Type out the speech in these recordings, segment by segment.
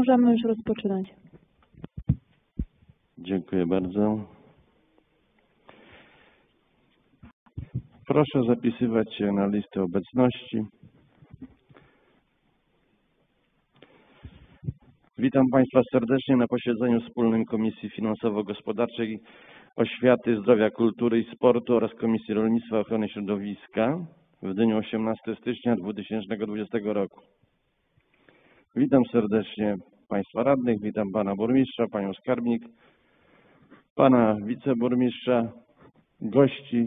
możemy już rozpoczynać. Dziękuję bardzo. Proszę zapisywać się na listę obecności. Witam Państwa serdecznie na posiedzeniu wspólnym Komisji Finansowo-Gospodarczej, Oświaty, Zdrowia, Kultury i Sportu oraz Komisji Rolnictwa i Ochrony Środowiska w dniu 18 stycznia 2020 roku. Witam serdecznie Państwa radnych, witam Pana Burmistrza, Panią Skarbnik, Pana Wiceburmistrza, gości.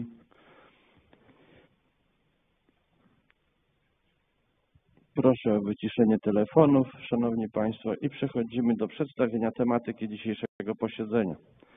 Proszę o wyciszenie telefonów, Szanowni Państwo, i przechodzimy do przedstawienia tematyki dzisiejszego posiedzenia.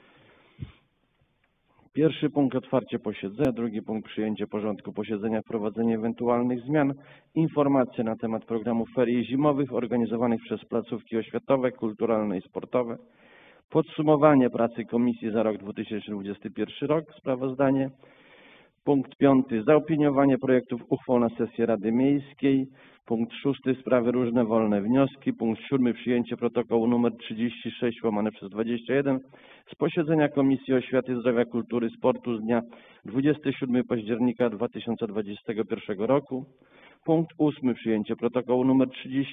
Pierwszy punkt otwarcie posiedzenia, drugi punkt przyjęcie porządku posiedzenia, wprowadzenie ewentualnych zmian, informacje na temat programów ferii zimowych organizowanych przez placówki oświatowe, kulturalne i sportowe, podsumowanie pracy komisji za rok 2021 rok, sprawozdanie. Punkt 5. Zaopiniowanie projektów uchwał na sesję Rady Miejskiej. Punkt 6. Sprawy różne, wolne wnioski. Punkt 7. Przyjęcie protokołu nr 36/21 z posiedzenia Komisji Oświaty, Zdrowia, Kultury i Sportu z dnia 27 października 2021 roku. Punkt 8. Przyjęcie protokołu nr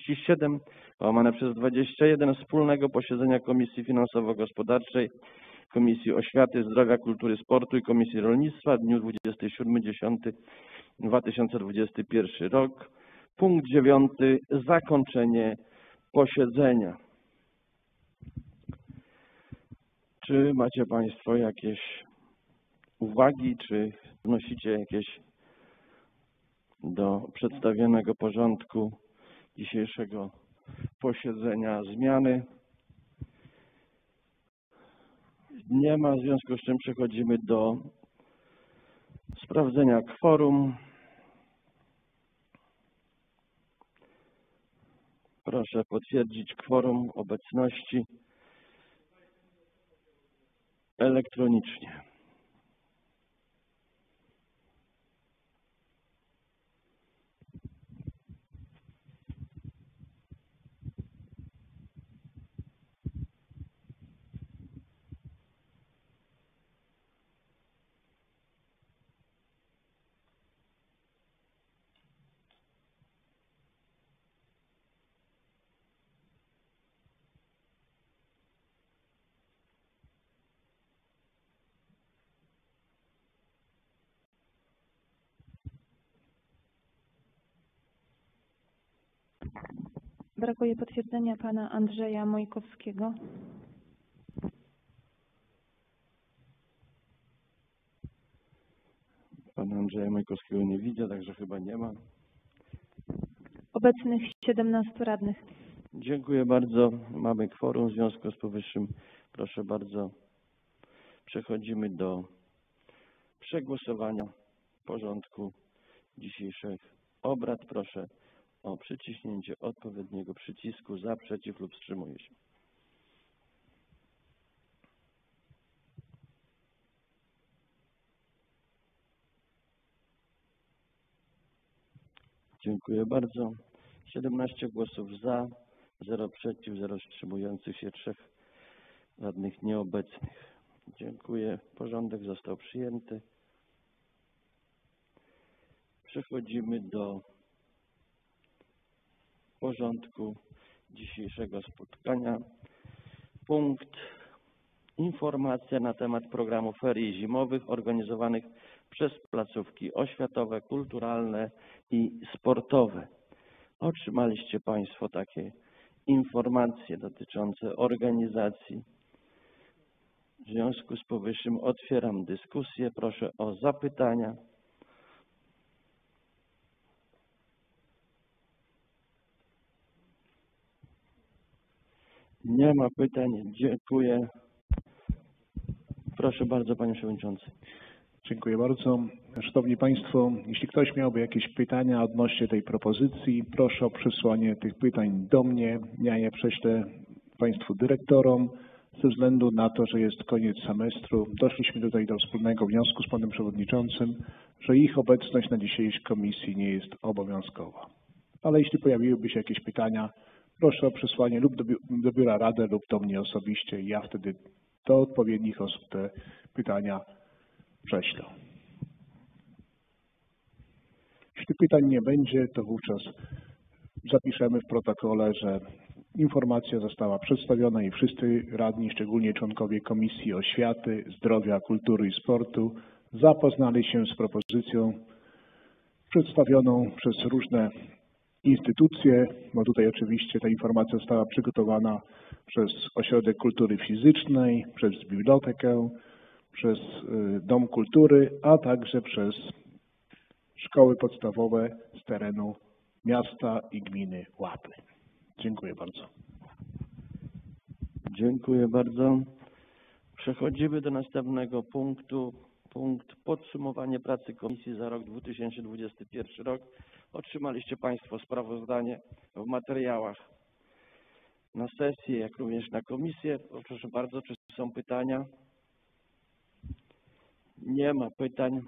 37/21 wspólnego posiedzenia Komisji Finansowo-Gospodarczej, Komisji Oświaty, Zdrowia, Kultury, Sportu i Komisji Rolnictwa w dniu 27.10.2021 rok. Punkt 9. Zakończenie posiedzenia. Czy macie Państwo jakieś uwagi, czy wnosicie jakieś do przedstawionego porządku dzisiejszego posiedzenia zmiany? Nie ma, w związku z czym przechodzimy do sprawdzenia kworum. Proszę potwierdzić kworum obecności elektronicznie. Brakuje potwierdzenia pana Andrzeja Mojkowskiego. Pana Andrzeja Mojkowskiego nie widzę, także chyba nie ma. Obecnych 17 radnych. Dziękuję bardzo. Mamy kworum. W związku z powyższym, proszę bardzo, przechodzimy do przegłosowania porządku dzisiejszych obrad. Proszę o przyciśnięcie odpowiedniego przycisku za, przeciw lub wstrzymuje się. Dziękuję bardzo. 17 głosów za, 0 przeciw, 0 wstrzymujących się, 3 radnych nieobecnych. Dziękuję. Porządek został przyjęty. Przechodzimy do porządku dzisiejszego spotkania. Punkt informacja na temat programu ferii zimowych organizowanych przez placówki oświatowe, kulturalne i sportowe. Otrzymaliście Państwo takie informacje dotyczące organizacji. W związku z powyższym otwieram dyskusję. Proszę o zapytania. Nie ma pytań. Dziękuję. Proszę bardzo, Panie Przewodniczący. Dziękuję bardzo. Szanowni Państwo, jeśli ktoś miałby jakieś pytania odnośnie tej propozycji, proszę o przesłanie tych pytań do mnie. Ja je prześlę Państwu dyrektorom. Ze względu na to, że jest koniec semestru, doszliśmy tutaj do wspólnego wniosku z Panem Przewodniczącym, że ich obecność na dzisiejszej komisji nie jest obowiązkowa. Ale jeśli pojawiłyby się jakieś pytania, proszę o przesłanie lub do biura rady, lub do mnie osobiście i ja wtedy do odpowiednich osób te pytania prześlę. Jeśli pytań nie będzie, to wówczas zapiszemy w protokole, że informacja została przedstawiona i wszyscy radni, szczególnie członkowie Komisji Oświaty, Zdrowia, Kultury i Sportu, zapoznali się z propozycją przedstawioną przez różne instytucje, bo tutaj oczywiście ta informacja została przygotowana przez Ośrodek Kultury Fizycznej, przez bibliotekę, przez Dom Kultury, a także przez szkoły podstawowe z terenu miasta i gminy Łapy. Dziękuję bardzo. Dziękuję bardzo. Przechodzimy do następnego punktu. Punkt podsumowanie pracy Komisji za rok 2021 rok. Otrzymaliście Państwo sprawozdanie w materiałach na sesję, jak również na komisję. Proszę bardzo, czy są pytania? Nie ma pytań.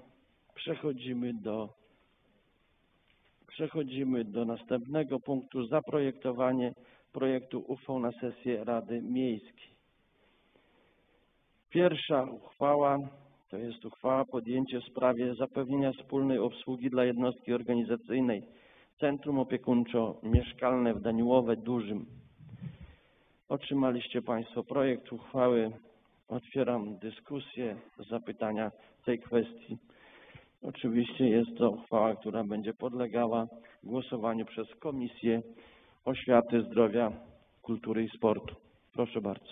Przechodzimy do następnego punktu. Zaprojektowanie projektu uchwał na sesję Rady Miejskiej. Pierwsza uchwała to jest uchwała podjęcie w sprawie zapewnienia wspólnej obsługi dla jednostki organizacyjnej Centrum Opiekuńczo-Mieszkalne w Daniłowie-Dużym. Otrzymaliście Państwo projekt uchwały. Otwieram dyskusję, zapytania w tej kwestii. Oczywiście jest to uchwała, która będzie podlegała głosowaniu przez Komisję Oświaty, Zdrowia, Kultury i Sportu. Proszę bardzo.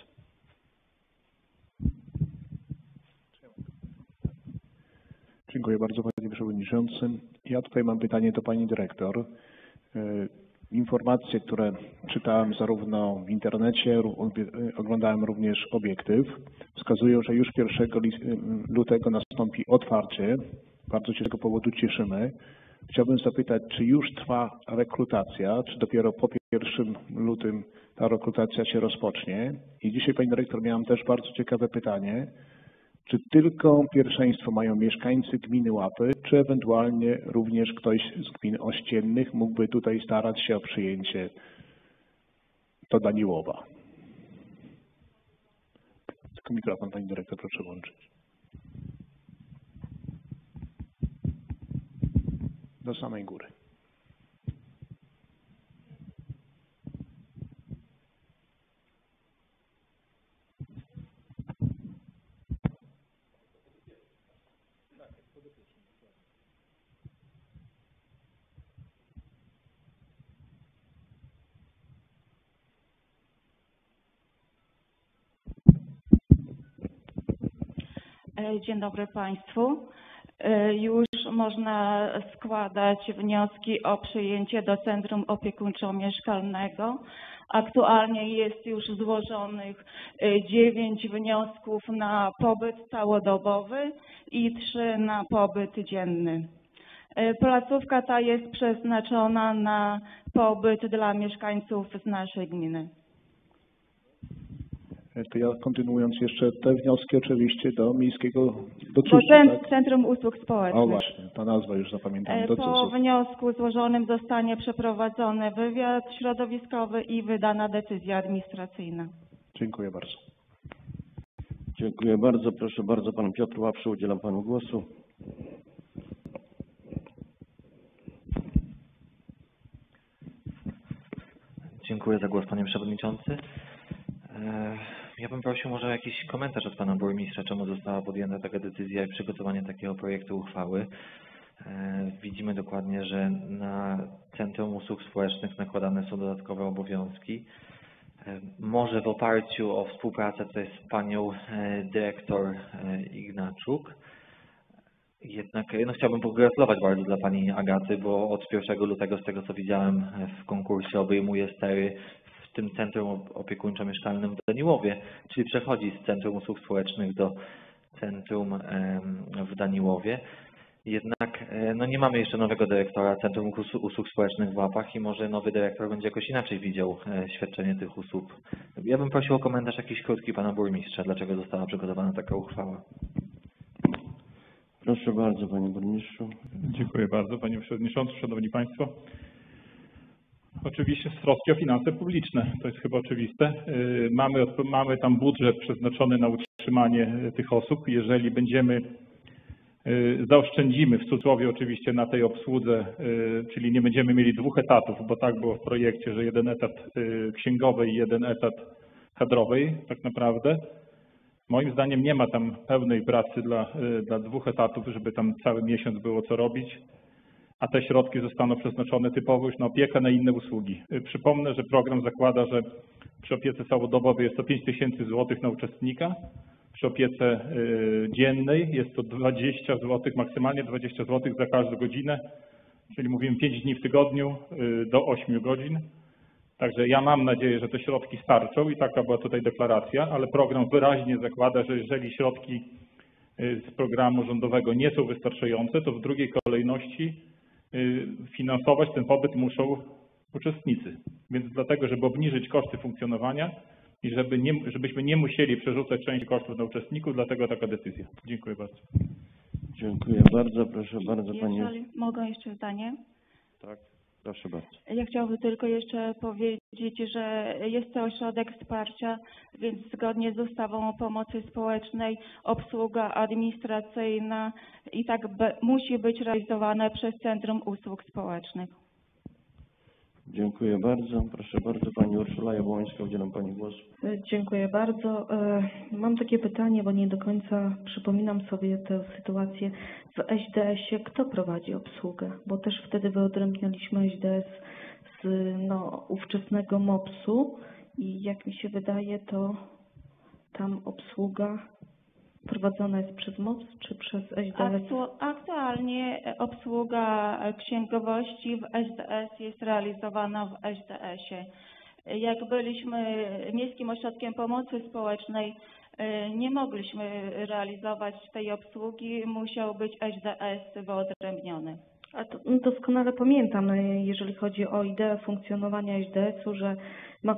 Dziękuję bardzo, Panie Przewodniczący. Ja tutaj mam pytanie do Pani Dyrektor. Informacje, które czytałem zarówno w internecie, oglądałem również obiektyw, wskazują, że już 1 lutego nastąpi otwarcie. Bardzo się z tego powodu cieszymy. Chciałbym zapytać, czy już trwa rekrutacja, czy dopiero po 1 lutym ta rekrutacja się rozpocznie? I dzisiaj, Pani Dyrektor, miałam też bardzo ciekawe pytanie. Czy tylko pierwszeństwo mają mieszkańcy gminy Łapy, czy ewentualnie również ktoś z gmin ościennych mógłby tutaj starać się o przyjęcie do Daniłowa? Tylko mikrofon, Pani Dyrektor, proszę włączyć. Do samej góry. Dzień dobry Państwu. Już można składać wnioski o przyjęcie do Centrum Opiekuńczo-Mieszkalnego. Aktualnie jest już złożonych 9 wniosków na pobyt całodobowy i 3 na pobyt dzienny. Placówka ta jest przeznaczona na pobyt dla mieszkańców z naszej gminy. To ja kontynuując jeszcze te wnioski oczywiście do miejskiego, do CUS-u, tak? Centrum Usług Społecznych. O właśnie, ta nazwa już zapamiętałem, do Po CUS-u. wniosku złożonym zostanie przeprowadzony wywiad środowiskowy i wydana decyzja administracyjna. Dziękuję bardzo. Dziękuję bardzo. Proszę bardzo, Pan Piotr Łapszy, udzielam Panu głosu. Dziękuję za głos, Panie Przewodniczący. Ja bym prosił może o jakiś komentarz od Pana Burmistrza, czemu została podjęta taka decyzja i przygotowanie takiego projektu uchwały. Widzimy dokładnie, że na Centrum Usług Społecznych nakładane są dodatkowe obowiązki. Może w oparciu o współpracę tutaj z Panią Dyrektor Ignaczuk. Jednak chciałbym pogratulować bardzo dla Pani Agaty, bo od 1 lutego z tego co widziałem w konkursie obejmuje stery w tym Centrum Opiekuńczo-Mieszkalnym w Daniłowie, czyli przechodzi z Centrum Usług Społecznych do Centrum w Daniłowie. Jednak nie mamy jeszcze nowego dyrektora Centrum Usług Społecznych w Łapach i może nowy dyrektor będzie jakoś inaczej widział świadczenie tych usług. Ja bym prosił o komentarz jakiś krótki Pana Burmistrza, dlaczego została przygotowana taka uchwała. Proszę bardzo, Panie Burmistrzu. Dziękuję bardzo, Panie Przewodniczący, Szanowni Państwo. Oczywiście z troski o finanse publiczne, to jest chyba oczywiste. Mamy tam budżet przeznaczony na utrzymanie tych osób. Jeżeli zaoszczędzimy, w cudzysłowie oczywiście, na tej obsłudze, czyli nie będziemy mieli 2 etatów, bo tak było w projekcie, że 1 etat księgowej i 1 etat kadrowej tak naprawdę. Moim zdaniem nie ma tam pełnej pracy dla 2 etatów, żeby tam cały miesiąc było co robić, a te środki zostaną przeznaczone typowo już na opiekę, na inne usługi. Przypomnę, że program zakłada, że przy opiece całodobowej jest to 5 000 złotych na uczestnika, przy opiece dziennej jest to 20 zł, maksymalnie 20 zł za każdą godzinę, czyli mówimy 5 dni w tygodniu do 8 godzin. Także ja mam nadzieję, że te środki starczą i taka była tutaj deklaracja, ale program wyraźnie zakłada, że jeżeli środki z programu rządowego nie są wystarczające, to w drugiej kolejności finansować ten pobyt muszą uczestnicy. Więc dlatego, żeby obniżyć koszty funkcjonowania i żebyśmy nie musieli przerzucać części kosztów na uczestników, dlatego taka decyzja. Dziękuję bardzo. Dziękuję bardzo. Proszę bardzo Pani. Jeżeli mogę jeszcze zdanie. Tak, proszę bardzo. Ja chciałabym tylko jeszcze powiedzieć, że jest to ośrodek wsparcia, więc zgodnie z ustawą o pomocy społecznej obsługa administracyjna i tak musi być realizowana przez Centrum Usług Społecznych. Dziękuję bardzo. Proszę bardzo Pani Urszula Jabłońska, udzielam Pani głosu. Dziękuję bardzo. Mam takie pytanie, bo nie do końca przypominam sobie tę sytuację. W ŚDS-ie kto prowadzi obsługę? Bo też wtedy wyodrębnialiśmy ŚDS z ówczesnego MOPS-u i jak mi się wydaje, to tam obsługa prowadzona jest przez MOPS czy przez ŚDS? Aktualnie obsługa księgowości w ŚDS jest realizowana w ŚDS-ie. Jak byliśmy Miejskim Ośrodkiem Pomocy Społecznej, nie mogliśmy realizować tej obsługi, musiał być ŚDS wyodrębniony. A to doskonale pamiętam, jeżeli chodzi o ideę funkcjonowania ŚDS-u, że ma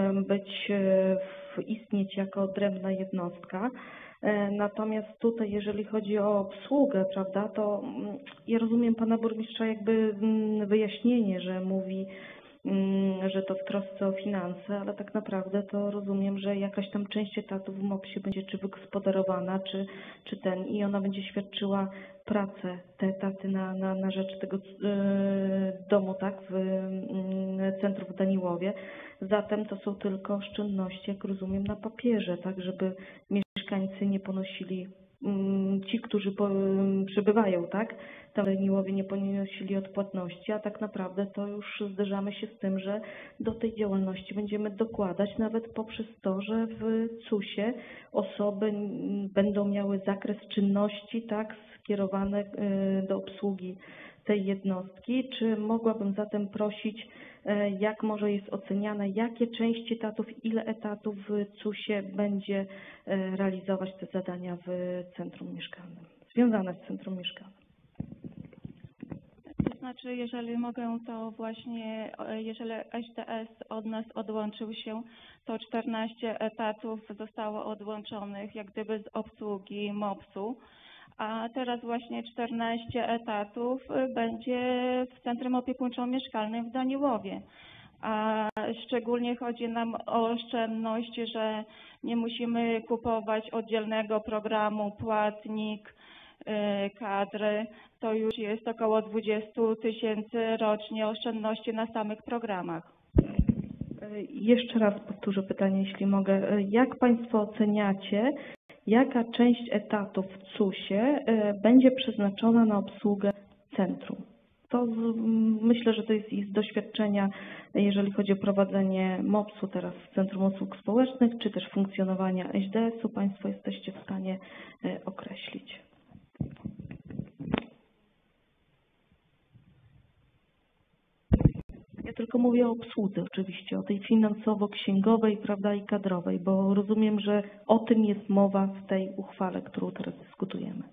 istnieć jako odrębna jednostka. Natomiast tutaj, jeżeli chodzi o obsługę, prawda, to ja rozumiem pana burmistrza jakby wyjaśnienie, że mówi, że to w trosce o finanse, ale tak naprawdę to rozumiem, że jakaś tam część etatów w MOPS-ie będzie czy wygospodarowana, i ona będzie świadczyła pracę, te etaty na rzecz tego domu, tak, w centrum w Daniłowie. Zatem to są tylko oszczędności, jak rozumiem, na papierze, tak, żeby mieszkańcy nie ponosili, ci, którzy przebywają, tak, tam w Daniłowie nie ponosili odpłatności, a tak naprawdę to już zderzamy się z tym, że do tej działalności będziemy dokładać nawet poprzez to, że w CUS-ie osoby będą miały zakres czynności, tak, skierowane do obsługi tej jednostki. Czy mogłabym zatem prosić, jak może jest oceniane, jakie części etatów, ile etatów w CUS-ie będzie realizować te zadania w centrum mieszkalnym, związane z centrum mieszkalnym? To znaczy, jeżeli mogę, to właśnie, jeżeli ŚDS od nas odłączył się, to 14 etatów zostało odłączonych jak gdyby z obsługi MOPS-u, a teraz właśnie 14 etatów będzie w Centrum Opiekuńczo-Mieszkalnym w Daniłowie. A szczególnie chodzi nam o oszczędność, że nie musimy kupować oddzielnego programu płatnik, kadry. To już jest około 20 000 rocznie oszczędności na samych programach. Jeszcze raz powtórzę pytanie, jeśli mogę. Jak Państwo oceniacie, jaka część etatów w CUS-ie będzie przeznaczona na obsługę centrum? To myślę, że to jest i z doświadczenia, jeżeli chodzi o prowadzenie MOPS-u teraz w Centrum Usług Społecznych, czy też funkcjonowania ŚDS-u, Państwo jesteście w stanie określić. Ja tylko mówię o obsłudze oczywiście, o tej finansowo-księgowej, prawda, i kadrowej, bo rozumiem, że o tym jest mowa w tej uchwale, którą teraz dyskutujemy.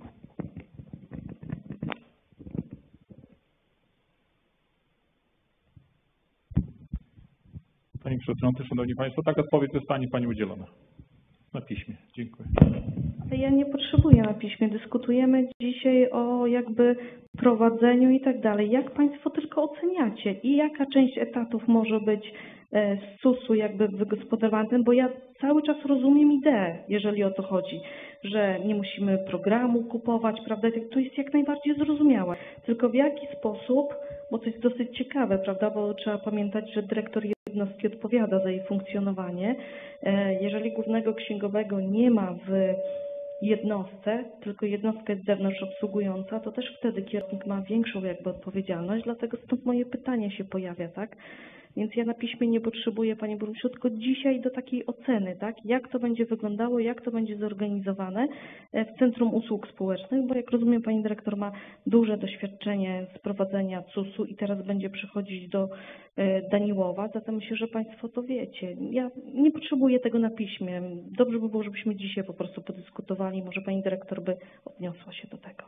Panie Przewodniczący, Szanowni Państwo, taka odpowiedź zostanie Pani udzielona na piśmie. Dziękuję. Ja nie potrzebuję na piśmie. Dyskutujemy dzisiaj o jakby prowadzeniu i tak dalej. Jak Państwo tylko oceniacie i jaka część etatów może być z CUS-u jakby wygospodarowana? Bo ja cały czas rozumiem ideę, jeżeli o to chodzi, że nie musimy programu kupować, prawda? To jest jak najbardziej zrozumiałe. Tylko w jaki sposób, bo to jest dosyć ciekawe, prawda? Bo trzeba pamiętać, że dyrektor jednostki odpowiada za jej funkcjonowanie. Jeżeli głównego księgowego nie ma w jednostce, tylko jednostka jest zewnątrz obsługująca, to też wtedy kierownik ma większą jakby odpowiedzialność, dlatego stąd moje pytanie się pojawia, tak? Więc ja na piśmie nie potrzebuję, Panie Burmistrzu, tylko dzisiaj do takiej oceny, tak? Jak to będzie wyglądało, jak to będzie zorganizowane w Centrum Usług Społecznych, bo jak rozumiem, Pani Dyrektor ma duże doświadczenie z prowadzenia CUS-u i teraz będzie przychodzić do Daniłowa, zatem myślę, że Państwo to wiecie. Ja nie potrzebuję tego na piśmie. Dobrze by było, żebyśmy dzisiaj po prostu podyskutowali, może Pani Dyrektor by odniosła się do tego.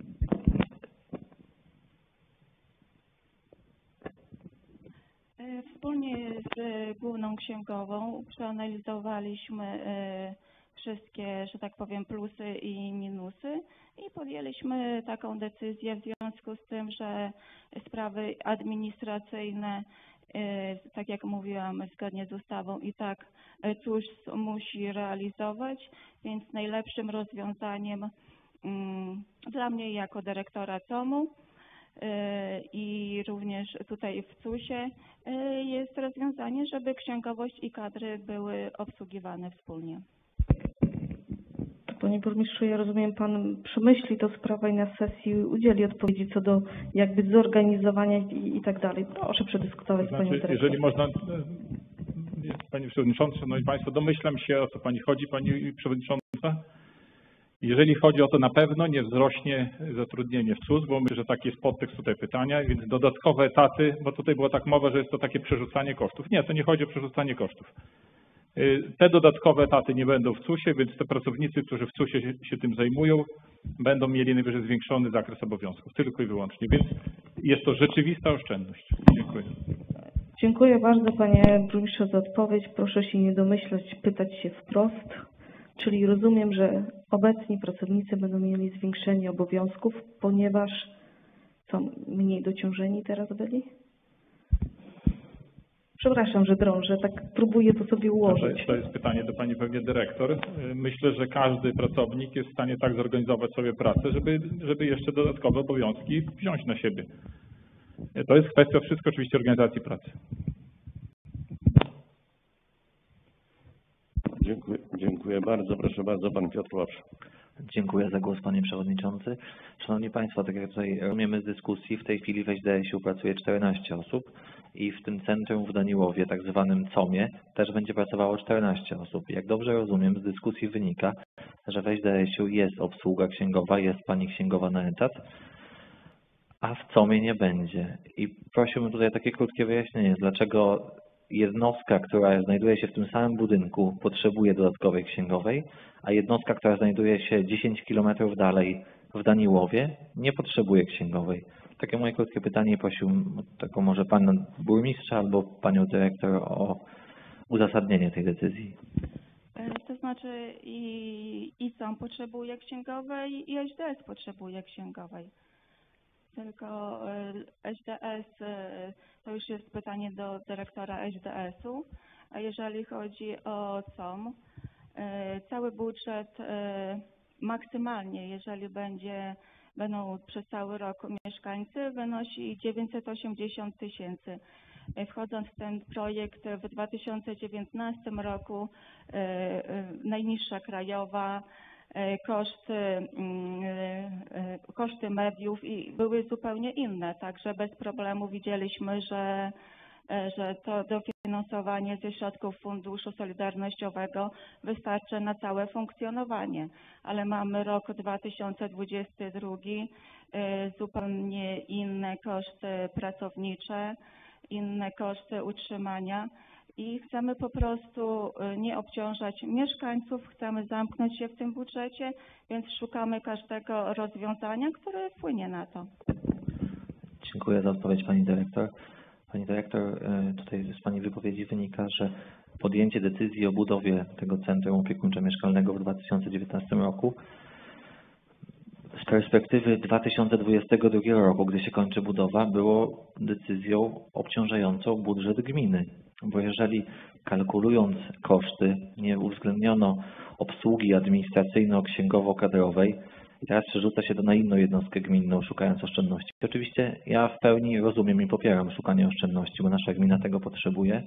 Wspólnie z Główną Księgową przeanalizowaliśmy wszystkie, że tak powiem, plusy i minusy i podjęliśmy taką decyzję w związku z tym, że sprawy administracyjne, tak jak mówiłam, zgodnie z ustawą i tak CUS musi realizować, więc najlepszym rozwiązaniem dla mnie jako dyrektora COM-u i również tutaj w CUS-ie jest rozwiązanie, żeby księgowość i kadry były obsługiwane wspólnie. Panie Burmistrzu, ja rozumiem, Pan przemyśli to sprawę i na sesji udzieli odpowiedzi co do jakby zorganizowania i tak dalej. Proszę przedyskutować z Panią Dyrektor. Jeżeli można, Panie Przewodniczący, Szanowni Państwo, domyślam się, o co Pani chodzi, Pani Przewodnicząca. Jeżeli chodzi o to, na pewno nie wzrośnie zatrudnienie w CUS, bo myślę, że taki jest podtekst tutaj pytania, więc dodatkowe etaty, bo tutaj była tak mowa, że jest to takie przerzucanie kosztów. Nie, to nie chodzi o przerzucanie kosztów. Te dodatkowe etaty nie będą w CUS-ie, więc te pracownicy, którzy w CUS-ie się tym zajmują, będą mieli najwyżej zwiększony zakres obowiązków, tylko i wyłącznie. Więc jest to rzeczywista oszczędność. Dziękuję. Dziękuję bardzo, Panie Burmistrzu, za odpowiedź. Proszę się nie domyślać, pytać się wprost. Czyli rozumiem, że obecni pracownicy będą mieli zwiększenie obowiązków, ponieważ są mniej dociążeni teraz byli? Przepraszam, że drążę, tak próbuję to sobie ułożyć. To jest pytanie do Pani pewnie Dyrektor. Myślę, że każdy pracownik jest w stanie tak zorganizować sobie pracę, żeby jeszcze dodatkowe obowiązki wziąć na siebie. To jest kwestia wszystko oczywiście organizacji pracy. Dziękuję bardzo. Proszę bardzo, Pan Piotr Łapsz. Dziękuję za głos, Panie Przewodniczący. Szanowni Państwo, tak jak tutaj rozumiemy z dyskusji, w tej chwili w SDŚ-u pracuje 14 osób i w tym centrum w Daniłowie, tak zwanym COM-ie, też będzie pracowało 14 osób. Jak dobrze rozumiem, z dyskusji wynika, że w SDŚ-u jest obsługa księgowa, jest Pani księgowa na etat, a w COM-ie nie będzie. I prosiłbym tutaj o takie krótkie wyjaśnienie, dlaczego jednostka, która znajduje się w tym samym budynku, potrzebuje dodatkowej księgowej, a jednostka, która znajduje się 10 km dalej w Daniłowie, nie potrzebuje księgowej. Takie moje krótkie pytanie i prosiłbym taką może Pana Burmistrza albo Panią Dyrektor o uzasadnienie tej decyzji. To znaczy i SOM potrzebuje księgowej i SDS potrzebuje księgowej. Tylko SDS, to już jest pytanie do dyrektora SDS-u, a jeżeli chodzi o COM, cały budżet maksymalnie, jeżeli będą przez cały rok mieszkańcy, wynosi 980 000. Wchodząc w ten projekt w 2019 roku najniższa krajowa, koszty mediów i były zupełnie inne, także bez problemu widzieliśmy, że to dofinansowanie ze środków Funduszu Solidarnościowego wystarczy na całe funkcjonowanie, ale mamy rok 2022, zupełnie inne koszty pracownicze, inne koszty utrzymania. I chcemy po prostu nie obciążać mieszkańców, chcemy zamknąć się w tym budżecie, więc szukamy każdego rozwiązania, które wpłynie na to. Dziękuję za odpowiedź Pani Dyrektor. Pani Dyrektor, tutaj z Pani wypowiedzi wynika, że podjęcie decyzji o budowie tego Centrum Opiekuńczo-Mieszkalnego w 2019 roku perspektywy 2022 roku, gdy się kończy budowa, było decyzją obciążającą budżet gminy. Bo jeżeli kalkulując koszty nie uwzględniono obsługi administracyjno-księgowo-kadrowej i teraz przerzuca się to na inną jednostkę gminną, szukając oszczędności. Oczywiście ja w pełni rozumiem i popieram szukanie oszczędności, bo nasza gmina tego potrzebuje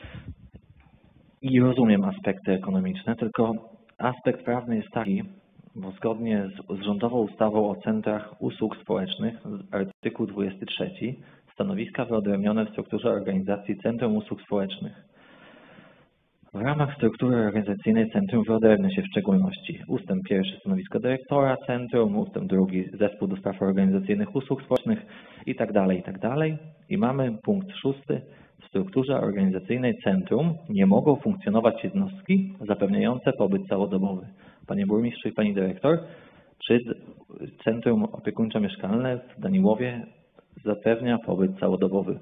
i rozumiem aspekty ekonomiczne, tylko aspekt prawny jest taki, bo zgodnie z rządową ustawą o centrach usług społecznych, artykuł 23, stanowiska wyodrębnione w strukturze organizacji Centrum Usług Społecznych. W ramach struktury organizacyjnej centrum wyodrębnia się w szczególności ustęp 1 stanowisko dyrektora centrum, ustęp 2 zespół do spraw organizacyjnych usług społecznych itd. I mamy punkt 6. W strukturze organizacyjnej centrum nie mogą funkcjonować jednostki zapewniające pobyt całodobowy. Panie burmistrzu i pani dyrektor, czy centrum opiekuńczo-mieszkalne w Daniłowie zapewnia pobyt całodobowy?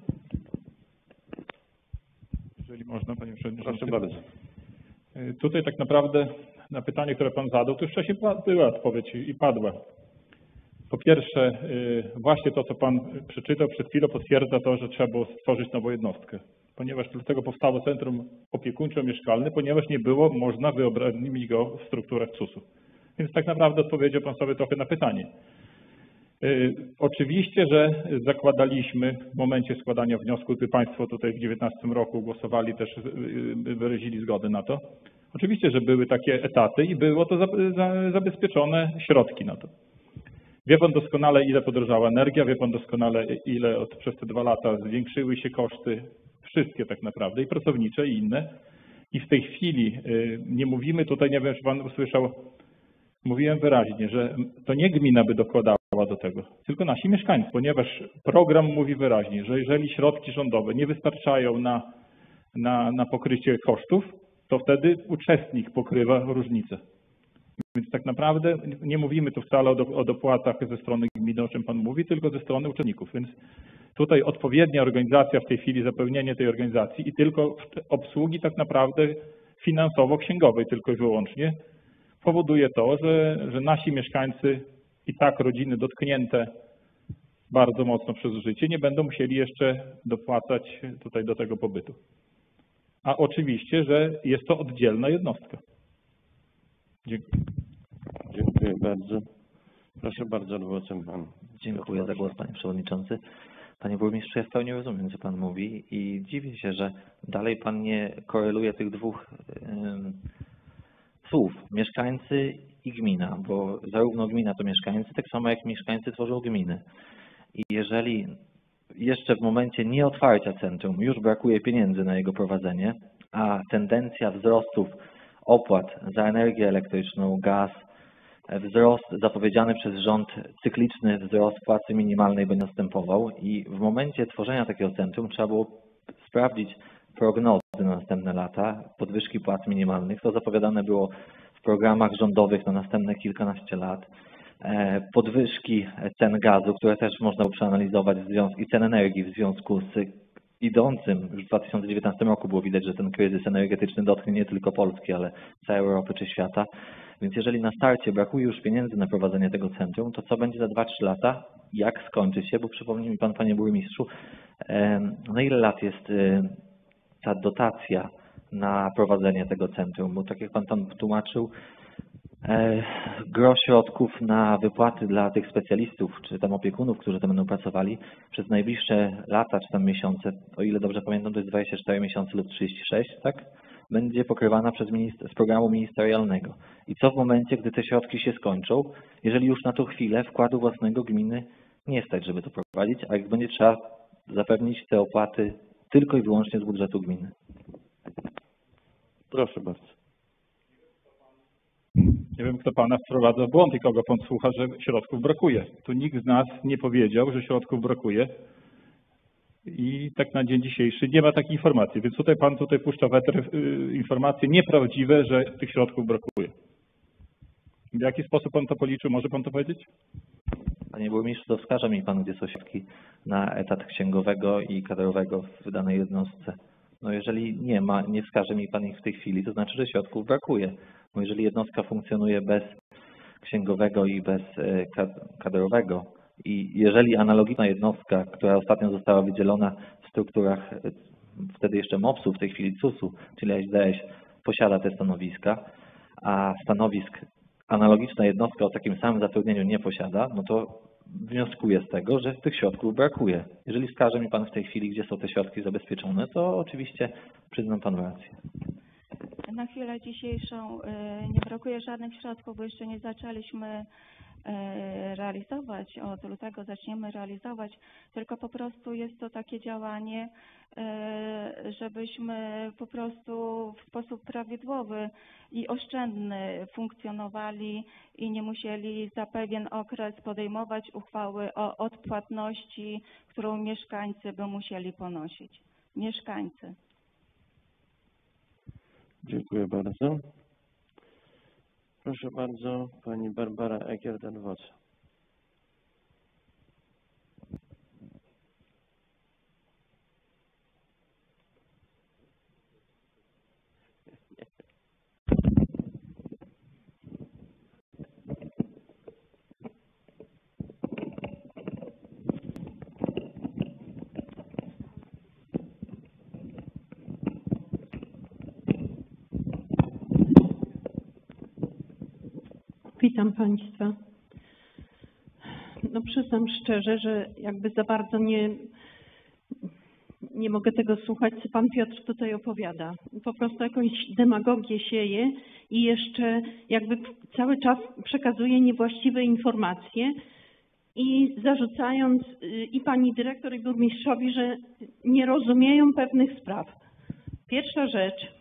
Jeżeli można, panie przewodniczący. Proszę bardzo. Tutaj tak naprawdę na pytanie, które pan zadał, to już wcześniej była odpowiedź i padła. Po pierwsze, właśnie to, co pan przeczytał przed chwilą, potwierdza to, że trzeba było stworzyć nową jednostkę. Ponieważ dlatego powstało Centrum Opiekuńczo-Mieszkalne, ponieważ nie było można wyodrębnić go w strukturach CUS-u. Więc tak naprawdę odpowiedział pan sobie trochę na pytanie. Oczywiście, że zakładaliśmy w momencie składania wniosku, gdy państwo tutaj w 2019 roku głosowali, też wyrazili zgodę na to. Oczywiście, że były takie etaty i było to zabezpieczone środki na to. Wie pan doskonale, ile podrożała energia, wie pan doskonale, ile przez te 2 lata zwiększyły się koszty, wszystkie tak naprawdę, i pracownicze, i inne. I w tej chwili nie mówimy tutaj, nie wiem, czy pan usłyszał, mówiłem wyraźnie, że to nie gmina by dokładała do tego, tylko nasi mieszkańcy, ponieważ program mówi wyraźnie, że jeżeli środki rządowe nie wystarczają na pokrycie kosztów, to wtedy uczestnik pokrywa różnicę. Więc tak naprawdę nie mówimy tu wcale o dopłatach ze strony gminy, o czym pan mówi, tylko ze strony uczestników. Więc tutaj odpowiednia organizacja w tej chwili, zapewnienie tej organizacji i tylko obsługi tak naprawdę finansowo-księgowej tylko i wyłącznie powoduje to, że nasi mieszkańcy i tak rodziny dotknięte bardzo mocno przez życie nie będą musieli jeszcze dopłacać tutaj do tego pobytu. A oczywiście, że jest to oddzielna jednostka. Dziękuję. Dziękuję bardzo. Proszę bardzo, głosem pan. Dziękuję za głos, panie przewodniczący. Panie burmistrzu, ja w pełni rozumiem, co pan mówi i dziwię się, że dalej pan nie koreluje tych dwóch słów, mieszkańcy i gmina, bo zarówno gmina to mieszkańcy, tak samo jak mieszkańcy tworzą gminy. I jeżeli jeszcze w momencie nieotwarcia centrum już brakuje pieniędzy na jego prowadzenie, a tendencja wzrostów opłat za energię elektryczną, gaz, wzrost zapowiedziany przez rząd, cykliczny wzrost płacy minimalnej będzie następował i w momencie tworzenia takiego centrum trzeba było sprawdzić prognozy na następne lata, podwyżki płac minimalnych. To zapowiadane było w programach rządowych na następne kilkanaście lat. Podwyżki cen gazu, które też można przeanalizować i cen energii w związku z idącym, już w 2019 roku było widać, że ten kryzys energetyczny dotknie nie tylko Polski, ale całej Europy czy świata. Więc jeżeli na starcie brakuje już pieniędzy na prowadzenie tego centrum, to co będzie za 2-3 lata? Jak skończy się? Bo przypomnij mi pan, panie burmistrzu, na ile lat jest ta dotacja na prowadzenie tego centrum? Bo tak jak pan tłumaczył, gros środków na wypłaty dla tych specjalistów, czy tam opiekunów, którzy tam będą pracowali przez najbliższe lata, czy tam miesiące, o ile dobrze pamiętam, to jest 24 miesiące lub 36, tak? Będzie pokrywana z programu ministerialnego. I co w momencie, gdy te środki się skończą, jeżeli już na tą chwilę wkładu własnego gminy nie stać, żeby to prowadzić, a jak będzie trzeba zapewnić te opłaty tylko i wyłącznie z budżetu gminy? Proszę bardzo. Nie wiem, kto pana wprowadza w błąd i kogo pan słucha, że środków brakuje. Tu nikt z nas nie powiedział, że środków brakuje i tak na dzień dzisiejszy nie ma takiej informacji. Więc pan puszcza w eter informacje nieprawdziwe, że tych środków brakuje. W jaki sposób pan to policzył? Może pan to powiedzieć? Panie burmistrzu, to wskaże mi pan, gdzie są środki na etat księgowego i kadrowego w danej jednostce. No jeżeli nie wskaże mi pan ich w tej chwili, to znaczy, że środków brakuje. Bo jeżeli jednostka funkcjonuje bez księgowego i bez kadrowego. I jeżeli analogiczna jednostka, która ostatnio została wydzielona w strukturach wtedy jeszcze MOPS-u, w tej chwili CUS-u, czyli SDŚ, posiada te stanowiska, a stanowisk analogiczna jednostka o takim samym zatrudnieniu nie posiada, no to wnioskuję z tego, że tych środków brakuje. Jeżeli wskaże mi Pan w tej chwili, gdzie są te środki zabezpieczone, to oczywiście przyznam Panu rację. Na chwilę dzisiejszą nie brakuje żadnych środków, bo jeszcze nie zaczęliśmy realizować, od lutego zaczniemy realizować, tylko po prostu jest to takie działanie, żebyśmy po prostu w sposób prawidłowy i oszczędny funkcjonowali i nie musieli za pewien okres podejmować uchwały o odpłatności, którą mieszkańcy by musieli ponosić. Mieszkańcy. Dziękuję bardzo. Proszę bardzo, pani Barbara Egier-Denwoc. Witam Państwa. No przyznam szczerze, że jakby za bardzo nie mogę tego słuchać, co Pan Piotr tutaj opowiada. Po prostu jakąś demagogię sieje i jeszcze jakby cały czas przekazuje niewłaściwe informacje i zarzucając i Pani Dyrektor, i Burmistrzowi, że nie rozumieją pewnych spraw. Pierwsza rzecz,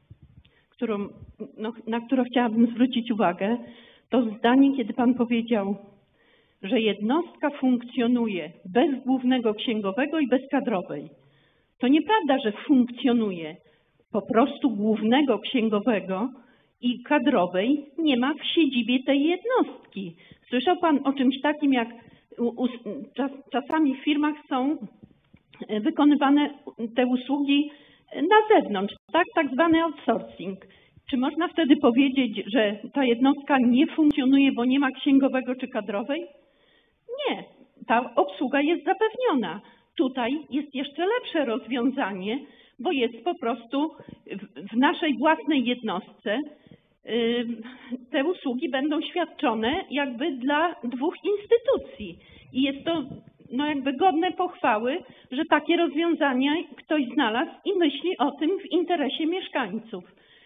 na którą chciałabym zwrócić uwagę, to zdanie, kiedy Pan powiedział, że jednostka funkcjonuje bez głównego księgowego i bez kadrowej. To nieprawda, że funkcjonuje. Po prostu głównego księgowego i kadrowej nie ma w siedzibie tej jednostki. Słyszał Pan o czymś takim, jak czasami w firmach są wykonywane te usługi na zewnątrz, tak zwany outsourcing. Czy można wtedy powiedzieć, że ta jednostka nie funkcjonuje, bo nie ma księgowego czy kadrowej? Nie, ta obsługa jest zapewniona. Tutaj jest jeszcze lepsze rozwiązanie, bo jest po prostu w naszej własnej jednostce te usługi będą świadczone jakby dla dwóch instytucji. I jest to jakby godne pochwały, że takie rozwiązania ktoś znalazł i myśli o tym w interesie mieszkańców.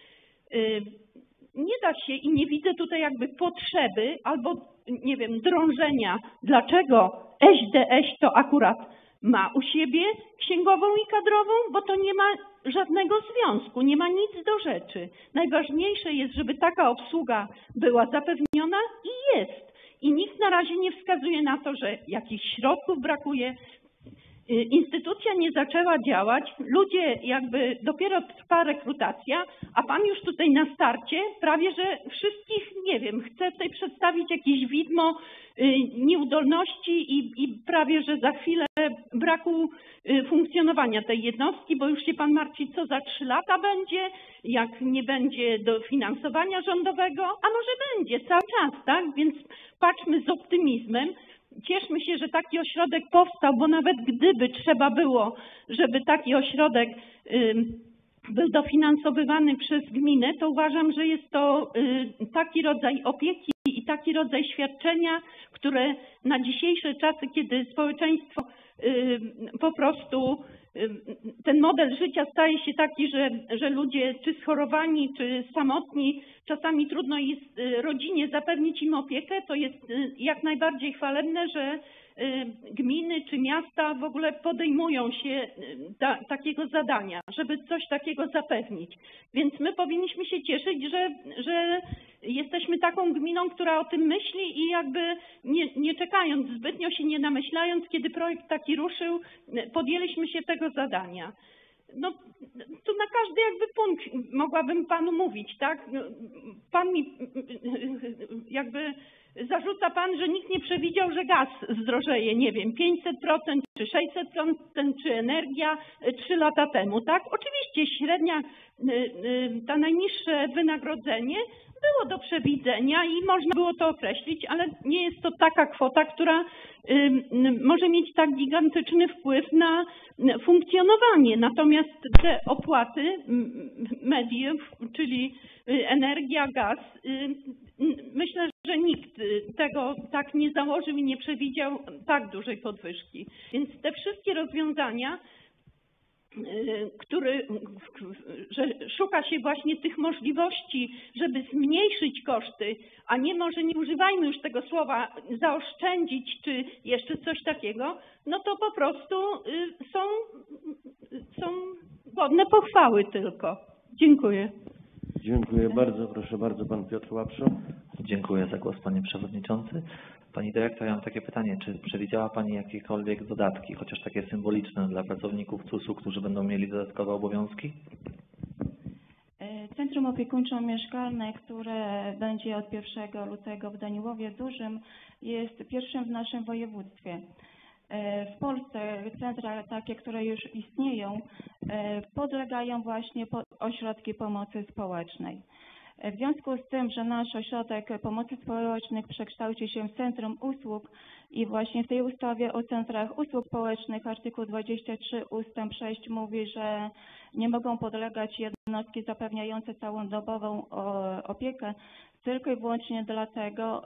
Nie da się i nie widzę tutaj jakby potrzeby albo, nie wiem, drążenia, dlaczego SDŚ to akurat ma u siebie księgową i kadrową, bo to nie ma żadnego związku, nie ma nic do rzeczy. Najważniejsze jest, żeby taka obsługa była zapewniona i jest. I nikt na razie nie wskazuje na to, że jakichś środków brakuje. Instytucja nie zaczęła działać, ludzie jakby dopiero trwa rekrutacja, a Pan już tutaj na starcie prawie, że wszystkich, nie wiem, chce tutaj przedstawić jakieś widmo nieudolności i prawie, że za chwilę braku funkcjonowania tej jednostki, bo już się Pan martwi, co za 3 lata będzie, jak nie będzie dofinansowania rządowego, a może będzie cały czas, tak? Więc patrzmy z optymizmem. Cieszmy się, że taki ośrodek powstał, bo nawet gdyby trzeba było, żeby taki ośrodek był dofinansowywany przez gminę, to uważam, że jest to taki rodzaj opieki i taki rodzaj świadczenia, które na dzisiejsze czasy, kiedy społeczeństwo po prostu ten model życia staje się taki, że ludzie czy schorowani, czy samotni, czasami trudno jest rodzinie zapewnić im opiekę, to jest jak najbardziej chwalebne, że gminy czy miasta w ogóle podejmują się takiego zadania, żeby coś takiego zapewnić. Więc my powinniśmy się cieszyć, że jesteśmy taką gminą, która o tym myśli i jakby nie czekając, zbytnio się nie namyślając, kiedy projekt taki ruszył, podjęliśmy się tego zadania. No, tu na każdy jakby punkt mogłabym Panu mówić, tak? Pan mi jakby zarzuca Pan, że nikt nie przewidział, że gaz zdrożeje, nie wiem, 500% czy 600%, czy energia 3 lata temu, tak? Oczywiście średnia, ta najniższe wynagrodzenie było do przewidzenia i można było to określić, ale nie jest to taka kwota, która może mieć tak gigantyczny wpływ na funkcjonowanie. Natomiast te opłaty mediów, czyli energia, gaz, myślę, że nikt tego tak nie założył i nie przewidział tak dużej podwyżki. Więc te wszystkie rozwiązania, że szuka się właśnie tych możliwości, żeby zmniejszyć koszty, a może nie używajmy już tego słowa zaoszczędzić czy jeszcze coś takiego, no to po prostu są godne pochwały tylko. Dziękuję. Dziękuję bardzo. Proszę bardzo, pan Piotr Łapszo. Dziękuję za głos, panie przewodniczący. Pani dyrektor, ja mam takie pytanie, czy przewidziała pani jakiekolwiek dodatki, chociaż takie symboliczne, dla pracowników CUS-u, którzy będą mieli dodatkowe obowiązki? Centrum Opiekuńczo-Mieszkalne, które będzie od 1 lutego w Daniłowie Dużym, jest pierwszym w naszym województwie. W Polsce centra takie, które już istnieją, podlegają właśnie pod ośrodki pomocy społecznej. W związku z tym, że nasz ośrodek pomocy społecznej przekształci się w centrum usług i właśnie w tej ustawie o centrach usług społecznych artykuł 23 ustęp 6 mówi, że nie mogą podlegać jednostki zapewniające całodobową opiekę, tylko i wyłącznie dlatego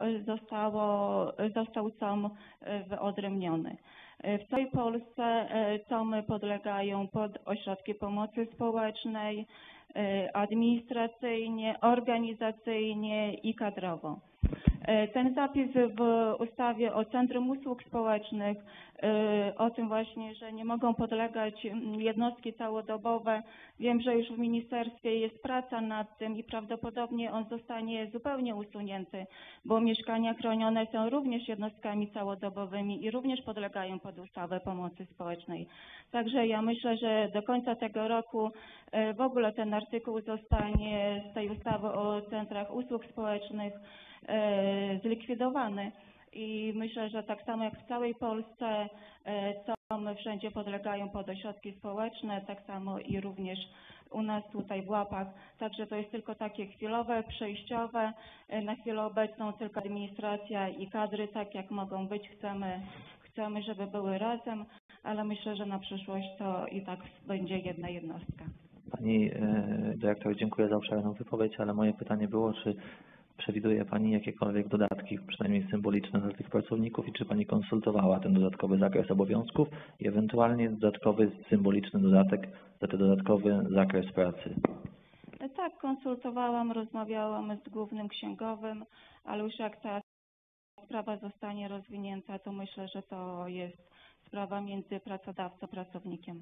został COM wyodrębniony. W całej Polsce COM-y podlegają pod ośrodki pomocy społecznej, administracyjnie, organizacyjnie i kadrowo. Ten zapis w ustawie o Centrum Usług Społecznych o tym właśnie, że nie mogą podlegać jednostki całodobowe. Wiem, że już w ministerstwie jest praca nad tym i prawdopodobnie on zostanie zupełnie usunięty, bo mieszkania chronione są również jednostkami całodobowymi i również podlegają pod ustawę pomocy społecznej. Także ja myślę, że do końca tego roku w ogóle ten artykuł zostanie z tej ustawy o centrach usług społecznych zlikwidowany i myślę, że tak samo jak w całej Polsce COM wszędzie podlegają pod ośrodki społeczne, tak samo i również u nas tutaj w Łapach. Także to jest tylko takie chwilowe, przejściowe. Na chwilę obecną tylko administracja i kadry tak jak mogą być. Chcemy, żeby były razem, ale myślę, że na przyszłość to i tak będzie jedna jednostka. Pani dyrektor, dziękuję za obszerną wypowiedź, ale moje pytanie było, czy przewiduje pani jakiekolwiek dodatki, przynajmniej symboliczne, dla tych pracowników i czy pani konsultowała ten dodatkowy zakres obowiązków i ewentualnie dodatkowy symboliczny dodatek za ten dodatkowy zakres pracy? Tak, konsultowałam, rozmawiałam z głównym księgowym, ale już jak ta sprawa zostanie rozwinięta, to myślę, że to jest sprawa między pracodawcą a pracownikiem.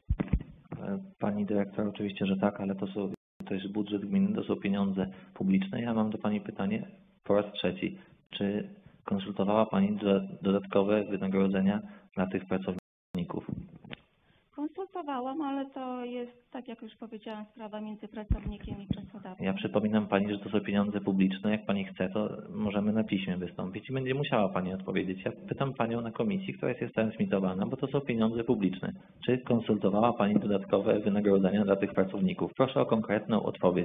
Pani dyrektor, oczywiście, że tak, ale to jest budżet gminy, to są pieniądze publiczne. Ja mam do pani pytanie po raz trzeci. Czy konsultowała pani dodatkowe wynagrodzenia dla tych pracowników? Konsultowałam, ale to jest, tak jak już powiedziałam, sprawa między pracownikiem i pracodawcą. Ja przypominam pani, że to są pieniądze publiczne. Jak pani chce, to możemy na piśmie wystąpić i będzie musiała pani odpowiedzieć. Ja pytam panią na komisji, która jest transmitowana, bo to są pieniądze publiczne. Czy konsultowała pani dodatkowe wynagrodzenia dla tych pracowników? Proszę o konkretną odpowiedź.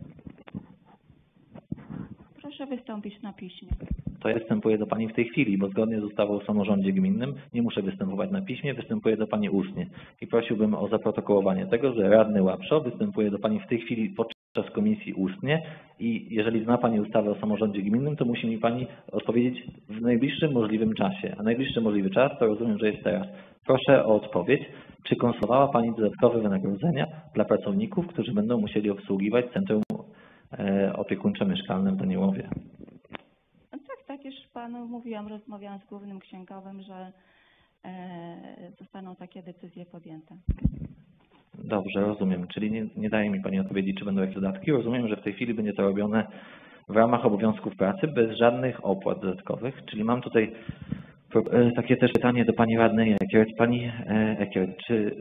Proszę wystąpić na piśmie. To ja występuję do pani w tej chwili, bo zgodnie z ustawą o samorządzie gminnym nie muszę występować na piśmie, występuję do pani ustnie. I prosiłbym o zaprotokołowanie tego, że radny Łapszo występuje do pani w tej chwili podczas komisji ustnie i jeżeli zna pani ustawę o samorządzie gminnym, to musi mi pani odpowiedzieć w najbliższym możliwym czasie. A najbliższy możliwy czas to rozumiem, że jest teraz. Proszę o odpowiedź, czy konsultowała pani dodatkowe wynagrodzenia dla pracowników, którzy będą musieli obsługiwać Centrum Opiekuńczo-Mieszkalne w Daniłowie? Tak już panu mówiłam, rozmawiałam z głównym księgowym, że zostaną takie decyzje podjęte. Dobrze, rozumiem. Czyli nie daje mi pani odpowiedzi, czy będą jakieś dodatki. Rozumiem, że w tej chwili będzie to robione w ramach obowiązków pracy, bez żadnych opłat dodatkowych. Czyli mam tutaj takie też pytanie do pani radnej Ekiert. Pani Ekiert,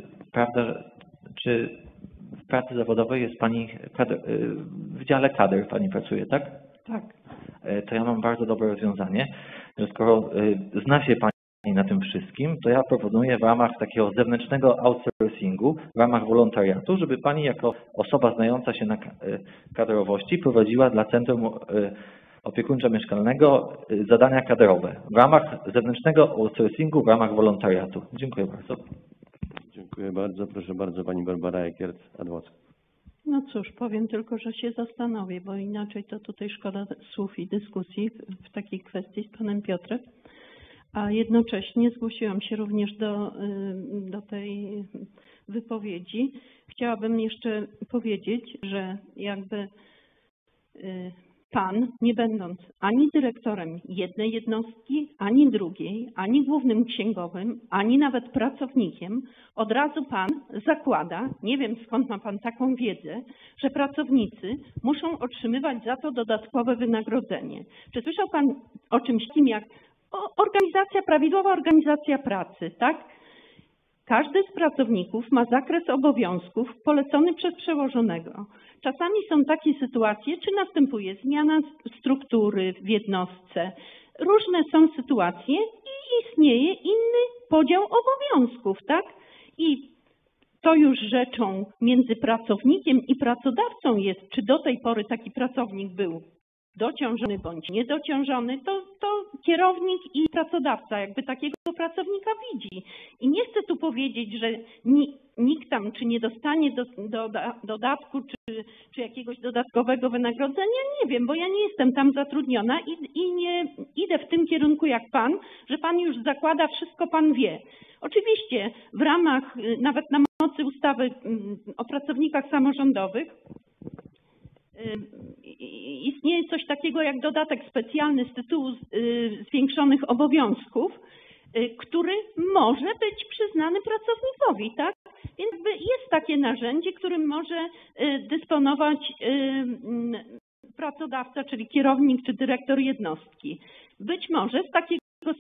czy w pracy zawodowej jest pani w dziale kadr pani pracuje, tak? Tak. To ja mam bardzo dobre rozwiązanie, że skoro zna się pani na tym wszystkim, to ja proponuję w ramach takiego zewnętrznego outsourcingu, w ramach wolontariatu, żeby Pani jako osoba znająca się na kadrowości prowadziła dla Centrum Opiekuńczo-Mieszkalnego zadania kadrowe w ramach zewnętrznego outsourcingu, w ramach wolontariatu. Dziękuję bardzo. Dziękuję bardzo. Proszę bardzo, Pani Barbara Eckert, adwokat. No cóż, powiem tylko, że się zastanowię, bo inaczej to tutaj szkoda słów i dyskusji w takiej kwestii z panem Piotrem. A jednocześnie zgłosiłam się również do tej wypowiedzi. Chciałabym jeszcze powiedzieć, że jakby pan, nie będąc ani dyrektorem jednej jednostki, ani drugiej, ani głównym księgowym, ani nawet pracownikiem, od razu pan zakłada, nie wiem skąd ma pan taką wiedzę, że pracownicy muszą otrzymywać za to dodatkowe wynagrodzenie. Czy słyszał pan o czymś takim jak prawidłowa organizacja pracy, tak? Każdy z pracowników ma zakres obowiązków polecony przez przełożonego. Czasami są takie sytuacje, czy następuje zmiana struktury w jednostce. Różne są sytuacje i istnieje inny podział obowiązków, tak? I to już rzeczą między pracownikiem i pracodawcą jest, czy do tej pory taki pracownik był dociążony bądź niedociążony, to kierownik i pracodawca jakby takiego pracownika widzi. I nie chcę tu powiedzieć, że nikt tam czy nie dostanie dodatku, czy jakiegoś dodatkowego wynagrodzenia, nie wiem, bo ja nie jestem tam zatrudniona i nie idę w tym kierunku jak pan, że pan już zakłada, wszystko pan wie. Oczywiście w ramach, nawet na mocy ustawy o pracownikach samorządowych, istnieje coś takiego jak dodatek specjalny z tytułu zwiększonych obowiązków, który może być przyznany pracownikowi, tak? Więc jest takie narzędzie, którym może dysponować pracodawca, czyli kierownik czy dyrektor jednostki. Być może z takiego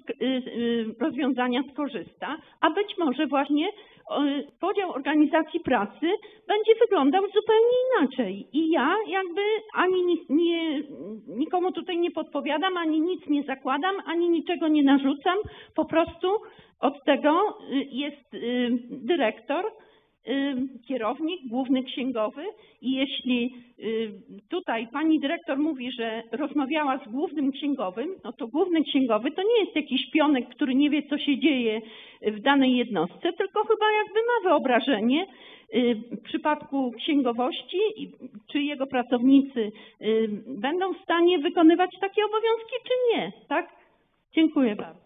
rozwiązania skorzysta, a być może właśnie podział organizacji pracy będzie wyglądał zupełnie inaczej. I ja jakby ani nikomu tutaj nie podpowiadam, ani nic nie zakładam, ani niczego nie narzucam. Po prostu od tego jest dyrektor, kierownik, główny księgowy i jeśli tutaj pani dyrektor mówi, że rozmawiała z głównym księgowym, no to główny księgowy to nie jest jakiś pionek, który nie wie, co się dzieje w danej jednostce, tylko chyba jakby ma wyobrażenie w przypadku księgowości, czy jego pracownicy będą w stanie wykonywać takie obowiązki, czy nie, tak? Dziękuję bardzo.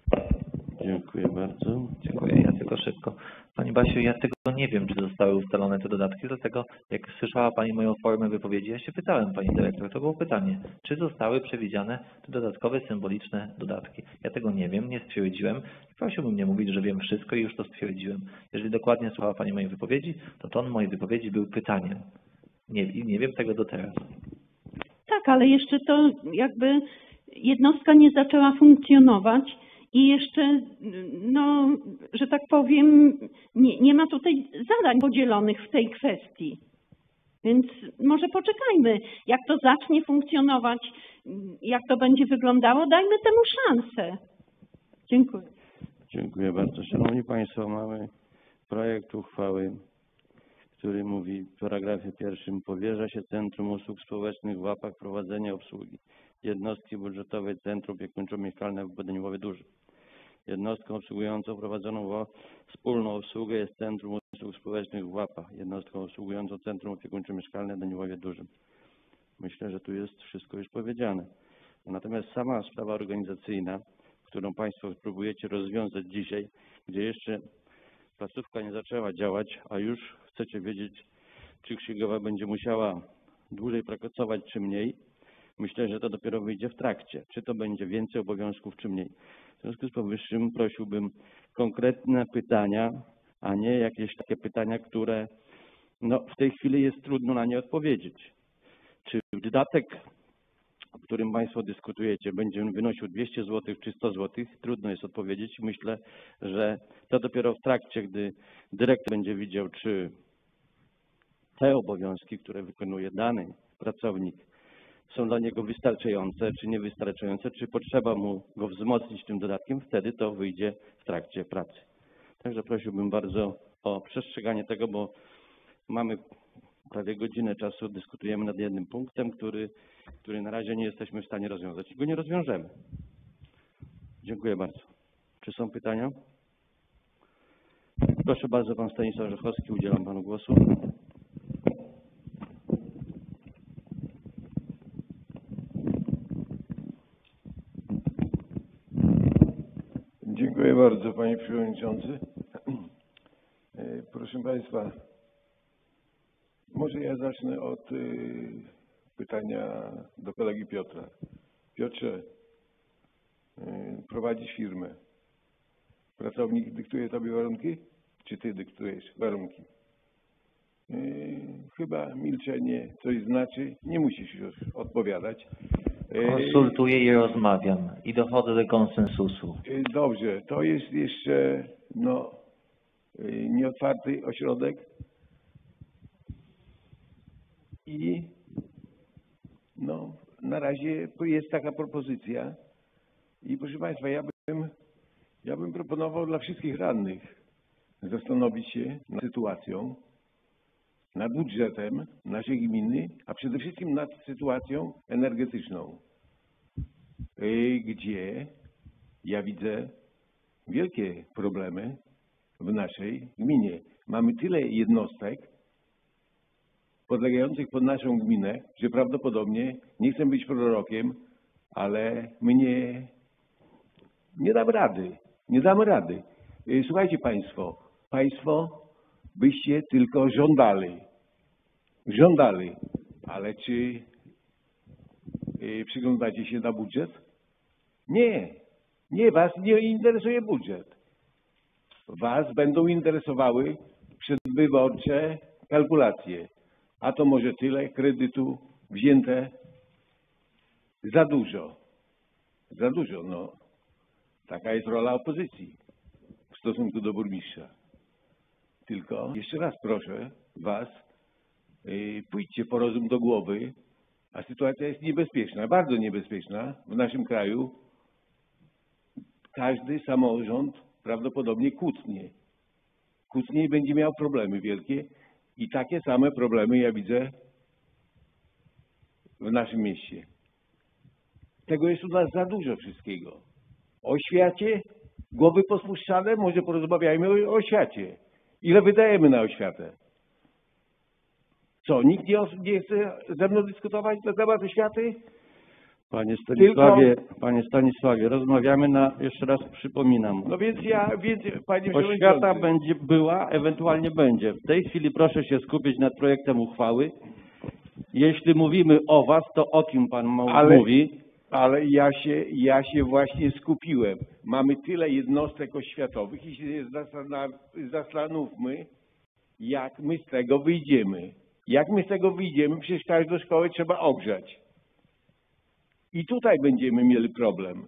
Dziękuję bardzo. Dziękuję. Ja tylko szybko. Pani Basiu, ja tego nie wiem, czy zostały ustalone te dodatki, dlatego jak słyszała Pani moją formę wypowiedzi, ja się pytałem Pani Dyrektor, to było pytanie, czy zostały przewidziane te dodatkowe, symboliczne dodatki. Ja tego nie wiem, nie stwierdziłem i prosiłbym nie mówić, że wiem wszystko i już to stwierdziłem. Jeżeli dokładnie słuchała Pani mojej wypowiedzi, to ton mojej wypowiedzi był pytaniem. Nie wiem tego do teraz. Tak, ale jeszcze to jakby jednostka nie zaczęła funkcjonować. I jeszcze, no, że tak powiem, nie ma tutaj zadań podzielonych w tej kwestii. Więc może poczekajmy, jak to zacznie funkcjonować, jak to będzie wyglądało, dajmy temu szansę. Dziękuję. Dziękuję bardzo. Szanowni Państwo, mamy projekt uchwały, który mówi w paragrafie 1: powierza się Centrum Usług Społecznych w Łapach prowadzenie obsługi jednostki budżetowej Centrum Opiekuńczo-Mieszkalne w Badyniowie Dużym. Jednostką obsługującą prowadzoną wspólną obsługę jest Centrum Usług Społecznych w Łapach. Jednostką obsługującą Centrum Opiekuńczo-Mieszkalne w Daniłowie Dużym. Myślę, że tu jest wszystko już powiedziane. Natomiast sama sprawa organizacyjna, którą Państwo próbujecie rozwiązać dzisiaj, gdzie jeszcze placówka nie zaczęła działać, a już chcecie wiedzieć, czy księgowa będzie musiała dłużej pracować, czy mniej. Myślę, że to dopiero wyjdzie w trakcie, czy to będzie więcej obowiązków, czy mniej. W związku z powyższym prosiłbym konkretne pytania, a nie jakieś takie pytania, które w tej chwili jest trudno na nie odpowiedzieć. Czy dodatek, o którym Państwo dyskutujecie, będzie wynosił 200 zł czy 100 zł? Trudno jest odpowiedzieć. Myślę, że to dopiero w trakcie, gdy dyrektor będzie widział, czy te obowiązki, które wykonuje dany pracownik, są dla niego wystarczające, czy niewystarczające, czy potrzeba mu go wzmocnić tym dodatkiem, wtedy to wyjdzie w trakcie pracy. Także prosiłbym bardzo o przestrzeganie tego, bo mamy prawie godzinę czasu, dyskutujemy nad jednym punktem, który na razie nie jesteśmy w stanie rozwiązać i go nie rozwiążemy. Dziękuję bardzo. Czy są pytania? Proszę bardzo, pan Stanisław Rzechowski, udzielam panu głosu. Dziękuję bardzo, panie przewodniczący. Proszę państwa, może ja zacznę od pytania do kolegi Piotra. Piotrze, prowadzisz firmę. Pracownik dyktuje tobie warunki? Czy ty dyktujesz warunki? Chyba milczenie coś znaczy, nie musisz już odpowiadać. Konsultuję i rozmawiam i dochodzę do konsensusu. Dobrze, to jest jeszcze nieotwarty ośrodek i na razie jest taka propozycja i proszę państwa, ja bym proponował dla wszystkich radnych zastanowić się nad sytuacją, nad budżetem naszej gminy, a przede wszystkim nad sytuacją energetyczną, gdzie ja widzę wielkie problemy w naszej gminie. Mamy tyle jednostek podlegających pod naszą gminę, że prawdopodobnie, nie chcę być prorokiem, ale my nie damy rady. Nie damy rady. Słuchajcie państwo byście tylko żądali, ale czy przyglądacie się na budżet? Nie, was nie interesuje budżet. Was będą interesowały przedwyborcze kalkulacje. A to może tyle kredytu wzięte? Za dużo, Taka jest rola opozycji w stosunku do burmistrza. Tylko jeszcze raz proszę was, pójdźcie po rozum do głowy, a sytuacja jest niebezpieczna, bardzo niebezpieczna w naszym kraju. Każdy samorząd prawdopodobnie kucnie i będzie miał problemy wielkie i takie same problemy ja widzę w naszym mieście. Tego jest u nas za dużo wszystkiego. O oświacie, głowy pospuszczane, może porozmawiajmy o oświacie. Ile wydajemy na oświatę? Co, nikt nie chce ze mną dyskutować na temat oświaty? Panie Stanisławie, rozmawiamy jeszcze raz przypominam. No więc panie Oświata będzie była, ewentualnie będzie. W tej chwili proszę się skupić nad projektem uchwały. Jeśli mówimy o was, to o kim pan mówi? Ale ja się właśnie skupiłem. Mamy tyle jednostek oświatowych i się zastanówmy, jak my z tego wyjdziemy. Przecież każdą szkołę trzeba ogrzać. I tutaj będziemy mieli problem.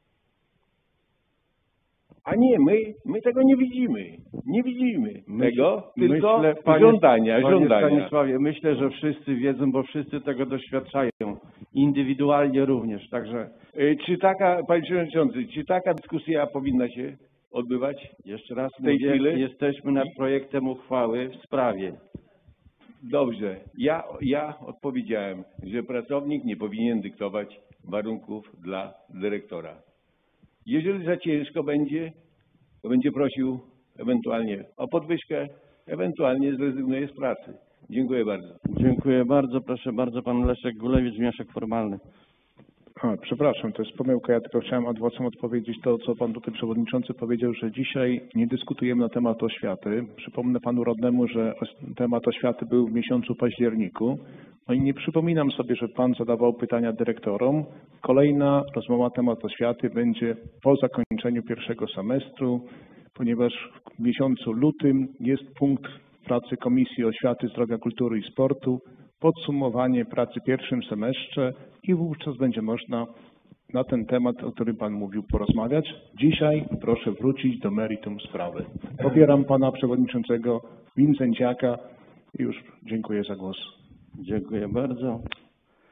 A nie, my tego nie widzimy. Nie widzimy tego, tylko żądania. Panie Stanisławie, myślę, że wszyscy wiedzą, bo wszyscy tego doświadczają. Indywidualnie również, także... Panie Przewodniczący, czy taka dyskusja powinna się odbywać? Jeszcze raz w tej chwili? Jesteśmy nad projektem uchwały w sprawie. Dobrze. Ja odpowiedziałem, że pracownik nie powinien dyktować warunków dla dyrektora. Jeżeli za ciężko będzie, to będzie prosił ewentualnie o podwyżkę, ewentualnie zrezygnuje z pracy. Dziękuję bardzo. Dziękuję bardzo. Proszę bardzo, pan Leszek Gulewicz, wniosek formalny. Przepraszam, to jest pomyłka. Ja tylko chciałem ad vocem odpowiedzieć to, co pan tutaj przewodniczący powiedział, że dzisiaj nie dyskutujemy na temat oświaty. Przypomnę panu radnemu, że temat oświaty był w miesiącu październiku. No i nie przypominam sobie, że pan zadawał pytania dyrektorom. Kolejna rozmowa na temat oświaty będzie po zakończeniu pierwszego semestru, ponieważ w miesiącu lutym jest punkt pracy Komisji Oświaty, Zdrowia, Kultury i Sportu, podsumowanie pracy w pierwszym semestrze i wówczas będzie można na ten temat, o którym pan mówił, porozmawiać. Dzisiaj proszę wrócić do meritum sprawy. Popieram pana przewodniczącego Wincenciaka i już dziękuję za głos. Dziękuję bardzo.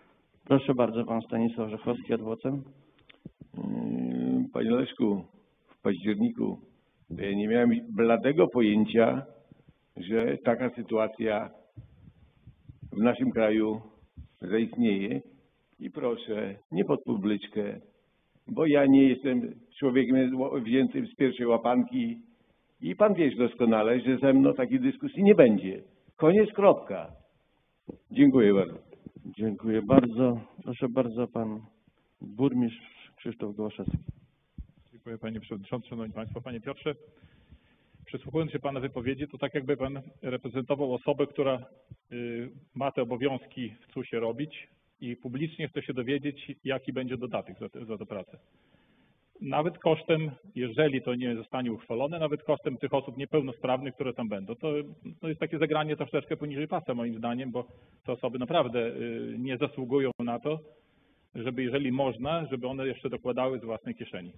Proszę bardzo, pan Stanisław Rzechowski, adwokat. Panie Leszku, w październiku ja nie miałem bladego pojęcia, że taka sytuacja w naszym kraju zaistnieje i proszę, nie pod publiczkę, bo ja nie jestem człowiekiem wziętym z pierwszej łapanki i pan wiesz doskonale, że ze mną takiej dyskusji nie będzie. Koniec, kropka. Dziękuję bardzo. Dziękuję bardzo. Proszę bardzo, pan burmistrz Krzysztof Gołaszewski. Dziękuję Panie Przewodniczący, Szanowni Państwo. Panie Piotrze, przysłuchując się Pana wypowiedzi, to tak jakby Pan reprezentował osobę, która ma te obowiązki w CUS-ie robić i publicznie chce się dowiedzieć, jaki będzie dodatek za tę pracę. Nawet kosztem, jeżeli to nie zostanie uchwalone, nawet kosztem tych osób niepełnosprawnych, które tam będą. To jest takie zagranie troszeczkę poniżej pasa moim zdaniem, bo te osoby naprawdę nie zasługują na to, żeby jeżeli można, żeby one jeszcze dokładały z własnej kieszeni.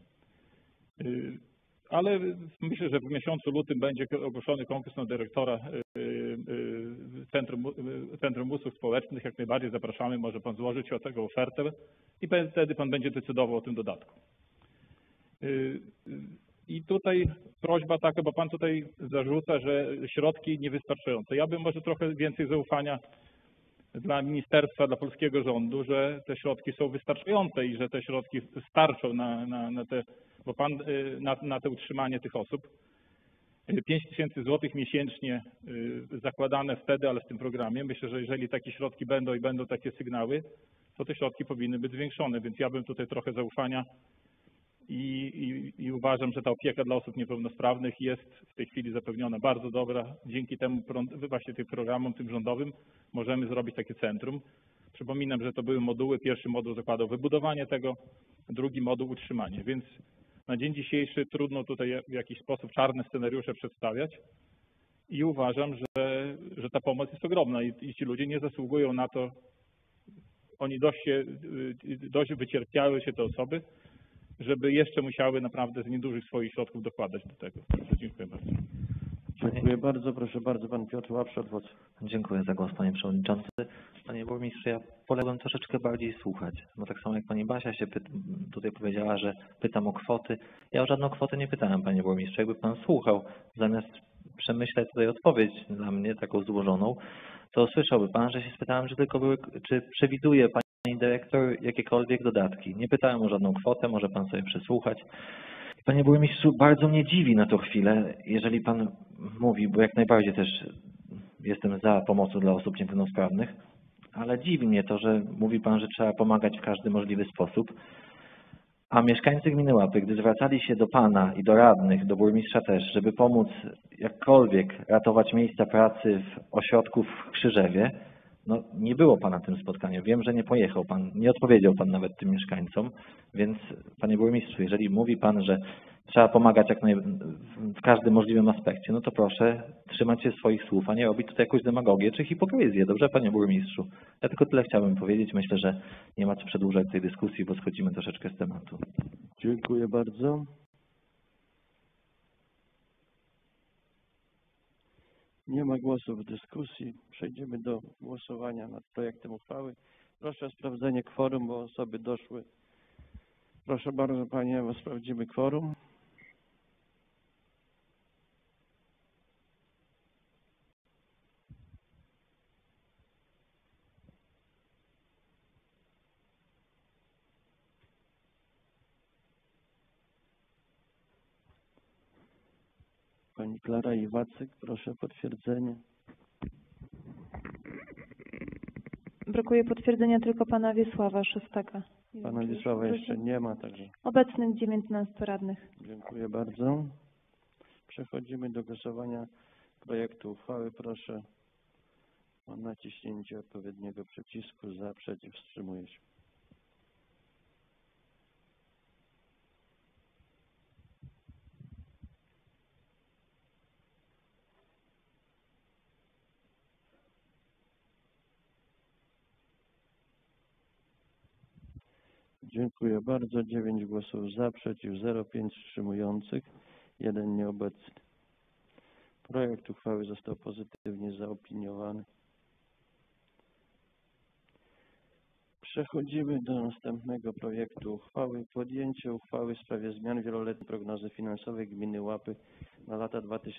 Ale myślę, że w miesiącu lutym będzie ogłoszony konkurs na dyrektora Centrum Usług Społecznych. Jak najbardziej zapraszamy, może Pan złożyć o tego ofertę i wtedy Pan będzie decydował o tym dodatku. I tutaj prośba taka, bo Pan tutaj zarzuca, że środki niewystarczające. Ja bym może trochę więcej zaufania dla ministerstwa, dla polskiego rządu, że te środki są wystarczające i że te środki starczą na te utrzymanie tych osób. 5 tysięcy złotych miesięcznie zakładane wtedy, ale w tym programie. Myślę, że jeżeli takie środki będą i będą takie sygnały, to te środki powinny być zwiększone, więc ja bym tutaj trochę zaufania i uważam, że ta opieka dla osób niepełnosprawnych jest w tej chwili zapewniona bardzo dobra. Dzięki temu właśnie tym programom, tym rządowym możemy zrobić takie centrum. Przypominam, że to były moduły. Pierwszy moduł zakładał wybudowanie tego, drugi moduł utrzymanie, więc na dzień dzisiejszy trudno tutaj w jakiś sposób czarne scenariusze przedstawiać i uważam, że ta pomoc jest ogromna i ci ludzie nie zasługują na to. Oni dość wycierpiały się te osoby, żeby jeszcze musiały naprawdę z niedużych swoich środków dokładać do tego. Także dziękuję bardzo. Dziękuję bardzo. Proszę bardzo, pan Piotr Łapszy, adwokat. Dziękuję za głos, Panie Przewodniczący. Panie Burmistrzu, ja poległem troszeczkę bardziej słuchać, bo tak samo jak Pani Basia się tutaj powiedziała, że pytam o kwoty. Ja o żadną kwotę nie pytałem, Panie Burmistrzu. Jakby Pan słuchał, zamiast przemyśleć tutaj odpowiedź dla mnie, taką złożoną, to słyszałby Pan, że się spytałem, czy przewiduje Pani Dyrektor jakiekolwiek dodatki. Nie pytałem o żadną kwotę, może Pan sobie przesłuchać. Panie Burmistrzu, bardzo mnie dziwi na tą chwilę, jeżeli Pan mówi, bo jak najbardziej też jestem za pomocą dla osób niepełnosprawnych, ale dziwi mnie to, że mówi Pan, że trzeba pomagać w każdy możliwy sposób, a mieszkańcy gminy Łapy, gdy zwracali się do Pana i do radnych, do burmistrza też, żeby pomóc jakkolwiek ratować miejsca pracy w ośrodku w Krzyżewie, no nie było Pana na tym spotkaniu. Wiem, że nie pojechał Pan, nie odpowiedział Pan nawet tym mieszkańcom, więc Panie Burmistrzu, jeżeli mówi Pan, że trzeba pomagać w każdym możliwym aspekcie, no to proszę trzymać się swoich słów, a nie robić tutaj jakąś demagogię czy hipokryzję. Dobrze, Panie Burmistrzu? Ja tylko tyle chciałbym powiedzieć. Myślę, że nie ma co przedłużać tej dyskusji, bo schodzimy troszeczkę z tematu. Dziękuję bardzo. Nie ma głosów w dyskusji. Przejdziemy do głosowania nad projektem uchwały. Proszę o sprawdzenie kworum, bo osoby doszły. Proszę bardzo, Panie Ewo, sprawdzimy kworum. Pani Klara Iwacyk, proszę o potwierdzenie. Brakuje potwierdzenia tylko pana Wiesława Szostaka. Pana Wiesława jeszcze nie ma, także Obecnych 19 radnych. dziękuję bardzo. Przechodzimy do głosowania projektu uchwały. Proszę o naciśnięcie odpowiedniego przycisku. Za, przeciw, wstrzymuje się. Dziękuję bardzo. 9 głosów za, przeciw 0, 5 wstrzymujących, 1 nieobecny. Projekt uchwały został pozytywnie zaopiniowany. Przechodzimy do następnego projektu uchwały. Podjęcie uchwały w sprawie zmian wieloletniej prognozy finansowej gminy Łapy na lata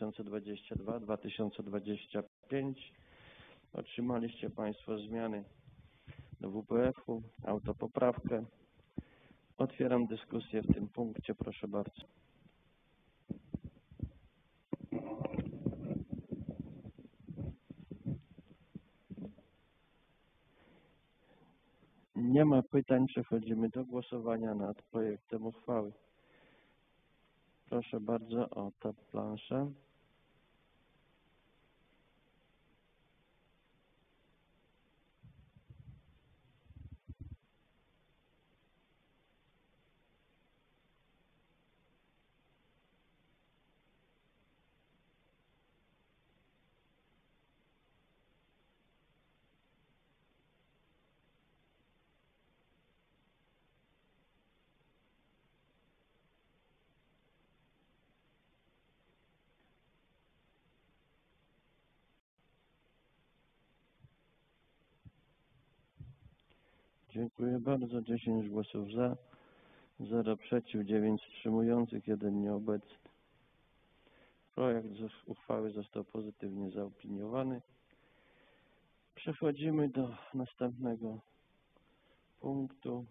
2022-2025. Otrzymaliście Państwo zmiany do WPF-u, autopoprawkę. Otwieram dyskusję w tym punkcie. Proszę bardzo. Nie ma pytań. Przechodzimy do głosowania nad projektem uchwały. Proszę bardzo o tę planszę. Dziękuję bardzo. 10 głosów za, 0 przeciw, 9 wstrzymujących, 1 nieobecny. Projekt uchwały został pozytywnie zaopiniowany. Przechodzimy do następnego punktu.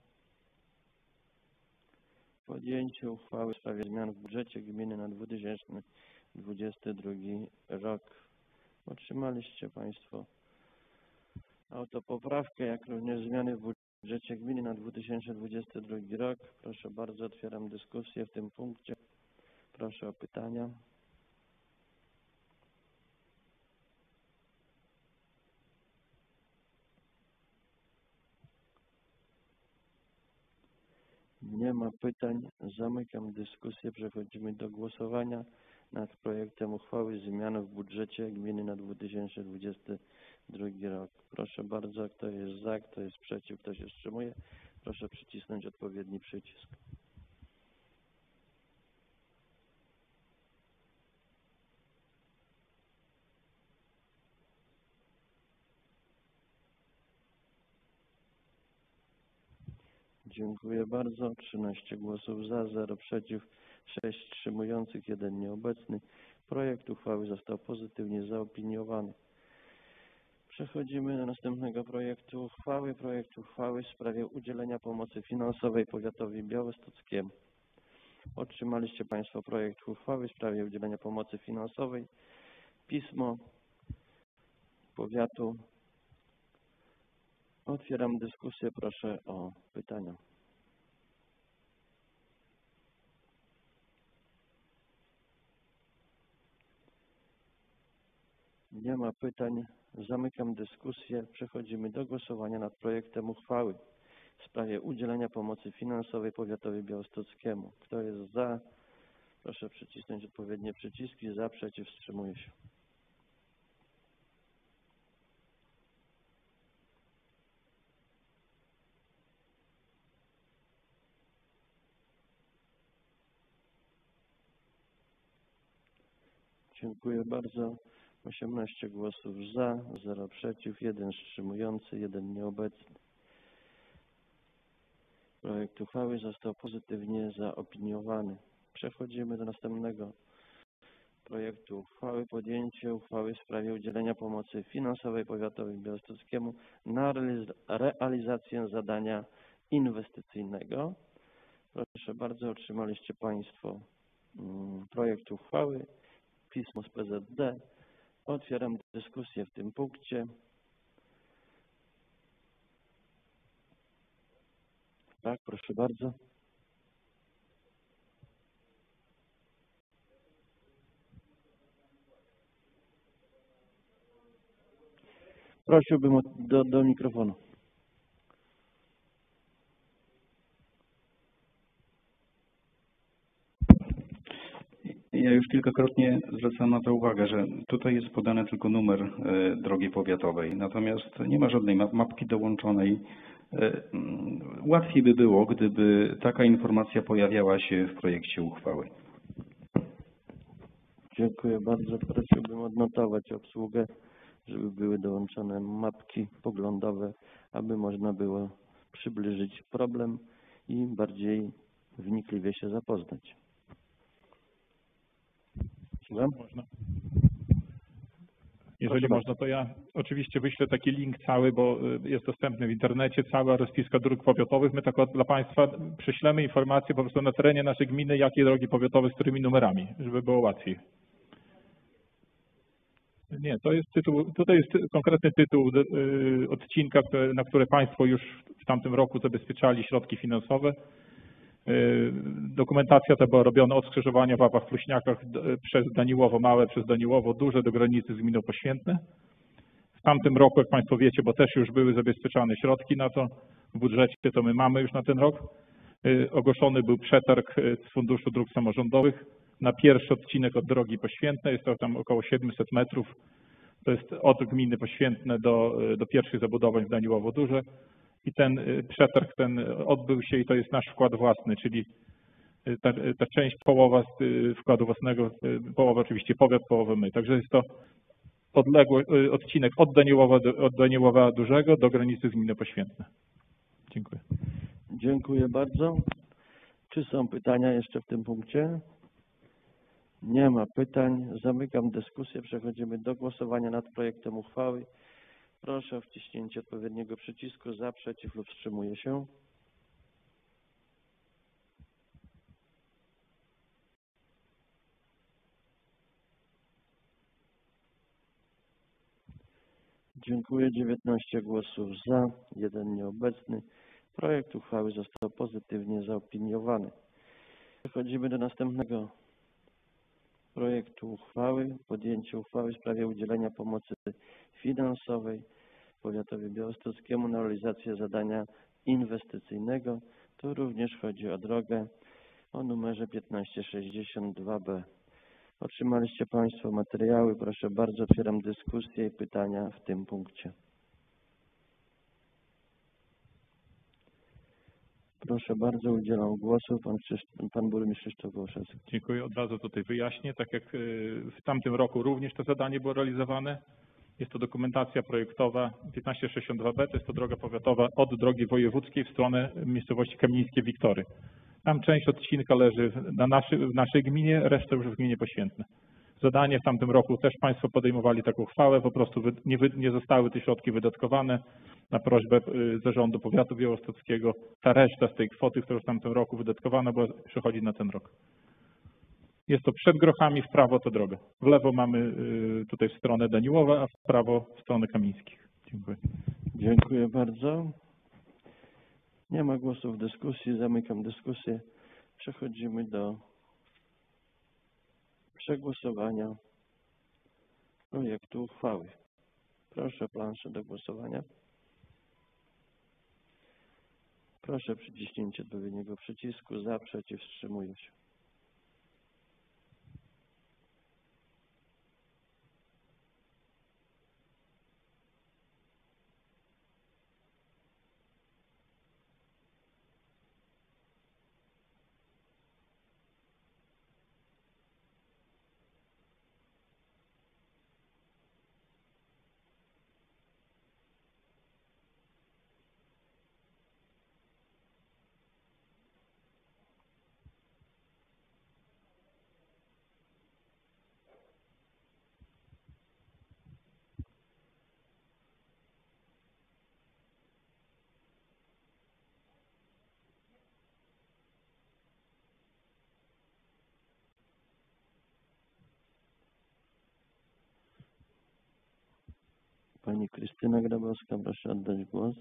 Podjęcie uchwały w sprawie zmian w budżecie gminy na 2022 rok. Otrzymaliście Państwo autopoprawkę, jak również zmiany w budżecie gminy na 2022 rok. Proszę bardzo, otwieram dyskusję w tym punkcie. Proszę o pytania. Nie ma pytań. Zamykam dyskusję. Przechodzimy do głosowania nad projektem uchwały zmian w budżecie gminy na 2022 rok. Proszę bardzo, kto jest za, kto jest przeciw, kto się wstrzymuje. Proszę przycisnąć odpowiedni przycisk. Dziękuję bardzo. 13 głosów za, 0 przeciw, 6 wstrzymujących, 1 nieobecny. Projekt uchwały został pozytywnie zaopiniowany. Przechodzimy do następnego projektu uchwały. Projekt uchwały w sprawie udzielenia pomocy finansowej powiatowi białostockiemu. Otrzymaliście Państwo projekt uchwały w sprawie udzielenia pomocy finansowej. Pismo powiatu. Otwieram dyskusję. Proszę o pytania. Nie ma pytań. Zamykam dyskusję. Przechodzimy do głosowania nad projektem uchwały w sprawie udzielenia pomocy finansowej powiatowi białostockiemu. Kto jest za? Proszę przycisnąć odpowiednie przyciski. Za, przeciw, wstrzymuje się. Dziękuję bardzo. 18 głosów za, 0 przeciw, 1 wstrzymujący, 1 nieobecny. Projekt uchwały został pozytywnie zaopiniowany. Przechodzimy do następnego projektu uchwały. Podjęcie uchwały w sprawie udzielenia pomocy finansowej powiatowi białostockiemu na realizację zadania inwestycyjnego. Proszę bardzo, otrzymaliście Państwo projekt uchwały, pismo z PZD. Otwieram dyskusję w tym punkcie. Tak, proszę bardzo. Prosiłbym do mikrofonu. Ja już kilkakrotnie zwracam na to uwagę, że tutaj jest podany tylko numer drogi powiatowej, natomiast nie ma żadnej mapki dołączonej. Łatwiej by było, gdyby taka informacja pojawiała się w projekcie uchwały. Dziękuję bardzo. Prosiłbym odnotować obsługę, żeby były dołączone mapki poglądowe, aby można było przybliżyć problem i bardziej wnikliwie się zapoznać. Słucham? Można. Jeżeli można, to ja oczywiście wyślę taki link cały, bo jest dostępny w internecie, cała rozpiska dróg powiatowych. My tak dla Państwa przyślemy informacje po prostu na terenie naszej gminy, jakie drogi powiatowe, z którymi numerami, żeby było łatwiej. Nie, to jest tytuł, tutaj jest konkretny tytuł odcinka, na które Państwo już w tamtym roku zabezpieczali środki finansowe. Dokumentacja ta była robiona od skrzyżowania w Łapach-Fluśniakach przez Daniłowo Małe, przez Daniłowo Duże do granicy z gminą Poświętne. W tamtym roku, jak Państwo wiecie, bo też już były zabezpieczane środki na to, w budżecie to my mamy już na ten rok. Ogłoszony był przetarg z Funduszu Dróg Samorządowych na pierwszy odcinek od drogi Poświętne. Jest to tam około 700 metrów. To jest od gminy Poświętne do pierwszych zabudowań w Daniłowo Duże. I ten przetarg odbył się i to jest nasz wkład własny, czyli ta część połowa z wkładu własnego, połowa oczywiście powiat, połowa my. Także jest to odległy odcinek od Daniłowa Dużego do granicy z gminy Poświętne. Dziękuję. Dziękuję bardzo. Czy są pytania jeszcze w tym punkcie? Nie ma pytań. Zamykam dyskusję. Przechodzimy do głosowania nad projektem uchwały. Proszę o wciśnięcie odpowiedniego przycisku za, przeciw lub wstrzymuje się. Dziękuję. 19 głosów za, 1 nieobecny. Projekt uchwały został pozytywnie zaopiniowany. Przechodzimy do następnego projektu uchwały. Podjęcie uchwały w sprawie udzielenia pomocy finansowej powiatowi białostockiemu na realizację zadania inwestycyjnego. Tu również chodzi o drogę o numerze 1562B. Otrzymaliście Państwo materiały. Proszę bardzo, otwieram dyskusję i pytania w tym punkcie. Proszę bardzo, udzielam głosu. Pan burmistrz Krzysztof Gołaszewski. Dziękuję. Od razu tutaj wyjaśnię. Tak jak w tamtym roku również to zadanie było realizowane. Jest to dokumentacja projektowa 1562B, to jest to droga powiatowa od drogi wojewódzkiej w stronę miejscowości Kamińskie Wiktory. Tam część odcinka leży w naszej gminie, reszta już w gminie Poświętne. Zadanie w tamtym roku też Państwo podejmowali taką uchwałę, po prostu nie zostały te środki wydatkowane na prośbę Zarządu Powiatu Białostockiego. Ta reszta z tej kwoty, która w tamtym roku wydatkowana była, przechodzi na ten rok. Jest to przed Grochami, w prawo to droga. W lewo mamy tutaj w stronę Daniłowa, a w prawo w stronę Kamińskich. Dziękuję. Dziękuję bardzo. Nie ma głosów w dyskusji. Zamykam dyskusję. Przechodzimy do przegłosowania projektu uchwały. Proszę o planszę do głosowania. Proszę o przyciśnięcie odpowiedniego przycisku za, przeciw, wstrzymuję się. Pani Krystyna Grabowska, proszę oddać głos.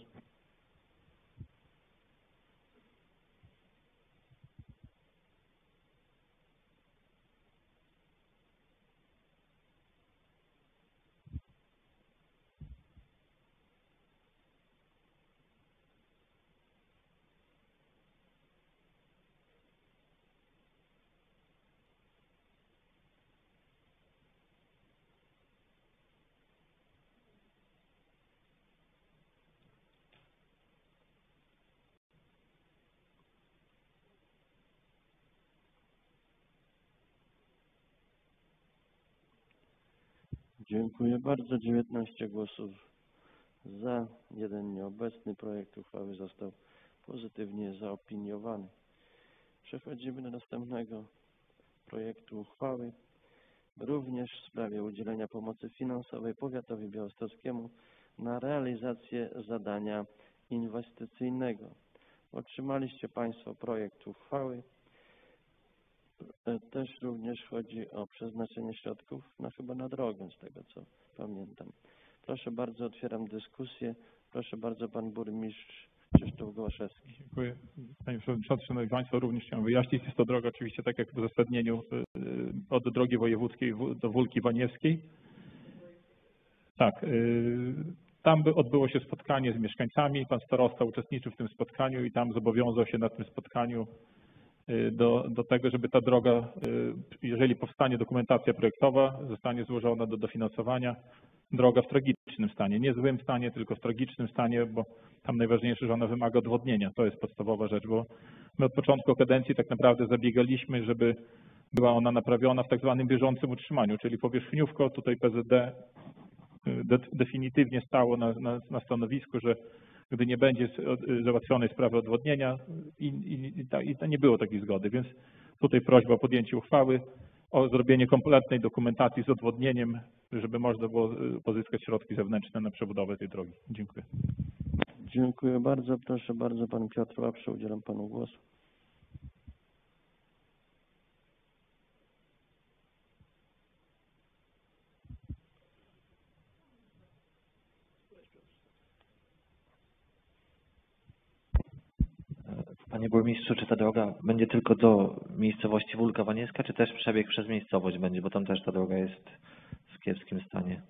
Dziękuję bardzo. 19 głosów za, 1 nieobecny. Projekt uchwały został pozytywnie zaopiniowany. Przechodzimy do następnego projektu uchwały. Również w sprawie udzielenia pomocy finansowej powiatowi białostockiemu na realizację zadania inwestycyjnego. Otrzymaliście Państwo projekt uchwały. Też również chodzi o przeznaczenie środków chyba na drogę, z tego co pamiętam. Proszę bardzo, otwieram dyskusję. Proszę bardzo, Pan Burmistrz Krzysztof Gołaszewski. Dziękuję. Panie Przewodniczący, Szanowni Państwo, również chciałem wyjaśnić, jest to droga oczywiście, tak jak w uzasadnieniu, od drogi wojewódzkiej do Wólki Waniewskiej. Tak, tam odbyło się spotkanie z mieszkańcami, pan starosta uczestniczył w tym spotkaniu i tam zobowiązał się na tym spotkaniu do tego, żeby ta droga, jeżeli powstanie dokumentacja projektowa, zostanie złożona do dofinansowania. Droga w tragicznym stanie, nie w złym stanie, tylko w tragicznym stanie, bo tam najważniejsze, że ona wymaga odwodnienia. To jest podstawowa rzecz, bo my od początku kadencji tak naprawdę zabiegaliśmy, żeby była ona naprawiona w tak zwanym bieżącym utrzymaniu, czyli powierzchniówko. Tutaj PZD definitywnie stało na stanowisku, że gdy nie będzie załatwionej sprawy odwodnienia i nie było takiej zgody, więc tutaj prośba o podjęcie uchwały o zrobienie kompletnej dokumentacji z odwodnieniem, żeby można było pozyskać środki zewnętrzne na przebudowę tej drogi. Dziękuję. Dziękuję bardzo. Proszę bardzo, Pan Piotr Łapsza, udzielam Panu głosu. Panie Burmistrzu, czy ta droga będzie tylko do miejscowości Wólka Waniewska, czy też przebieg przez miejscowość będzie, bo tam też ta droga jest w kiepskim stanie?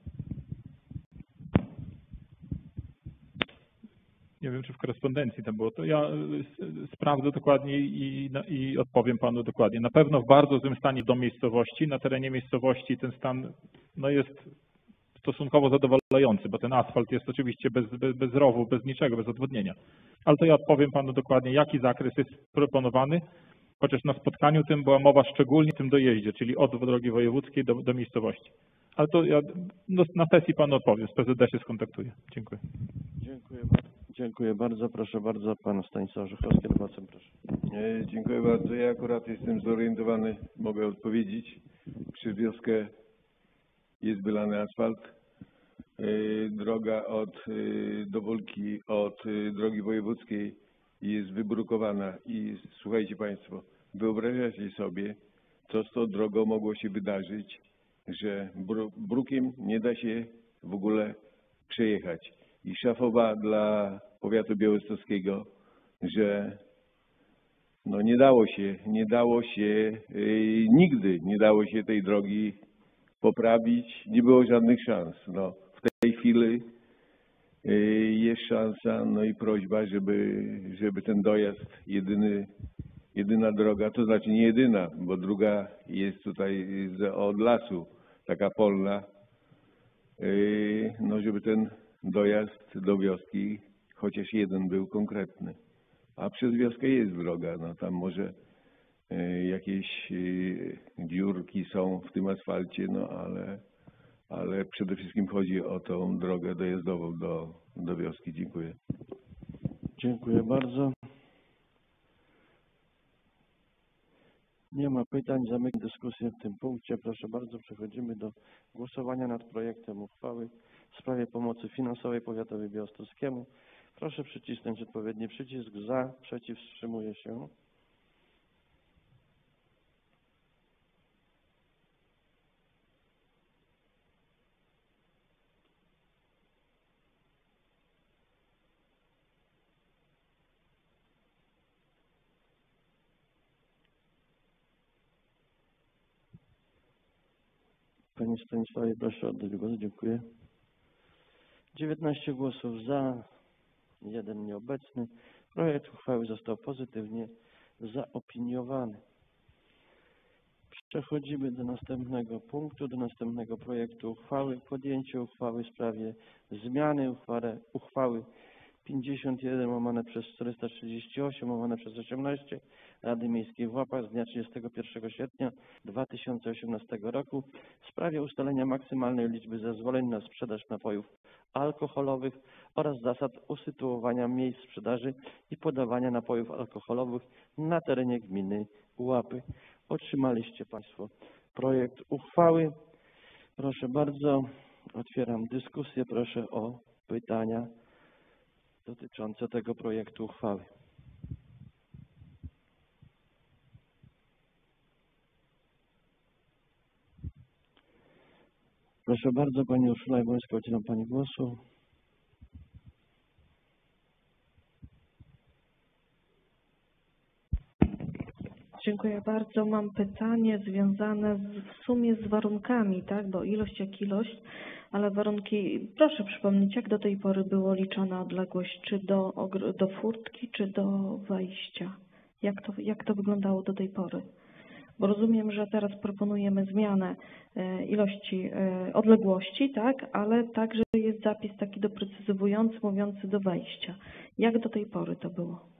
Nie wiem, czy w korespondencji tam było. To ja sprawdzę dokładnie i odpowiem Panu dokładnie. Na pewno w bardzo złym stanie do miejscowości. Na terenie miejscowości ten stan jest stosunkowo zadowalający, bo ten asfalt jest oczywiście bez rowu, bez niczego, bez odwodnienia. Ale to ja odpowiem Panu dokładnie, jaki zakres jest proponowany, chociaż na spotkaniu tym była mowa szczególnie o tym dojeździe, czyli od drogi wojewódzkiej do miejscowości. Ale to ja na sesji Panu odpowiem, z PZD się skontaktuję. Dziękuję. Dziękuję bardzo. Proszę bardzo, Pan Stanisław Żuchowski, adwocem, proszę. Dziękuję bardzo. Ja akurat jestem zorientowany, mogę odpowiedzieć. Przez wioskę jest wylany asfalt. Droga do Wólki od drogi wojewódzkiej jest wybrukowana i słuchajcie Państwo, wyobrażacie sobie, co z tą drogą mogło się wydarzyć, że brukiem nie da się w ogóle przejechać. I szafowa dla powiatu białostockiego, że no nigdy nie dało się tej drogi poprawić, nie było żadnych szans. No, w tej chwili jest szansa, no i prośba, żeby ten dojazd, jedyna droga, to znaczy nie jedyna, bo druga jest tutaj od lasu, taka polna, no żeby ten dojazd do wioski, chociaż jeden był konkretny. A przez wioskę jest droga, no tam może jakieś dziurki są w tym asfalcie, no ale przede wszystkim chodzi o tą drogę dojazdową do wioski. Dziękuję. Dziękuję bardzo. Nie ma pytań, zamykam dyskusję w tym punkcie. Proszę bardzo, przechodzimy do głosowania nad projektem uchwały w sprawie pomocy finansowej powiatowi białostockiemu. Proszę przycisnąć odpowiedni przycisk za, przeciw, wstrzymuje się. Panie Stanisławie, proszę oddać głos. Dziękuję. 19 głosów za, 1 nieobecny. Projekt uchwały został pozytywnie zaopiniowany. Przechodzimy do następnego punktu, do następnego projektu uchwały. Podjęcie uchwały w sprawie zmiany uchwały 51/438/18 Rady Miejskiej w Łapach z dnia 31 sierpnia 2018 roku w sprawie ustalenia maksymalnej liczby zezwoleń na sprzedaż napojów alkoholowych oraz zasad usytuowania miejsc sprzedaży i podawania napojów alkoholowych na terenie gminy Łapy. Otrzymaliście Państwo projekt uchwały. Proszę bardzo, otwieram dyskusję. Proszę o pytania dotyczące tego projektu uchwały. Proszę bardzo, Pani Urszula Jabłońska, udzielam Pani głosu. Dziękuję bardzo. Mam pytanie związane w sumie z warunkami, tak? Bo ilość jak ilość, ale warunki, proszę przypomnieć, jak do tej pory było liczona odległość, czy do furtki, czy do wejścia? Jak to wyglądało do tej pory? Bo rozumiem, że teraz proponujemy zmianę ilości odległości, tak? Ale także jest zapis taki doprecyzowujący, mówiący do wejścia. Jak do tej pory to było?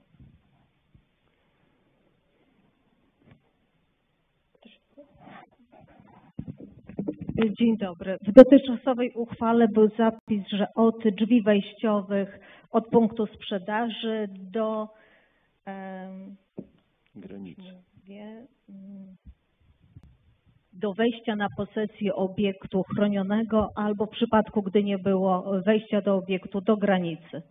Dzień dobry. W dotychczasowej uchwale był zapis, że od drzwi wejściowych, od punktu sprzedaży do Granicy. Do wejścia na posesję obiektu chronionego albo w przypadku, gdy nie było wejścia do obiektu, do granicy.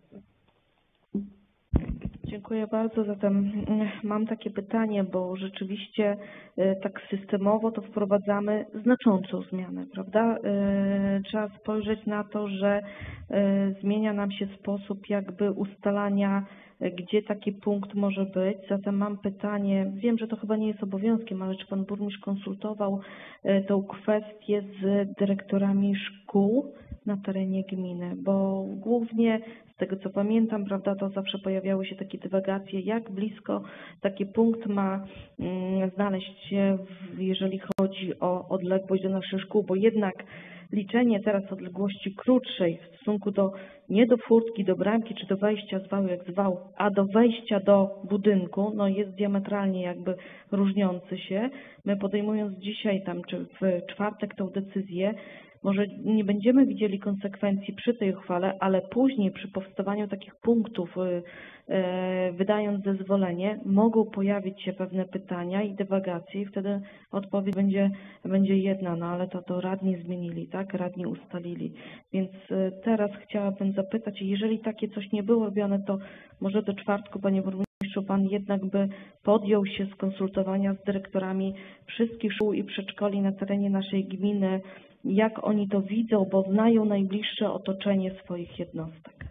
Dziękuję bardzo. Zatem mam takie pytanie, bo rzeczywiście tak systemowo to wprowadzamy znaczącą zmianę, prawda? Trzeba spojrzeć na to, że zmienia nam się sposób jakby ustalania, gdzie taki punkt może być. Zatem mam pytanie, wiem, że to chyba nie jest obowiązkiem, ale czy Pan Burmistrz konsultował tą kwestię z dyrektorami szkół na terenie gminy? Bo głównie z tego co pamiętam, prawda, to zawsze pojawiały się takie dywagacje, jak blisko taki punkt ma znaleźć się, jeżeli chodzi o odległość do naszych szkół, bo jednak liczenie teraz odległości krótszej w stosunku nie do furtki, do bramki czy do wejścia zwał jak zwał, a do wejścia do budynku, no jest diametralnie jakby różniący się. My podejmując dzisiaj czy w czwartek tą decyzję, może nie będziemy widzieli konsekwencji przy tej uchwale, ale później przy powstawaniu takich punktów, wydając zezwolenie, mogą pojawić się pewne pytania i dywagacje i wtedy odpowiedź będzie jedna, no ale to radni zmienili, tak? Radni ustalili. Więc teraz chciałabym zapytać, jeżeli takie coś nie było robione, to może do czwartku, Panie Burmistrzu, Pan jednak by podjął się skonsultowania z dyrektorami wszystkich szkół i przedszkoli na terenie naszej gminy, jak oni to widzą, bo znają najbliższe otoczenie swoich jednostek.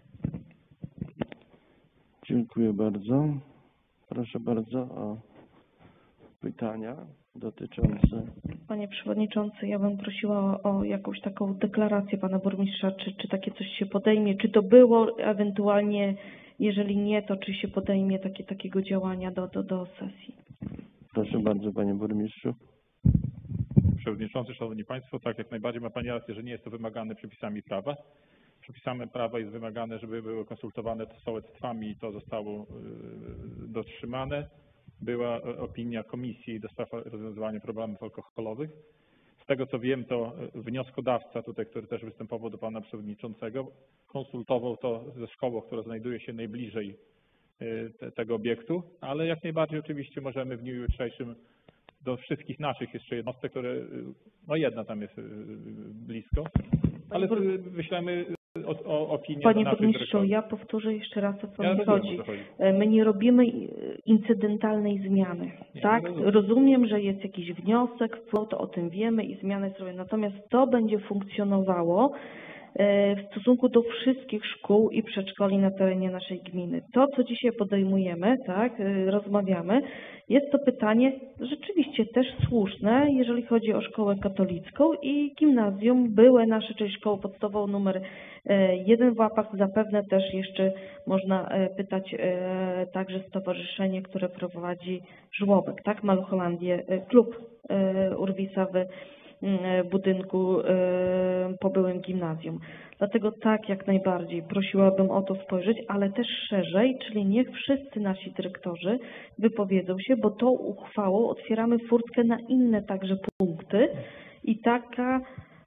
Dziękuję bardzo. Proszę bardzo o pytania dotyczące... Panie Przewodniczący, ja bym prosiła o jakąś taką deklarację Pana Burmistrza, czy takie coś się podejmie, czy to było, ewentualnie jeżeli nie, to czy się podejmie takiego działania do sesji. Proszę bardzo, Panie Burmistrzu. Przewodniczący, Szanowni Państwo, tak, jak najbardziej ma Pani rację, że nie jest to wymagane przepisami prawa. Przepisami prawa jest wymagane, żeby były konsultowane to z sołectwami i to zostało dotrzymane. Była opinia Komisji do spraw rozwiązywania problemów alkoholowych. Z tego co wiem, to wnioskodawca tutaj, który też występował do Pana Przewodniczącego, konsultował to ze szkołą, która znajduje się najbliżej tego obiektu, ale jak najbardziej oczywiście możemy w dniu jutrzejszym do wszystkich naszych jeszcze jednostek, które, no jedna tam jest blisko, ale wyślemy opinię Panie do naszych Burmistrzu, dyrektorów. ja powtórzę jeszcze raz, o co Ja mi rozumiem, chodzi. o co chodzi. My nie robimy incydentalnej zmiany, tak? Rozumiem, że jest jakiś wniosek, to o tym wiemy i zmiany zrobione. Natomiast to będzie funkcjonowało w stosunku do wszystkich szkół i przedszkoli na terenie naszej gminy. To, co dzisiaj podejmujemy, tak, rozmawiamy, jest to pytanie rzeczywiście też słuszne, jeżeli chodzi o szkołę katolicką i gimnazjum byłe nasze, czyli szkołę podstawową numer 1 w Łapach. Zapewne też jeszcze można pytać także stowarzyszenie, które prowadzi żłobek, tak, Malucholandię, klub Urwisa w budynku po byłym gimnazjum. Dlatego tak, jak najbardziej prosiłabym o to spojrzeć, ale też szerzej, czyli niech wszyscy nasi dyrektorzy wypowiedzą się, bo tą uchwałą otwieramy furtkę na inne także punkty i taka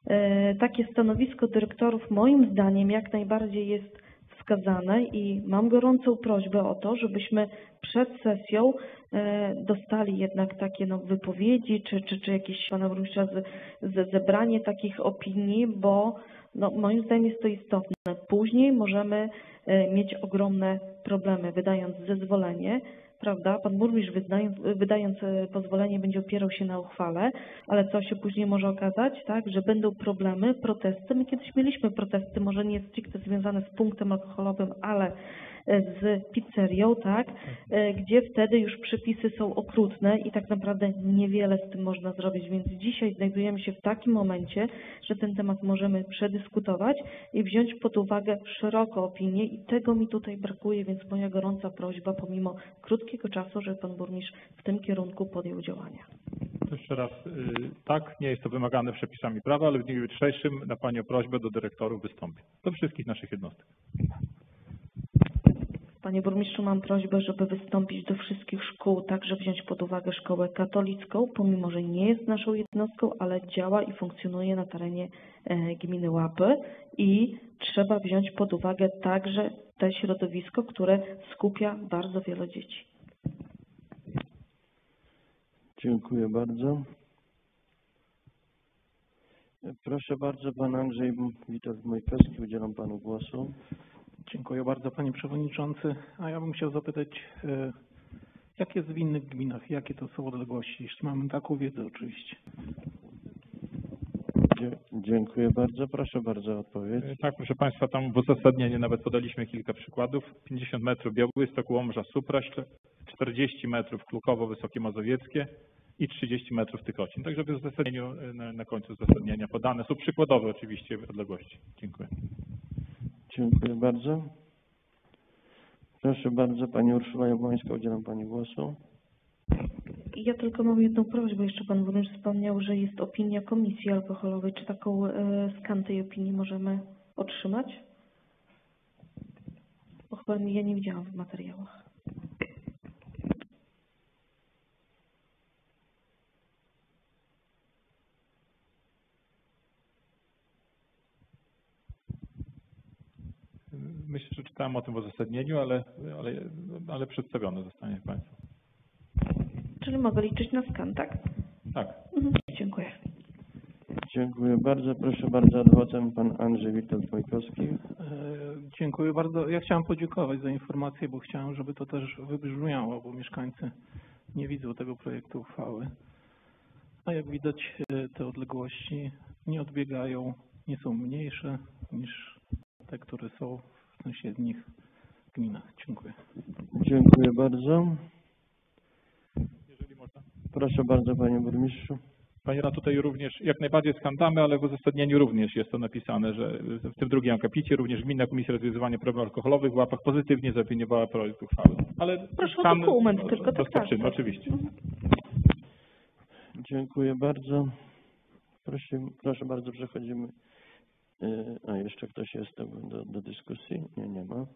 Takie stanowisko dyrektorów moim zdaniem jak najbardziej jest wskazane i mam gorącą prośbę o to, żebyśmy przed sesją dostali jednak takie wypowiedzi, czy jakieś pana burmistrza zebranie takich opinii, bo moim zdaniem jest to istotne. Później możemy mieć ogromne problemy, wydając zezwolenie, prawda? Pan burmistrz wydając pozwolenie będzie opierał się na uchwale, ale co się później może okazać, tak? Że będą problemy, protesty. My kiedyś mieliśmy protesty, może nie stricte związane z punktem alkoholowym, ale z pizzerią, tak? Gdzie wtedy już przepisy są okrutne i tak naprawdę niewiele z tym można zrobić, więc dzisiaj znajdujemy się w takim momencie, że ten temat możemy przedyskutować i wziąć pod uwagę szeroko opinię i tego mi tutaj brakuje, więc moja gorąca prośba pomimo krótkiego czasu, żeby pan burmistrz w tym kierunku podjął działania. Jeszcze raz, tak, nie jest to wymagane przepisami prawa, ale w dniu jutrzejszym na Panią prośbę do dyrektorów wystąpię. Do wszystkich naszych jednostek. Panie burmistrzu, mam prośbę, żeby wystąpić do wszystkich szkół, także wziąć pod uwagę szkołę katolicką, pomimo że nie jest naszą jednostką, ale działa i funkcjonuje na terenie gminy Łapy i trzeba wziąć pod uwagę także te środowisko, które skupia bardzo wiele dzieci. Dziękuję bardzo. Proszę bardzo, pan Andrzej Witold-Mojkowski, udzielam panu głosu. Dziękuję bardzo, panie przewodniczący. A ja bym chciał zapytać, jak jest w innych gminach, jakie to są odległości, jeśli mamy taką wiedzę oczywiście. Dziękuję bardzo. Proszę bardzo o odpowiedź. Tak, proszę Państwa, tam w uzasadnieniu nawet podaliśmy kilka przykładów. 50 metrów Białystok, Łomża, Supraśl, 40 metrów Klukowo, Wysokie Mazowieckie i 30 metrów Tykocin. Także w uzasadnieniu, na końcu uzasadnienia podane są przykładowe oczywiście odległości. Dziękuję. Dziękuję bardzo. Proszę bardzo, pani Urszula Jabłońska, udzielam pani głosu. Ja tylko mam jedną prośbę. Jeszcze pan burmistrz wspomniał, że jest opinia komisji alkoholowej. Czy taką skan tej opinii możemy otrzymać? Bo chyba ja nie widziałam w materiałach. Myślę, że czytałem o tym w uzasadnieniu, ale przedstawione zostanie Państwu. Czyli mogę liczyć na skan, tak? Tak. Dziękuję. Dziękuję bardzo. Proszę bardzo, adwokatem pan Andrzej Witold-Mojkowski. Dziękuję bardzo. Ja chciałem podziękować za informację, bo chciałem, żeby to też wybrzmiało, bo mieszkańcy nie widzą tego projektu uchwały. A jak widać, te odległości nie odbiegają, nie są mniejsze niż te, które są w sąsiednich gminach. Dziękuję. Dziękuję bardzo. Proszę bardzo, panie burmistrzu. Panie radny, tutaj również jak najbardziej skandamy, ale w uzasadnieniu również jest to napisane, że w tym drugim akapicie również Gminna Komisja Rozwiązywania Problemów Alkoholowych w Łapach pozytywnie zaopiniowała projekt uchwały. Ale proszę o dokument, tylko tak. Oczywiście. Dziękuję bardzo. Proszę bardzo, przechodzimy. A jeszcze ktoś jest do dyskusji? Nie ma.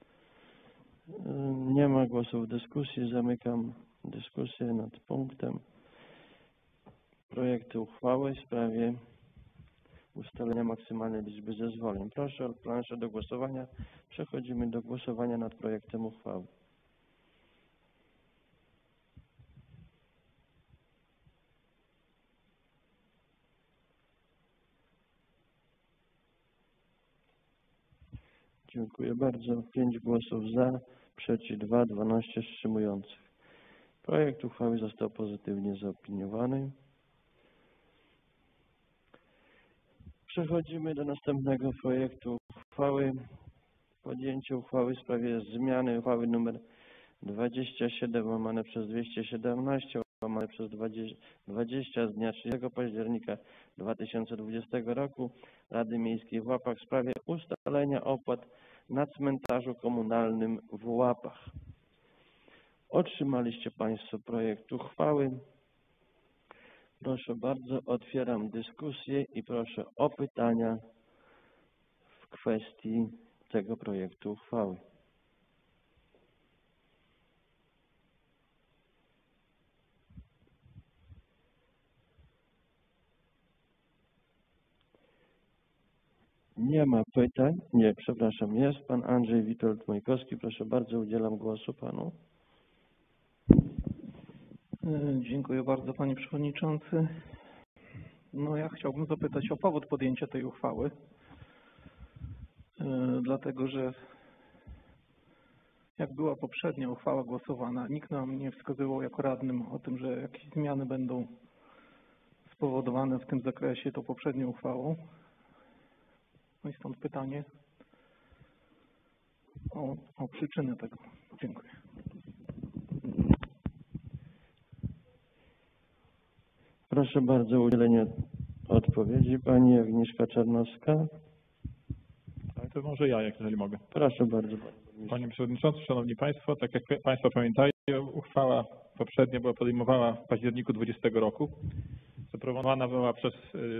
Nie ma głosów w dyskusji. Zamykam dyskusję nad punktem projektu uchwały w sprawie ustalenia maksymalnej liczby zezwoleń. Proszę o planszę do głosowania. Przechodzimy do głosowania nad projektem uchwały. Dziękuję bardzo. 5 głosów za, przeciw 2, 12 wstrzymujących. Projekt uchwały został pozytywnie zaopiniowany. Przechodzimy do następnego projektu uchwały. Podjęcie uchwały w sprawie zmiany uchwały nr 27/217/20 z dnia 30 października 2020 roku Rady Miejskiej w Łapach w sprawie ustalenia opłat na cmentarzu komunalnym w Łapach. Otrzymaliście Państwo projekt uchwały. Proszę bardzo, otwieram dyskusję i proszę o pytania w kwestii tego projektu uchwały. Nie ma pytań. Nie, przepraszam, jest pan Andrzej Witold Majkowski. Proszę bardzo, udzielam głosu panu. Dziękuję bardzo, panie przewodniczący. No ja chciałbym zapytać o powód podjęcia tej uchwały, dlatego że jak była poprzednia uchwała głosowana, nikt nam nie wskazywał jako radnym o tym, że jakieś zmiany będą spowodowane w tym zakresie tą poprzednią uchwałą. No i stąd pytanie o przyczynę tego. Dziękuję. Proszę bardzo o udzielenie odpowiedzi pani Agnieszka Czarnowska. Ale to może ja, jeżeli mogę. Proszę bardzo. Panie Przewodniczący, Szanowni Państwo, tak jak Państwo pamiętają, uchwała poprzednia była podejmowana w październiku 2020 roku. Zaproponowana była przez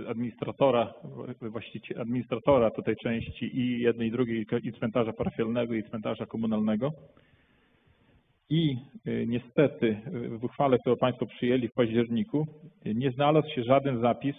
administratora tej części i jednej, i drugiej, i cmentarza parafialnego, i cmentarza komunalnego. I niestety w uchwale, którą Państwo przyjęli w październiku, nie znalazł się żaden zapis,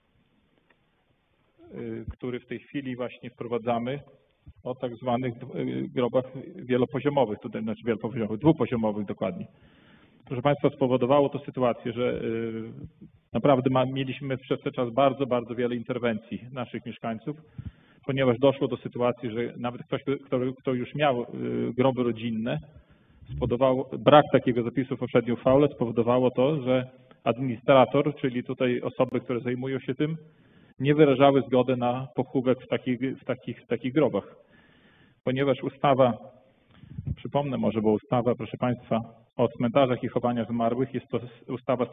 który w tej chwili właśnie wprowadzamy, o tak zwanych grobach wielopoziomowych, dwupoziomowych dokładnie. Proszę Państwa, spowodowało to sytuację, że naprawdę mieliśmy przez ten czas bardzo, bardzo wiele interwencji naszych mieszkańców, ponieważ doszło do sytuacji, że nawet ktoś, kto już miał groby rodzinne, brak takiego zapisu w poprzedniej uchwale spowodowało to, że administrator, czyli tutaj osoby, które zajmują się tym, nie wyrażały zgody na pochówek w takich grobach. Ponieważ ustawa, przypomnę może, bo ustawa, proszę Państwa, o cmentarzach i chowaniach zmarłych jest to ustawa z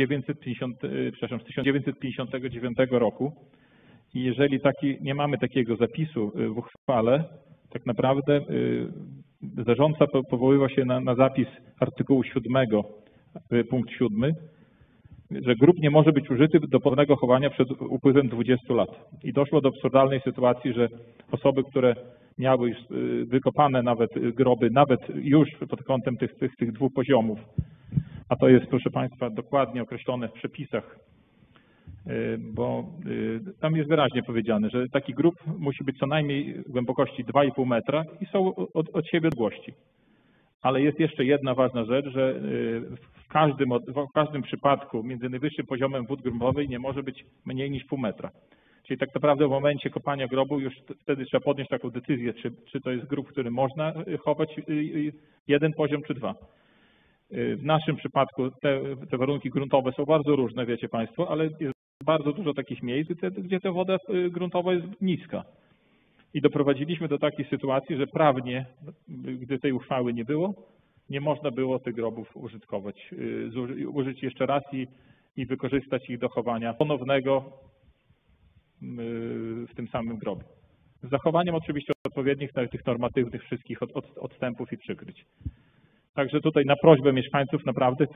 1959 roku i jeżeli nie mamy takiego zapisu w uchwale, tak naprawdę zarządca powoływał się na zapis artykułu 7, punkt 7, że grób nie może być użyty do ponownego chowania przed upływem 20 lat. I doszło do absurdalnej sytuacji, że osoby, które miały już wykopane nawet groby, nawet już pod kątem tych dwóch poziomów, a to jest, proszę Państwa, dokładnie określone w przepisach, bo tam jest wyraźnie powiedziane, że taki grób musi być co najmniej głębokości 2,5 metra i są od siebie odległości. Ale jest jeszcze jedna ważna rzecz, że w każdym przypadku między najwyższym poziomem wód gruntowej nie może być mniej niż pół metra. Czyli tak naprawdę w momencie kopania grobu już wtedy trzeba podjąć taką decyzję, czy to jest grób, który można chować jeden poziom czy dwa. W naszym przypadku te warunki gruntowe są bardzo różne, wiecie Państwo, ale jest bardzo dużo takich miejsc, gdzie ta woda gruntowa jest niska. I doprowadziliśmy do takiej sytuacji, że prawnie, gdy tej uchwały nie było, nie można było tych grobów użytkować, użyć jeszcze raz i wykorzystać ich do chowania ponownego w tym samym grobie. Z zachowaniem oczywiście odpowiednich tych normatywnych wszystkich odstępów i przykryć. Także tutaj na prośbę mieszkańców naprawdę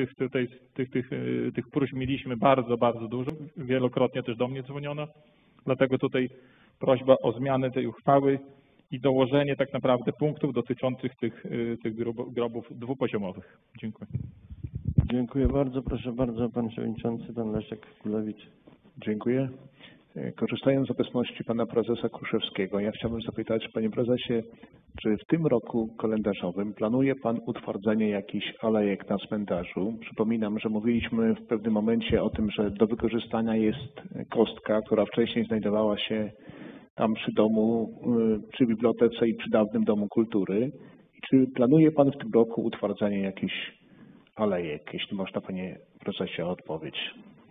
tych próśb mieliśmy bardzo, bardzo dużo. Wielokrotnie też do mnie dzwoniono. Dlatego tutaj prośba o zmianę tej uchwały i dołożenie tak naprawdę punktów dotyczących tych grobów dwupoziomowych. Dziękuję. Dziękuję bardzo. Proszę bardzo, pan przewodniczący, pan Leszek Kulewicz. Dziękuję. Korzystając z obecności pana prezesa Kruszewskiego, ja chciałbym zapytać, panie prezesie, czy w tym roku kalendarzowym planuje pan utwardzenie jakichś alejek na cmentarzu? Przypominam, że mówiliśmy w pewnym momencie o tym, że do wykorzystania jest kostka, która wcześniej znajdowała się tam przy domu, przy bibliotece i przy dawnym Domu Kultury. Czy planuje pan w tym roku utwardzanie jakichś alejek, jeśli można, panie prezesie, o odpowiedź?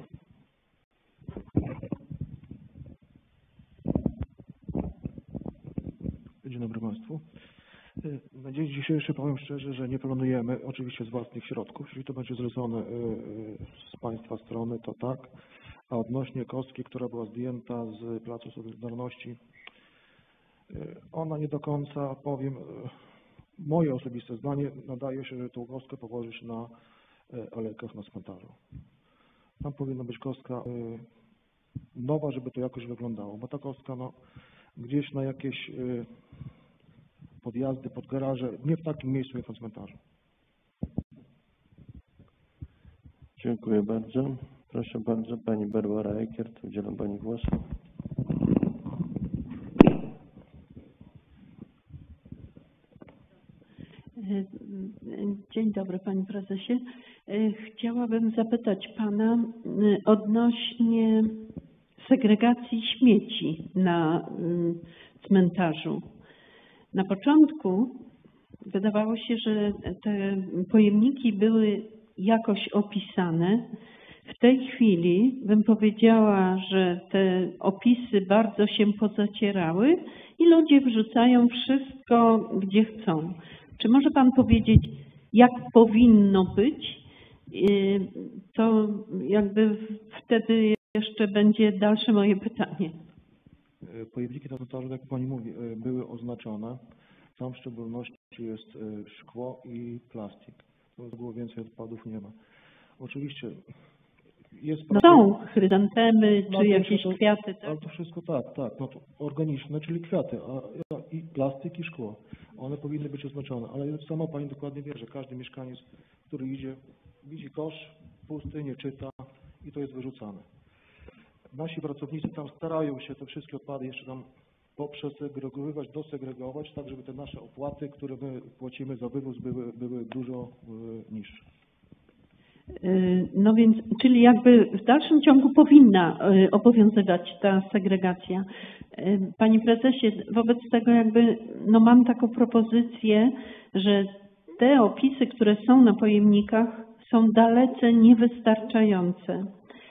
Dzień dobry Państwu. Na dzień dzisiejszy powiem szczerze, że nie planujemy oczywiście z własnych środków, jeśli to będzie zlecone z Państwa strony, to tak. A odnośnie kostki, która była zdjęta z Placu Solidarności, ona nie do końca, powiem, moje osobiste zdanie, nadaje się, że tą kostkę położyć na alejkach na cmentarzu. Tam powinna być kostka nowa, żeby to jakoś wyglądało, bo ta kostka gdzieś na jakieś podjazdy, pod garaże, nie w takim miejscu jak na cmentarzu. Dziękuję bardzo. Proszę bardzo, pani Barbara Eckert, udzielam pani głosu. Dzień dobry Panie Prezesie. Chciałabym zapytać Pana odnośnie segregacji śmieci na cmentarzu. Na początku wydawało się, że te pojemniki były jakoś opisane. W tej chwili bym powiedziała, że te opisy bardzo się pozacierały i ludzie wrzucają wszystko, gdzie chcą. Czy może Pan powiedzieć, jak powinno być? To jakby wtedy jeszcze będzie dalsze moje pytanie. Pojemniki na cmentarzu, jak Pani mówi, były oznaczone. Tam w szczególności jest szkło i plastik. To było więcej odpadów nie ma. Oczywiście jest... No są chryzantemy czy jakieś kwiaty, tak? Ale to wszystko tak. No to organiczne, czyli kwiaty, i plastik i szkło. One powinny być oznaczone, ale sama Pani dokładnie wie, że każdy mieszkaniec, który idzie, widzi kosz pusty, nie czyta i to jest wyrzucane. Nasi pracownicy tam starają się te wszystkie odpady jeszcze tam poprzesegregowywać, dosegregować, tak żeby te nasze opłaty, które my płacimy za wywóz, były dużo niższe. No więc, czyli jakby w dalszym ciągu powinna obowiązywać ta segregacja. Panie Prezesie, wobec tego jakby, no mam taką propozycję, że te opisy, które są na pojemnikach, są dalece niewystarczające.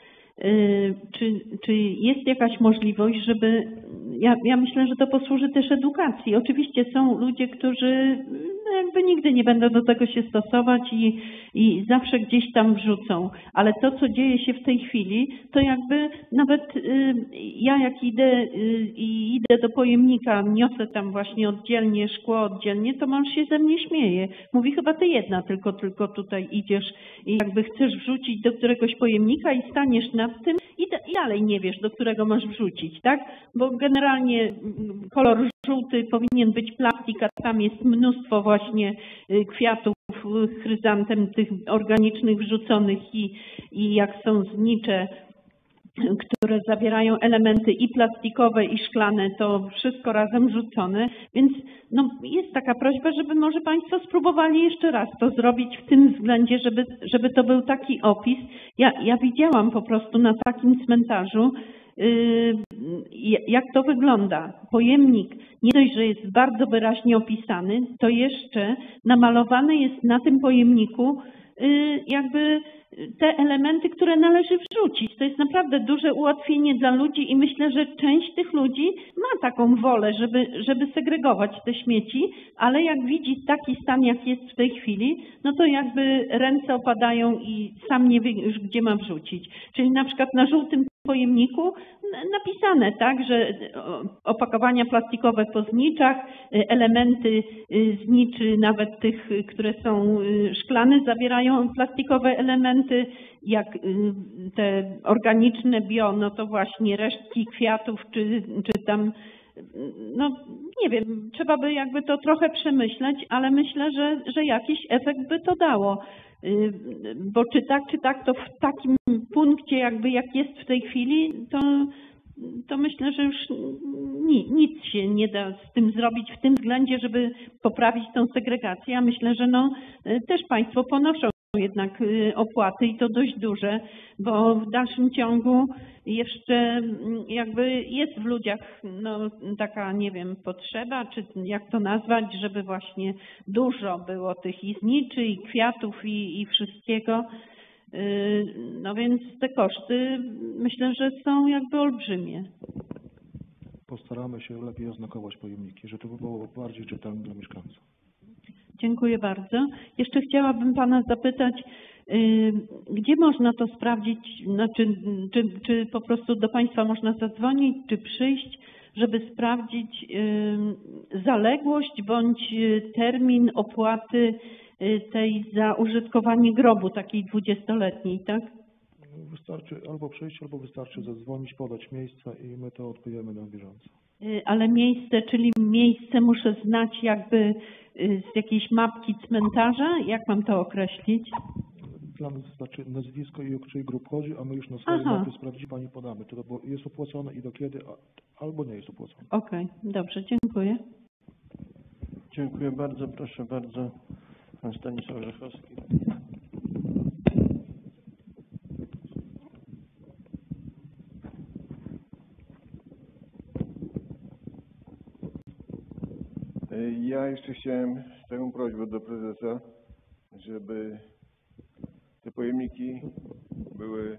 Czy jest jakaś możliwość, żeby... Ja myślę, że to posłuży też edukacji. Oczywiście są ludzie, którzy jakby nigdy nie będą do tego się stosować i zawsze gdzieś tam wrzucą. Ale to, co dzieje się w tej chwili, to jakby nawet ja jak idę do pojemnika, niosę tam właśnie oddzielnie szkło, oddzielnie, to mąż się ze mnie śmieje. Mówi, chyba ty jedna tylko tutaj idziesz i jakby chcesz wrzucić do któregoś pojemnika i staniesz nad tym i dalej nie wiesz, do którego masz wrzucić, tak? Bo generalnie kolor żółty powinien być plastik, a tam jest mnóstwo właśnie kwiatów, chryzantem tych organicznych wrzuconych i jak są znicze, które zawierają elementy i plastikowe, i szklane, to wszystko razem wrzucone. Więc no, jest taka prośba, żeby może Państwo spróbowali jeszcze raz to zrobić w tym względzie, żeby to był taki opis. Ja widziałam po prostu na takim cmentarzu, jak to wygląda. Pojemnik nie dość, że jest bardzo wyraźnie opisany, to jeszcze namalowane jest na tym pojemniku jakby te elementy, które należy wrzucić. To jest naprawdę duże ułatwienie dla ludzi i myślę, że część tych ludzi ma taką wolę, żeby segregować te śmieci, ale jak widzi taki stan, jak jest w tej chwili, no to jakby ręce opadają i sam nie wie już, gdzie ma wrzucić. Czyli na przykład na żółtym pojemniku napisane, tak, że opakowania plastikowe po zniczach, elementy zniczy, nawet tych, które są szklane, zawierają plastikowe elementy, jak te organiczne bio, no to właśnie resztki kwiatów, czy tam, no nie wiem, trzeba by jakby to trochę przemyśleć, ale myślę, że jakiś efekt by to dało. Bo czy tak, to w takim punkcie jakby jak jest w tej chwili, to myślę, że już nic się nie da z tym zrobić w tym względzie, żeby poprawić tą segregację. Ja myślę, że no też Państwo ponoszą jednak opłaty i to dość duże, bo w dalszym ciągu jeszcze jakby jest w ludziach no taka, nie wiem, potrzeba, czy jak to nazwać, żeby właśnie dużo było tych i zniczy, i kwiatów, i wszystkiego. No więc te koszty myślę, że są jakby olbrzymie. Postaramy się lepiej oznakować pojemniki, żeby to było bardziej czytelne dla mieszkańców. Dziękuję bardzo. Jeszcze chciałabym Pana zapytać, gdzie można to sprawdzić, znaczy, czy po prostu do Państwa można zadzwonić, czy przyjść, żeby sprawdzić zaległość bądź termin opłaty tej za użytkowanie grobu takiej 20-letniej, tak? Wystarczy albo przyjść, albo wystarczy zadzwonić, podać miejsce i my to odpowiemy na bieżąco. Ale miejsce, czyli miejsce muszę znać jakby z jakiejś mapki cmentarza? Jak mam to określić? Dla nas wystarczy nazwisko i o której grup chodzi, a my już na swojej mapie sprawdzi Pani podamy. To jest opłacone i do kiedy, albo nie jest opłacone. Okej, dobrze, dziękuję. Dziękuję bardzo, proszę bardzo. Pan Stanisław Rzechowski. Ja jeszcze chciałem taką prośbę do prezesa, żeby te pojemniki były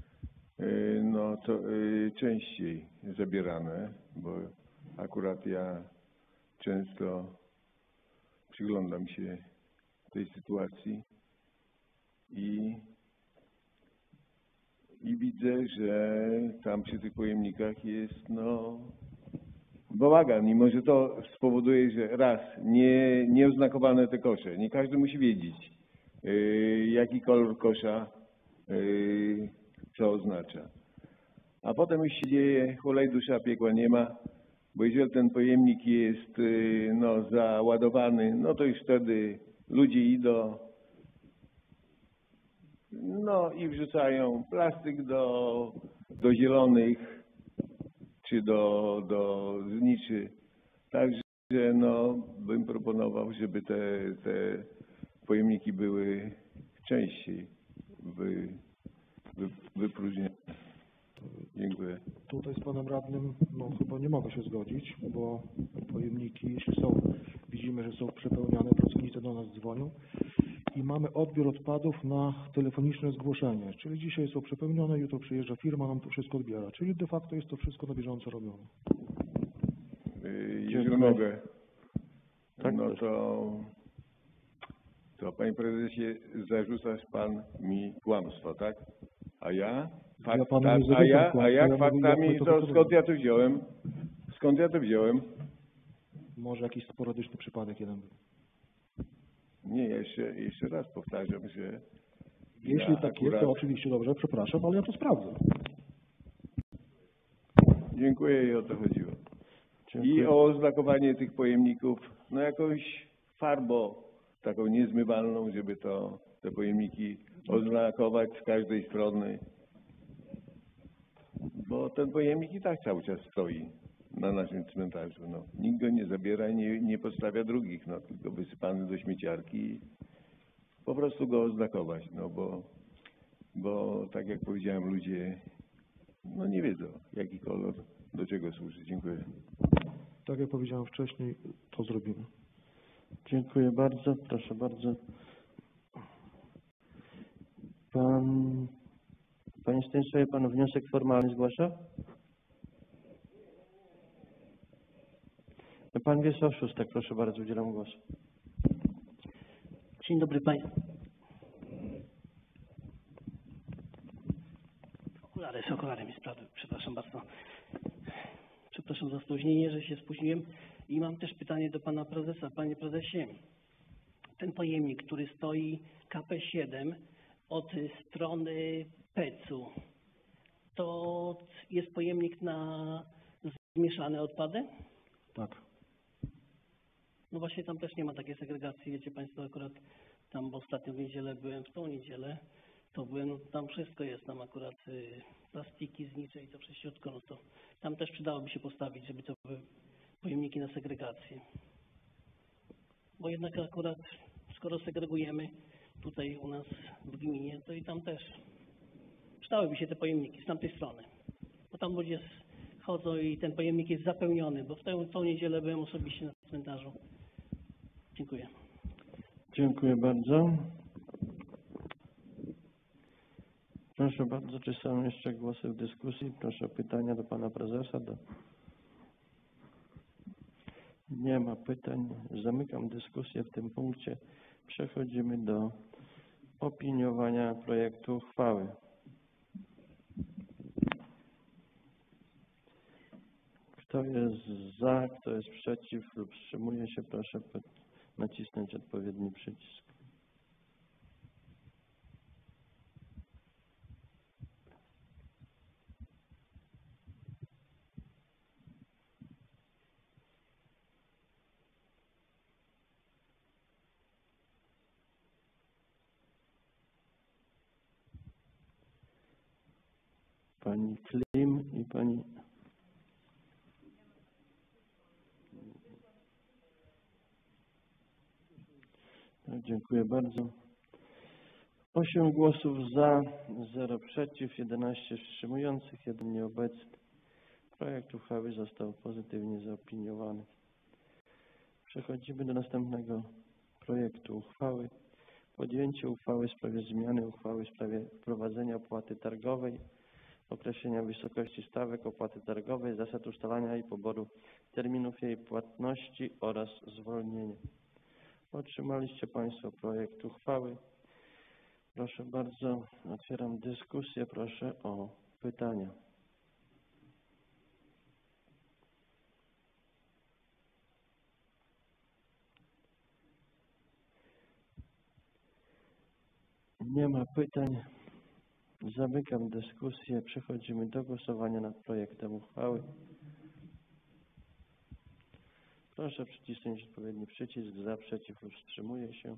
częściej zabierane, bo akurat ja często przyglądam się tej sytuacji i widzę, że tam przy tych pojemnikach jest bałagan i może to spowoduje, że raz, nieoznakowane te kosze, nie każdy musi wiedzieć, jaki kolor kosza co oznacza. A potem już się dzieje, cholej dusza, piekła nie ma, bo jeżeli ten pojemnik jest załadowany, no to już wtedy ludzie idą i wrzucają plastik do zielonych czy do zniczy. Także bym proponował, żeby te pojemniki były częściej wypróżnione. Dziękuję. Tutaj z panem radnym chyba nie mogę się zgodzić, bo pojemniki, jeśli widzimy, że są przepełniane, pracownicy do nas dzwonią i mamy odbiór odpadów na telefoniczne zgłoszenie, czyli dzisiaj są przepełnione, jutro przyjeżdża firma, nam to wszystko odbiera, czyli de facto jest to wszystko na bieżąco robione. Jeżeli mogę, to panie prezesie, zarzucasz pan mi kłamstwo, tak? A ja faktami, to skąd ja to wziąłem? Skąd ja to wziąłem? Może jakiś sporadyczny przypadek jeden był. Nie, jeszcze raz powtarzam, że jeśli tak jest, to oczywiście dobrze, przepraszam, ale ja to sprawdzę. Dziękuję i o to chodziło. Dziękuję. I o oznakowanie tych pojemników, jakąś farbą taką niezmywalną, żeby te pojemniki oznakować z każdej strony. Bo ten pojemnik i tak cały czas stoi na naszym cmentarzu. Nikt go nie zabiera i nie postawia drugich, tylko wysypany do śmieciarki i po prostu go oznakować, bo tak jak powiedziałem, ludzie nie wiedzą, jaki kolor, do czego służy. Dziękuję. Tak jak powiedziałem wcześniej, to zrobimy. Dziękuję bardzo. Proszę bardzo. Panie Stanisławie, pan wniosek formalny zgłasza? Pan Wiesław Szustak, proszę bardzo, udzielam głosu. Dzień dobry Państwu. Okulary mi spadły, przepraszam bardzo. Przepraszam za spóźnienie, że się spóźniłem. I mam też pytanie do Pana Prezesa. Panie Prezesie, ten pojemnik, który stoi KP7 od strony PEC-u, to jest pojemnik na zmieszane odpady? Tak. No właśnie tam też nie ma takiej segregacji, wiecie Państwo, akurat tam ostatnią niedzielę byłem, w tą niedzielę to byłem, tam wszystko jest, tam akurat plastiki, znicze i to wszystko, to tam też przydałoby się postawić, żeby to były pojemniki na segregację. Bo jednak akurat, skoro segregujemy tutaj u nas w gminie, to i tam też przydałyby się te pojemniki z tamtej strony. Bo tam ludzie chodzą i ten pojemnik jest zapełniony, bo w tą niedzielę byłem osobiście na cmentarzu. Dziękuję. Dziękuję bardzo. Proszę bardzo, czy są jeszcze głosy w dyskusji? Proszę o pytania do Pana Prezesa. Nie ma pytań. Zamykam dyskusję w tym punkcie. Przechodzimy do opiniowania projektu uchwały. Kto jest za, kto jest przeciw lub wstrzymuje się, proszę nacisnąć odpowiedni przycisk. Pani Klim i pani... Dziękuję bardzo. 8 głosów za, 0 przeciw, 11 wstrzymujących, 1 nieobecny. Projekt uchwały został pozytywnie zaopiniowany. Przechodzimy do następnego projektu uchwały. Podjęcie uchwały w sprawie zmiany uchwały w sprawie wprowadzenia opłaty targowej, określenia wysokości stawek opłaty targowej, zasad ustalania i poboru terminów jej płatności oraz zwolnienia. Otrzymaliście Państwo projekt uchwały. Proszę bardzo, otwieram dyskusję. Proszę o pytania. Nie ma pytań. Zamykam dyskusję. Przechodzimy do głosowania nad projektem uchwały. Proszę przycisnąć odpowiedni przycisk za, przeciw lub wstrzymuje się.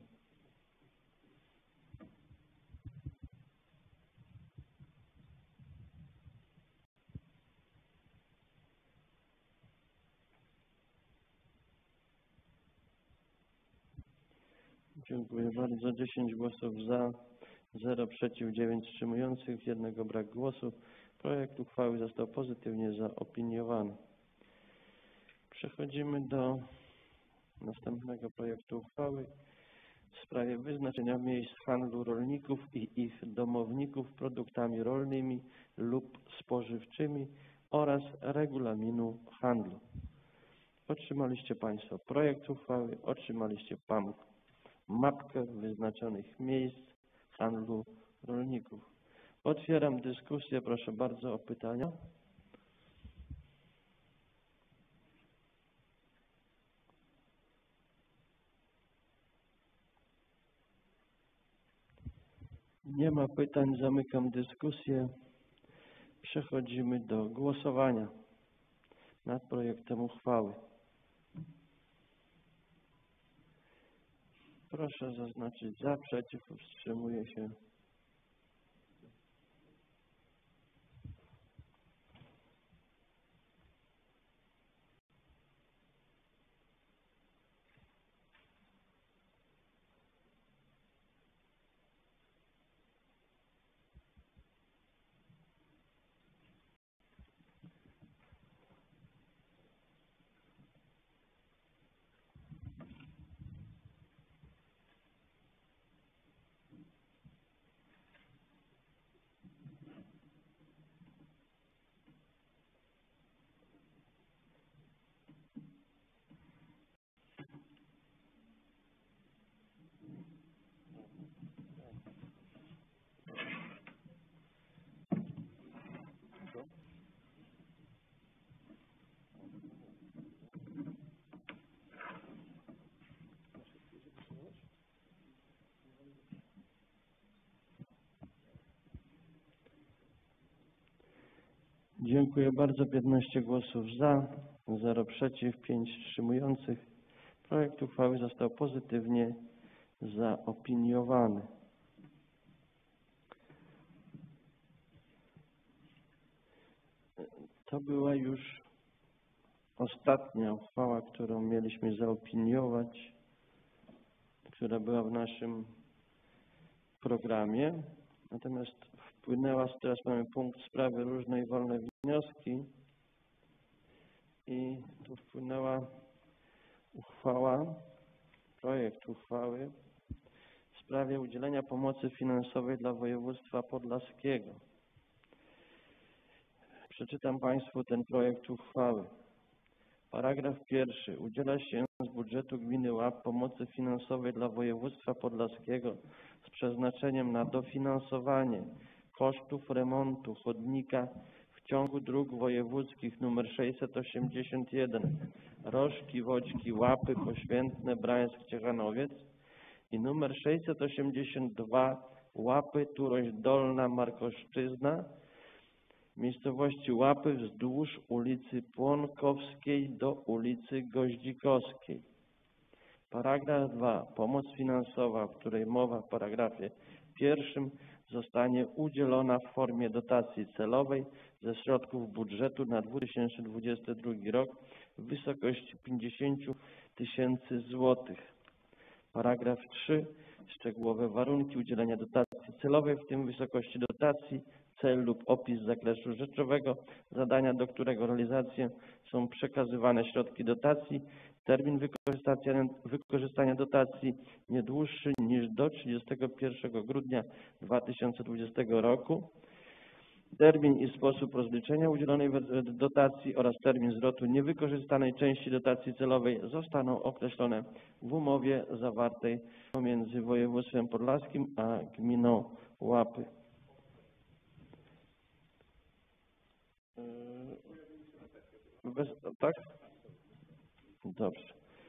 Dziękuję bardzo. 10 głosów za, 0 przeciw, 9 wstrzymujących, 1 brak głosu. Projekt uchwały został pozytywnie zaopiniowany. Przechodzimy do następnego projektu uchwały w sprawie wyznaczenia miejsc handlu rolników i ich domowników produktami rolnymi lub spożywczymi oraz regulaminu handlu. Otrzymaliście Państwo projekt uchwały, otrzymaliście mapkę wyznaczonych miejsc handlu rolników. Otwieram dyskusję. Proszę bardzo o pytania. Nie ma pytań. Zamykam dyskusję. Przechodzimy do głosowania nad projektem uchwały. Proszę zaznaczyć za, przeciw, wstrzymuje się. Dziękuję bardzo. 15 głosów za, 0 przeciw, 5 wstrzymujących. Projekt uchwały został pozytywnie zaopiniowany. To była już ostatnia uchwała, którą mieliśmy zaopiniować, która była w naszym programie. Natomiast teraz mamy punkt sprawy różne i wolne wnioski i tu wpłynęła projekt uchwały w sprawie udzielenia pomocy finansowej dla województwa podlaskiego. Przeczytam Państwu ten projekt uchwały. Paragraf 1. Udziela się z budżetu gminy Łap pomocy finansowej dla województwa podlaskiego z przeznaczeniem na dofinansowanie kosztów remontu chodnika w ciągu dróg wojewódzkich nr 681 Rożki, Woćki, Łapy, Poświętne, Brańsk, Ciechanowiec i nr 682 Łapy, Turoś Dolna, Markoszczyzna, miejscowości Łapy wzdłuż ulicy Płonkowskiej do ulicy Goździkowskiej. Paragraf 2. Pomoc finansowa, o której mowa w paragrafie 1, zostanie udzielona w formie dotacji celowej ze środków budżetu na 2022 rok w wysokości 50 000 złotych. Paragraf 3. Szczegółowe warunki udzielenia dotacji celowej, w tym wysokości dotacji, cel lub opis zakresu rzeczowego zadania, do którego realizację są przekazywane środki dotacji, termin wykorzystania dotacji nie dłuższy niż do 31 grudnia 2020 roku, termin i sposób rozliczenia udzielonej dotacji oraz termin zwrotu niewykorzystanej części dotacji celowej zostaną określone w umowie zawartej pomiędzy województwem podlaskim a gminą Łapy. Tak? Dobrze.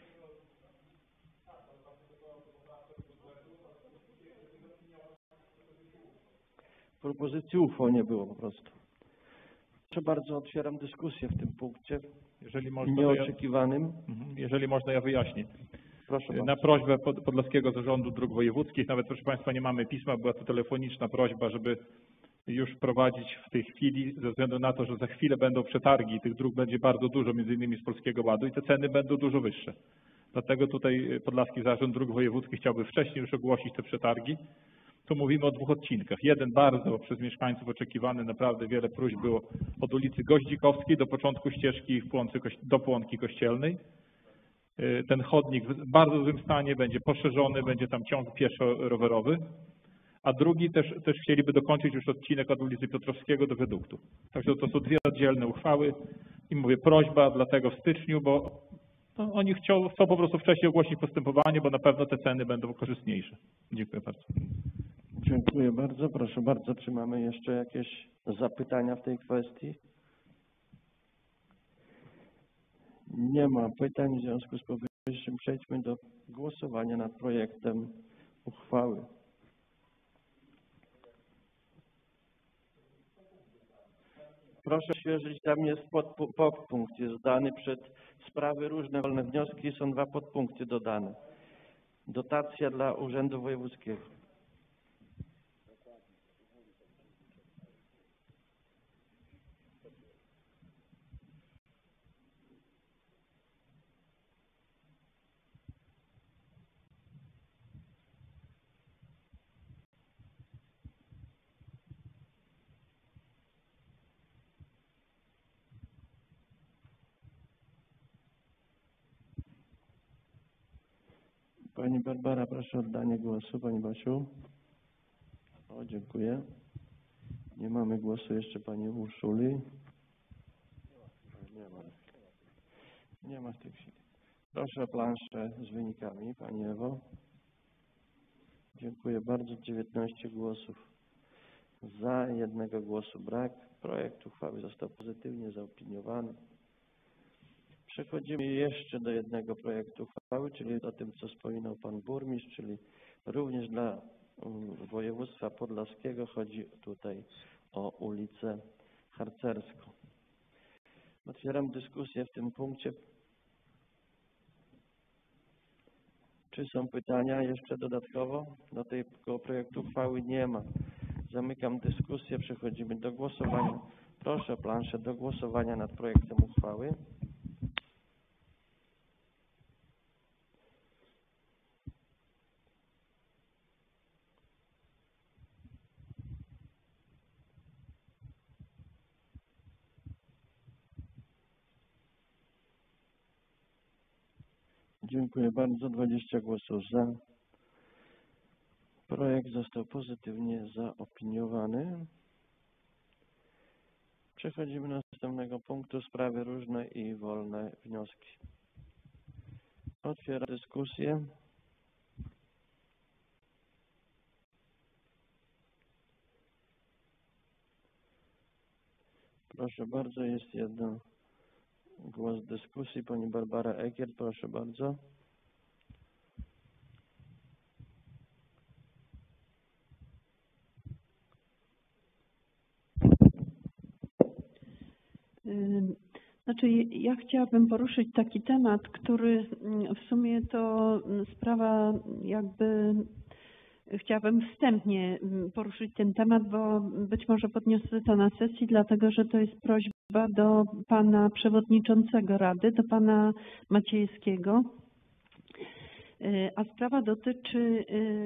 Propozycji uchwał nie było po prostu. Proszę bardzo, otwieram dyskusję w tym punkcie. Jeżeli można, nieoczekiwanym. Jeżeli można, ja wyjaśnię. Proszę Na bardzo. prośbę Podlaskiego Zarządu Dróg Wojewódzkich, nawet proszę Państwa nie mamy pisma, była to telefoniczna prośba, żeby już wprowadzić w tej chwili, ze względu na to, że za chwilę będą przetargi i tych dróg będzie bardzo dużo, między innymi z Polskiego Ładu i te ceny będą dużo wyższe. Dlatego tutaj Podlaski Zarząd Dróg Wojewódzkich chciałby wcześniej już ogłosić te przetargi. Tu mówimy o 2 odcinkach. Jeden bardzo przez mieszkańców oczekiwany, naprawdę wiele próśb było od ulicy Goździkowskiej do początku ścieżki do Płonki Kościelnej. Ten chodnik w bardzo złym stanie, będzie poszerzony, będzie tam ciąg pieszo-rowerowy. A drugi też chcieliby dokończyć już odcinek od ulicy Piotrowskiego do Wiaduktu. Także to są 2 oddzielne uchwały i mówię prośba dlatego w styczniu, bo oni chcą po prostu wcześniej ogłosić postępowanie, bo na pewno te ceny będą korzystniejsze. Dziękuję bardzo. Dziękuję bardzo. Proszę bardzo, czy mamy jeszcze jakieś zapytania w tej kwestii? Nie ma pytań, w związku z powyższym przejdźmy do głosowania nad projektem uchwały. Proszę świeżyć, tam jest podpunkt, jest dany przed sprawy różne, wolne wnioski, są 2 podpunkty dodane. Dotacja dla Urzędu Wojewódzkiego. Pani Barbara, proszę o oddanie głosu. Pani Basiu. O, dziękuję. Nie mamy głosu jeszcze Pani Urszuli. Nie ma w tej chwili. Proszę o planszę z wynikami, Pani Ewo. Dziękuję bardzo. 19 głosów za, 1 głosu brak. Projekt uchwały został pozytywnie zaopiniowany. Przechodzimy jeszcze do jednego projektu uchwały, czyli o tym, co wspominał Pan Burmistrz, czyli również dla województwa podlaskiego. Chodzi tutaj o ulicę Harcerską. Otwieram dyskusję w tym punkcie. Czy są pytania jeszcze dodatkowo? Do tego projektu uchwały nie ma. Zamykam dyskusję. Przechodzimy do głosowania. Proszę o planszę do głosowania nad projektem uchwały. Dziękuję bardzo. 20 głosów za. Projekt został pozytywnie zaopiniowany. Przechodzimy do następnego punktu. Sprawy różne i wolne wnioski. Otwieram dyskusję. Proszę bardzo, jest 1 głos dyskusji. Pani Barbara Ekier, proszę bardzo. Znaczy, ja chciałabym poruszyć taki temat, który w sumie to sprawa jakby, chciałabym wstępnie poruszyć ten temat, bo być może podniosę to na sesji, dlatego że to jest prośba do pana przewodniczącego Rady, do pana Maciejskiego. A sprawa dotyczy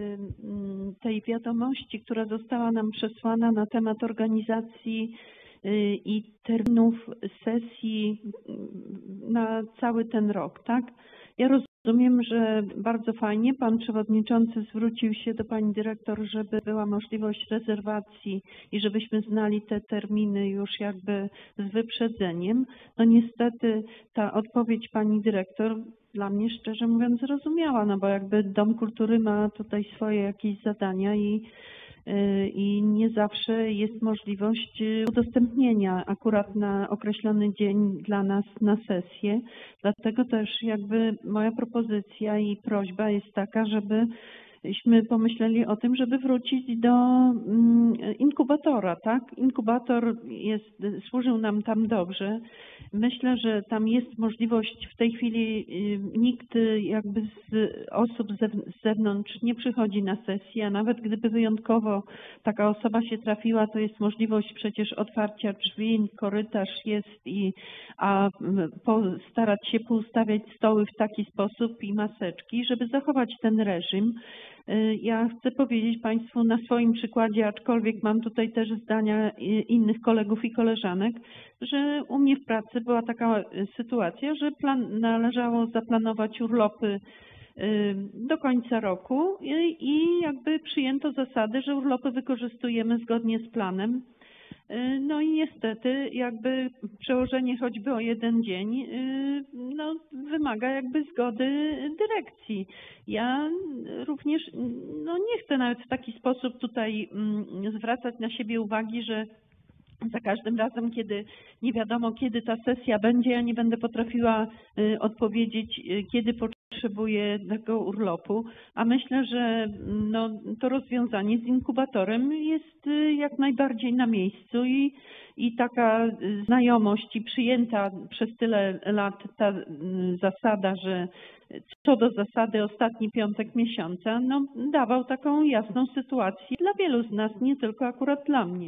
tej wiadomości, która została nam przesłana na temat organizacji i terminów sesji na cały ten rok, tak? Ja rozumiem, że bardzo fajnie Pan Przewodniczący zwrócił się do Pani Dyrektor, żeby była możliwość rezerwacji i żebyśmy znali te terminy już jakby z wyprzedzeniem. No niestety ta odpowiedź Pani Dyrektor dla mnie szczerze mówiąc zrozumiała, no bo jakby Dom Kultury ma tutaj swoje jakieś zadania i nie zawsze jest możliwość udostępnienia akurat na określony dzień dla nas na sesję. Dlatego też jakby moja propozycja i prośba jest taka, żebyśmy pomyśleli o tym, żeby wrócić do inkubatora, tak? Inkubator służył nam tam dobrze. Myślę, że tam jest możliwość, w tej chwili nikt jakby z osób z zewnątrz nie przychodzi na sesję, a nawet gdyby wyjątkowo taka osoba się trafiła, to jest możliwość przecież otwarcia drzwi, korytarz jest a starać się poustawiać stoły w taki sposób i maseczki, żeby zachować ten reżim. Ja chcę powiedzieć Państwu na swoim przykładzie, aczkolwiek mam tutaj też zdania innych kolegów i koleżanek, że u mnie w pracy była taka sytuacja, że należało zaplanować urlopy do końca roku i jakby przyjęto zasady, że urlopy wykorzystujemy zgodnie z planem. No i niestety jakby przełożenie choćby o jeden dzień no, wymaga jakby zgody dyrekcji. Ja również no, nie chcę nawet w taki sposób tutaj zwracać na siebie uwagi, że za każdym razem, kiedy nie wiadomo, kiedy ta sesja będzie, ja nie będę potrafiła odpowiedzieć, kiedy potrzebuję tego urlopu, a myślę, że no, to rozwiązanie z inkubatorem jest jak najbardziej na miejscu i taka znajomość i przyjęta przez tyle lat ta zasada, że co do zasady ostatni piątek miesiąca, no, dawał taką jasną sytuację dla wielu z nas, nie tylko akurat dla mnie.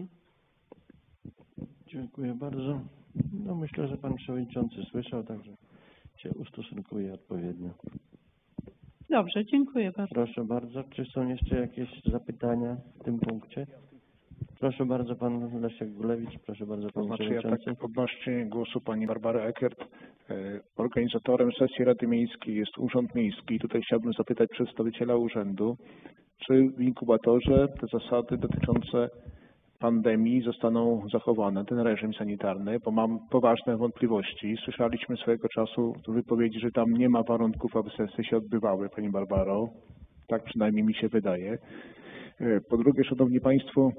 Dziękuję bardzo. No myślę, że Pan Przewodniczący słyszał, także się ustosunkuje odpowiednio. Dobrze, dziękuję bardzo. Proszę bardzo. Czy są jeszcze jakieś zapytania w tym punkcie? Proszę bardzo, Pan Leszek Gulewicz. Proszę bardzo, Panie Przewodniczący. Ja tak odnośnie głosu Pani Barbary Eckert. Organizatorem sesji Rady Miejskiej jest Urząd Miejski. Tutaj chciałbym zapytać przedstawiciela urzędu, czy w inkubatorze te zasady dotyczące pandemii zostaną zachowane, ten reżim sanitarny, bo mam poważne wątpliwości. Słyszeliśmy swojego czasu w wypowiedzi, że tam nie ma warunków, aby sesje się odbywały, Pani Barbaro. Tak przynajmniej mi się wydaje. Po drugie, Szanowni Państwo,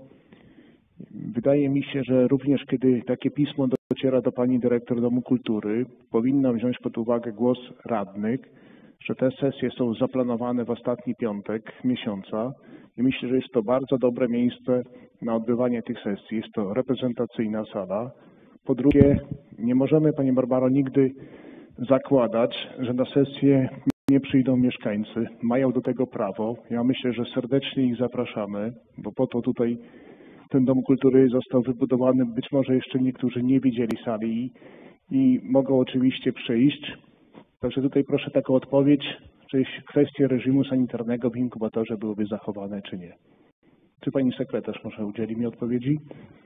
wydaje mi się, że również kiedy takie pismo dociera do Pani Dyrektor Domu Kultury, powinna wziąć pod uwagę głos radnych, że te sesje są zaplanowane w ostatni piątek miesiąca i myślę, że jest to bardzo dobre miejsce na odbywanie tych sesji. Jest to reprezentacyjna sala. Po drugie, nie możemy, Pani Barbaro, nigdy zakładać, że na sesję nie przyjdą mieszkańcy. Mają do tego prawo. Ja myślę, że serdecznie ich zapraszamy, bo po to tutaj ten Dom Kultury został wybudowany. Być może jeszcze niektórzy nie widzieli sali i mogą oczywiście przyjść. Także tutaj proszę taką odpowiedź, czy kwestie reżimu sanitarnego w inkubatorze byłyby zachowane, czy nie. Czy Pani Sekretarz może udzieli mi odpowiedzi?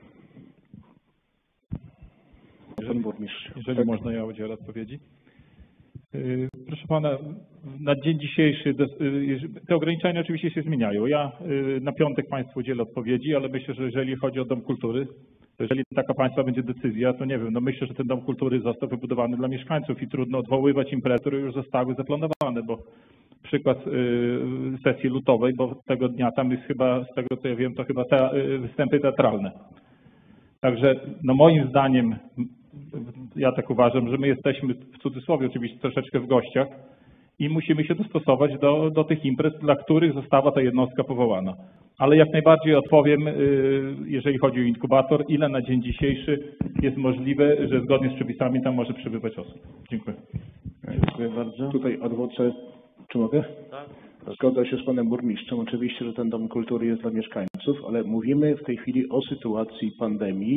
Pan Burmistrz. Jeżeli tak. można, ja udzielę odpowiedzi. Proszę Pana, na dzień dzisiejszy te ograniczenia oczywiście się zmieniają. Ja na piątek Państwu udzielę odpowiedzi, ale myślę, że jeżeli chodzi o Dom Kultury, to jeżeli taka Państwa będzie decyzja, to nie wiem, no myślę, że ten Dom Kultury został wybudowany dla mieszkańców i trudno odwoływać imprezy, które już zostały zaplanowane, bo przykład sesji lutowej, bo tego dnia tam jest chyba, z tego co ja wiem, to chyba występy teatralne. Także no moim zdaniem, ja tak uważam, że my jesteśmy w cudzysłowie oczywiście troszeczkę w gościach i musimy się dostosować do tych imprez, dla których została ta jednostka powołana. Ale jak najbardziej odpowiem, jeżeli chodzi o inkubator, ile na dzień dzisiejszy jest możliwe, że zgodnie z przepisami tam może przybywać osób. Dziękuję. Dziękuję bardzo. Tutaj odwrócę, czy mogę? Tak. Zgodzę się z Panem Burmistrzem. Oczywiście, że ten Dom Kultury jest dla mieszkańców, ale mówimy w tej chwili o sytuacji pandemii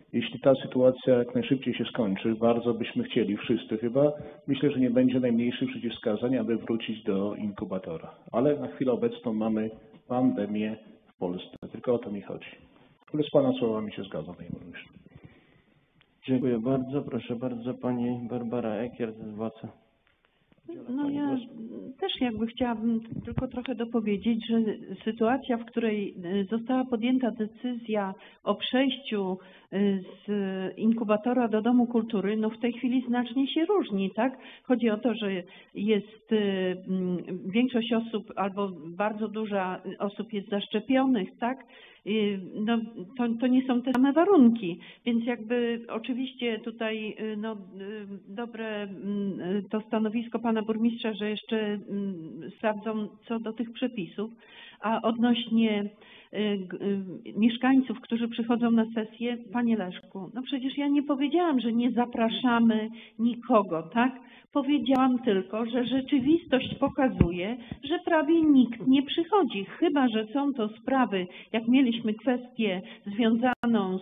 jeśli ta sytuacja jak najszybciej się skończy, bardzo byśmy chcieli, wszyscy chyba, myślę, że nie będzie najmniejszych przeciwwskazań, aby wrócić do inkubatora. Ale na chwilę obecną mamy pandemię w Polsce. Tylko o to mi chodzi. Ale z Pana słowami się zgadzam, panie burmistrzu. Dziękuję bardzo. Proszę bardzo, pani Barbara Ekier z WACA. No ja też jakby chciałabym tylko trochę dopowiedzieć, że sytuacja, w której została podjęta decyzja o przejściu z inkubatora do Domu Kultury, no w tej chwili znacznie się różni, tak? Chodzi o to, że jest większość osób albo bardzo duża osób jest zaszczepionych, tak? No, to nie są te same warunki, więc jakby oczywiście tutaj no, dobre to stanowisko pana burmistrza, że jeszcze sprawdzą co do tych przepisów, a odnośnie mieszkańców, którzy przychodzą na sesję, panie Leszku, no przecież ja nie powiedziałam, że nie zapraszamy nikogo, tak? Powiedziałam tylko, że rzeczywistość pokazuje, że prawie nikt nie przychodzi, chyba że są to sprawy, jak mieliśmy kwestię związaną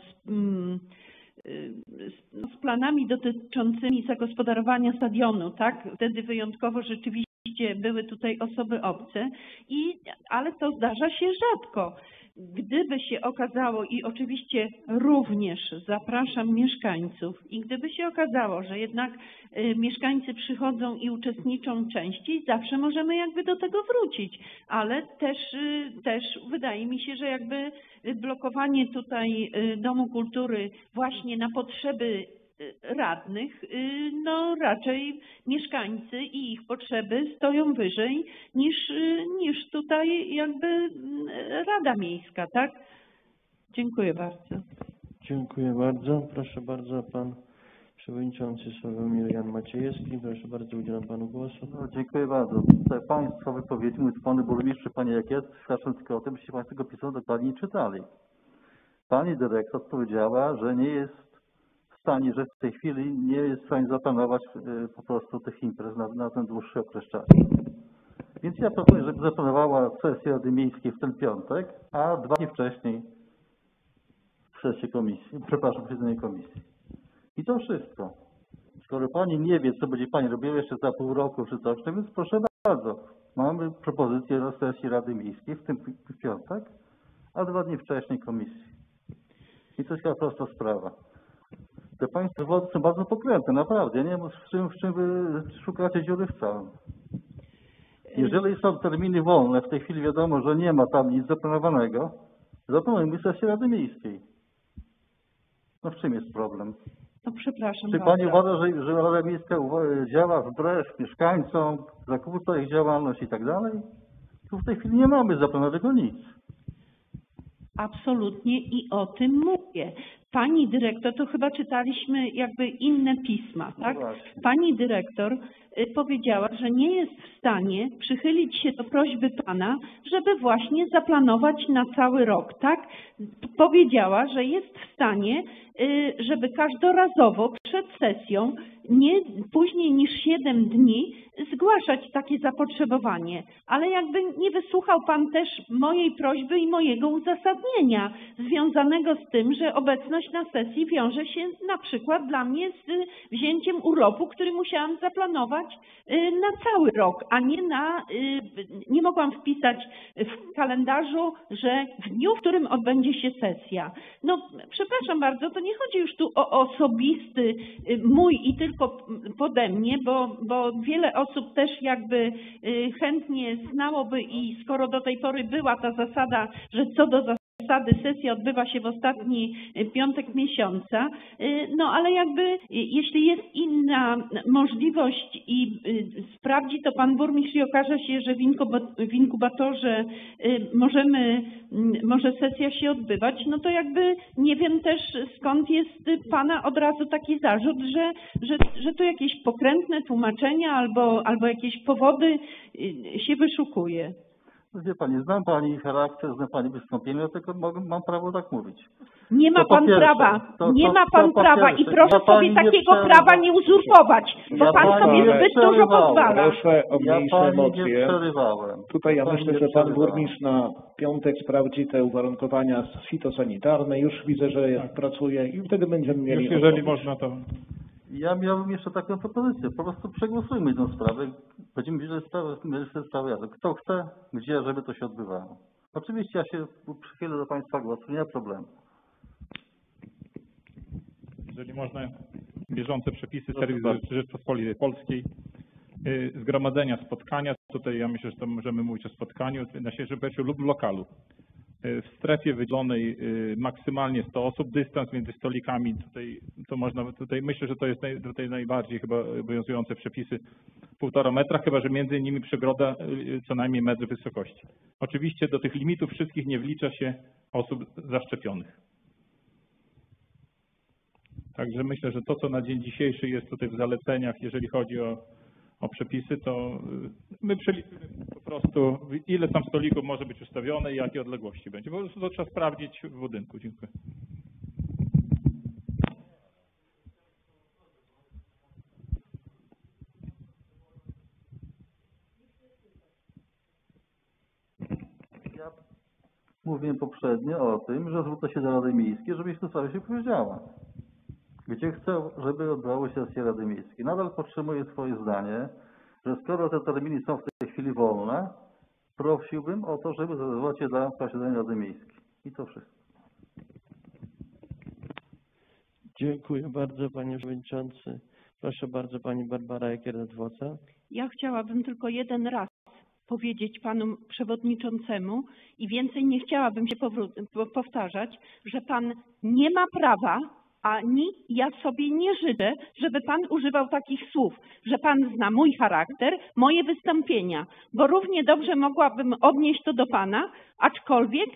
z planami dotyczącymi zagospodarowania stadionu, tak? Wtedy wyjątkowo rzeczywiście były tutaj osoby obce, ale to zdarza się rzadko. Gdyby się okazało, i oczywiście również zapraszam mieszkańców, i gdyby się okazało, że jednak mieszkańcy przychodzą i uczestniczą częściej, zawsze możemy jakby do tego wrócić, ale też wydaje mi się, że jakby blokowanie tutaj Domu Kultury właśnie na potrzeby radnych, no raczej mieszkańcy i ich potrzeby stoją wyżej niż tutaj jakby Rada Miejska, tak? Dziękuję bardzo. Dziękuję bardzo. Proszę bardzo, pan przewodniczący Sławomir Jan Maciejewski. Proszę bardzo, udzielam panu głosu. No, dziękuję bardzo. Te państwa wypowiedzi, mój panu burmistrzu, panie Jakier, świadczą tylko o tym, że państwo go pisą dokładnie nie czytali. Pani dyrektor powiedziała, że nie jest w stanie, że w tej chwili nie jest w stanie zaplanować po prostu tych imprez na ten dłuższy okres czasu. Więc ja proponuję, żeby zaplanowała sesję Rady Miejskiej w ten piątek, a 2 dni wcześniej sesję komisji, przepraszam, posiedzenie komisji. I to wszystko. Skoro pani nie wie, co będzie pani robiła jeszcze za pół roku czy coś, to więc proszę bardzo. Mamy propozycję do sesji Rady Miejskiej w piątek, a 2 dni wcześniej komisji. I to jest taka prosta sprawa. Te państwa wody są bardzo pokrętne, naprawdę. Ja nie wiem, w czym wy szukacie dziury w całym. Jeżeli są terminy wolne, w tej chwili wiadomo, że nie ma tam nic zaplanowanego, zaplanujmy sesję Rady Miejskiej. No w czym jest problem? No przepraszam Czy pani uważa, że Rada Miejska działa wbrew mieszkańcom, zakłóca ich działalność i tak dalej? Tu w tej chwili nie mamy zaplanowanego nic. Absolutnie i o tym mówię. Pani dyrektor, to chyba czytaliśmy jakby inne pisma, tak? Pani dyrektor powiedziała, że nie jest w stanie przychylić się do prośby pana, żeby właśnie zaplanować na cały rok, tak? Powiedziała, że jest w stanie, żeby każdorazowo przed sesją, nie później niż 7 dni, zgłaszać takie zapotrzebowanie. Ale jakby nie wysłuchał pan też mojej prośby i mojego uzasadnienia związanego z tym, że obecność na sesji wiąże się na przykład dla mnie z wzięciem urlopu, który musiałam zaplanować na cały rok, a nie mogłam wpisać w kalendarzu, że w dniu, w którym odbędzie się sesja. No przepraszam bardzo, to nie chodzi już tu o osobisty mój i tylko pode mnie, bo wiele osób też jakby chętnie znałoby i skoro do tej pory była ta zasada, że co do zasady sesja odbywa się w ostatni piątek miesiąca, no ale jakby jeśli jest inna możliwość i sprawdzi to pan burmistrz i okaże się, że w inkubatorze może sesja się odbywać, no to jakby nie wiem też skąd jest pana od razu taki zarzut, że tu jakieś pokrętne tłumaczenia albo jakieś powody się wyszukuje. Wie pani, znam pani charakter, znam pani wystąpienie, dlatego mam prawo tak mówić. Nie ma To po pan pierwsze. prawa, To nie ma pan po prawa i pierwsze. proszę Ja pani sobie nie takiego przerywam. prawa nie uzurpować, bo Ja pan pani sobie nie zbyt dużo przerywałem. pozwala. Proszę o Ja mniejsze pani nie emocje. przerywałem. Tutaj ja Pani myślę, nie że pan przerywała. burmistrz na piątek sprawdzi te uwarunkowania fitosanitarne. Już widzę, że pracuje i wtedy będziemy mieli Już jeżeli odpowiedź. można, to Ja miałbym jeszcze taką propozycję. Po prostu przegłosujmy tę sprawę. Będziemy mieli sprawę jazdy. Kto chce, gdzie, żeby to się odbywało. Oczywiście ja się przychylę do państwa głosu, nie ma problemu. jeżeli można, bieżące przepisy serwis Rzeczpospolitej Polskiej, zgromadzenia, spotkania. Tutaj ja myślę, że to możemy mówić o spotkaniu na świeżym powietrzu lub lokalu. W strefie wydzielonej maksymalnie 100 osób, dystans między stolikami, tutaj myślę, że to jest tutaj najbardziej chyba obowiązujące przepisy 1,5 metra, chyba że między nimi przegroda co najmniej metr wysokości. Oczywiście do tych limitów wszystkich nie wlicza się osób zaszczepionych. Także myślę, że to, co na dzień dzisiejszy jest tutaj w zaleceniach, jeżeli chodzi o przepisy, to my przeliczymy po prostu, ile tam stolików może być ustawione i jakie odległości będzie. Po prostu to trzeba sprawdzić w budynku. Dziękuję. Ja mówiłem poprzednio o tym, że zwrócę się do Rady Miejskiej, żeby w sprawie się powiedziała. Gdzie chcę, żeby odbywały się sesje Rady Miejskiej. Nadal podtrzymuję swoje zdanie, że skoro te terminy są w tej chwili wolne, prosiłbym o to, żeby zarezerwować je dla posiedzenia Rady Miejskiej. I to wszystko. Dziękuję bardzo, panie przewodniczący. Proszę bardzo, pani Barbara Jakier-Dwoca. Ja chciałabym tylko jeden raz powiedzieć panu przewodniczącemu i więcej nie chciałabym się powtarzać, że pan nie ma prawa, ani ja sobie nie życzę, żeby pan używał takich słów, że pan zna mój charakter, moje wystąpienia, bo równie dobrze mogłabym odnieść to do pana, aczkolwiek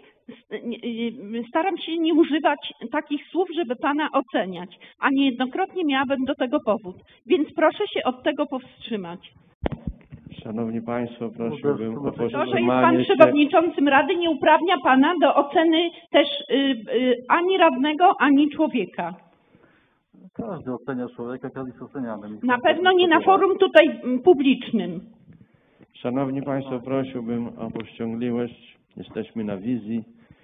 staram się nie używać takich słów, żeby pana oceniać, a niejednokrotnie miałabym do tego powód, więc proszę się od tego powstrzymać. Szanowni państwo, prosiłbym o To, że jest pan powstrzymanie się. przewodniczącym Rady, nie uprawnia pana do oceny też ani radnego, ani człowieka. Każdy ocenia człowieka, każdy jest oceniany. Na pewno nie na forum tutaj publicznym. Szanowni państwo, prosiłbym o powściągliwość. Jesteśmy na wizji.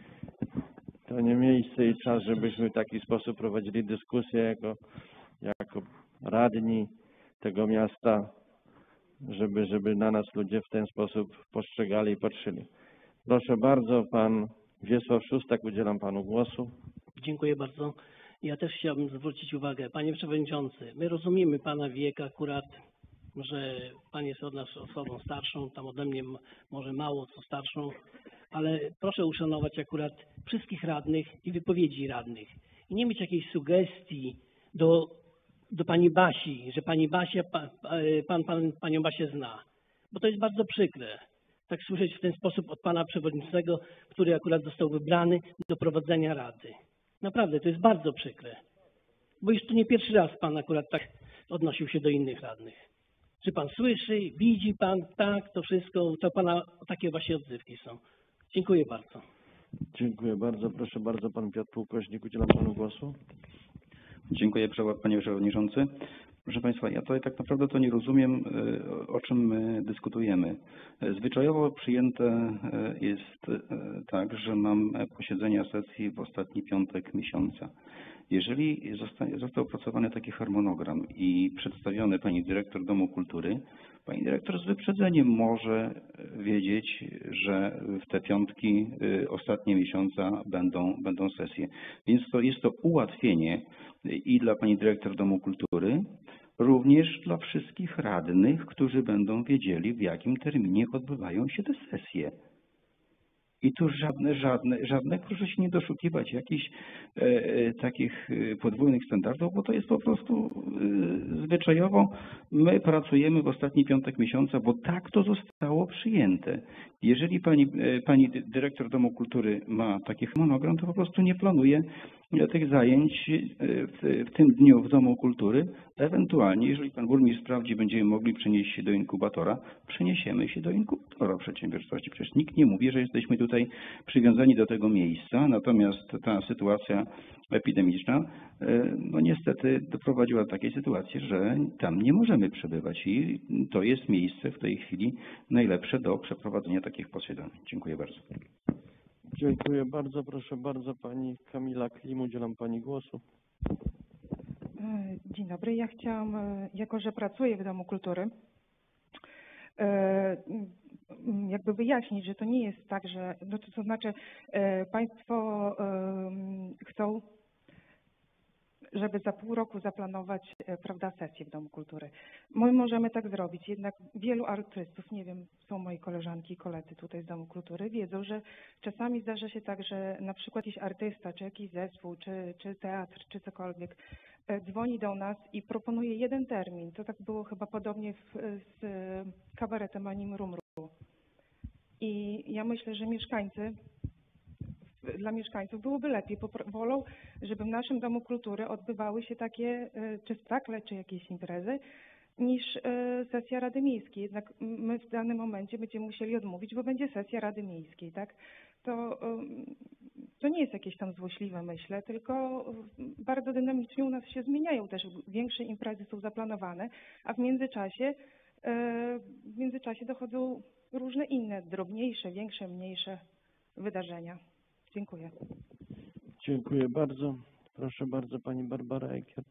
To nie miejsce i czas, żebyśmy w taki sposób prowadzili dyskusję jako radni tego miasta, żeby na nas ludzie w ten sposób postrzegali i patrzyli. Proszę bardzo, pan Wiesław Szustak, udzielam panu głosu. Dziękuję bardzo. Ja też chciałbym zwrócić uwagę. Panie Przewodniczący, my rozumiemy Pana wiek akurat, że Pan jest od nas osobą starszą, tam ode mnie może mało co starszą, ale proszę uszanować akurat wszystkich radnych i wypowiedzi radnych. I nie mieć jakiejś sugestii do Pani Basi, że Pani Basia, Panią Basię zna. Bo to jest bardzo przykre. Tak słyszeć w ten sposób od Pana Przewodniczącego, który akurat został wybrany do prowadzenia Rady. Naprawdę, to jest bardzo przykre. Bo już tu nie pierwszy raz Pan akurat tak odnosił się do innych radnych. Czy Pan słyszy, widzi Pan, tak, to wszystko, to Pana takie właśnie odzywki są. Dziękuję bardzo. Dziękuję bardzo. Proszę bardzo, pan Piotr Pułkośnik, udzielam panu głosu. Dziękuję, panie przewodniczący. Proszę państwa, ja tutaj tak naprawdę to nie rozumiem, o czym my dyskutujemy. Zwyczajowo przyjęte jest tak, że mam posiedzenia sesji w ostatni piątek miesiąca. Jeżeli został opracowany taki harmonogram i przedstawiony pani dyrektor Domu Kultury, pani dyrektor z wyprzedzeniem może wiedzieć, że w te piątki ostatnie miesiąca będą sesje. Więc jest to ułatwienie i dla pani dyrektor Domu Kultury, również dla wszystkich radnych, którzy będą wiedzieli, w jakim terminie odbywają się te sesje. I tu żadne, proszę się nie doszukiwać jakichś takich podwójnych standardów, bo to jest po prostu zwyczajowo, my pracujemy w ostatni piątek miesiąca, bo tak to zostało przyjęte. Jeżeli pani dyrektor Domu Kultury ma taki harmonogram, to po prostu nie planuje tych zajęć w tym dniu w Domu Kultury. Ewentualnie, jeżeli pan burmistrz sprawdzi, będziemy mogli przenieść się do inkubatora, przeniesiemy się do inkubatora przedsiębiorczości. Przecież nikt nie mówi, że jesteśmy tutaj przywiązani do tego miejsca, natomiast ta sytuacja epidemiczna no niestety doprowadziła do takiej sytuacji, że tam nie możemy przebywać i to jest miejsce w tej chwili najlepsze do przeprowadzenia takich posiedzeń. Dziękuję bardzo. Dziękuję bardzo. Proszę bardzo, pani Kamila Klim, udzielam pani głosu. Dzień dobry. Ja chciałam, jako że pracuję w Domu Kultury, jakby wyjaśnić, że to nie jest tak, że, no to znaczy państwo chcą, żeby za pół roku zaplanować, prawda, sesję w Domu Kultury. My możemy tak zrobić, jednak wielu artystów, nie wiem, są moje koleżanki i koledzy tutaj z Domu Kultury, wiedzą, że czasami zdarza się tak, że na przykład jakiś artysta, czy jakiś zespół, czy teatr, czy cokolwiek dzwoni do nas i proponuje jeden termin. To tak było chyba podobnie z kabaretem Anim Rumru. I ja myślę, że dla mieszkańców byłoby lepiej, wolą, żeby w naszym Domu Kultury odbywały się takie, czy spektakle, czy jakieś imprezy, niż sesja Rady Miejskiej. Jednak my w danym momencie będziemy musieli odmówić, bo będzie sesja Rady Miejskiej, tak? To nie jest jakieś tam złośliwe, myślę, tylko bardzo dynamicznie u nas się zmieniają też. Większe imprezy są zaplanowane, a w międzyczasie dochodzą różne inne, drobniejsze, większe, mniejsze wydarzenia. Dziękuję. Dziękuję bardzo. Proszę bardzo, pani Barbara Ekiert.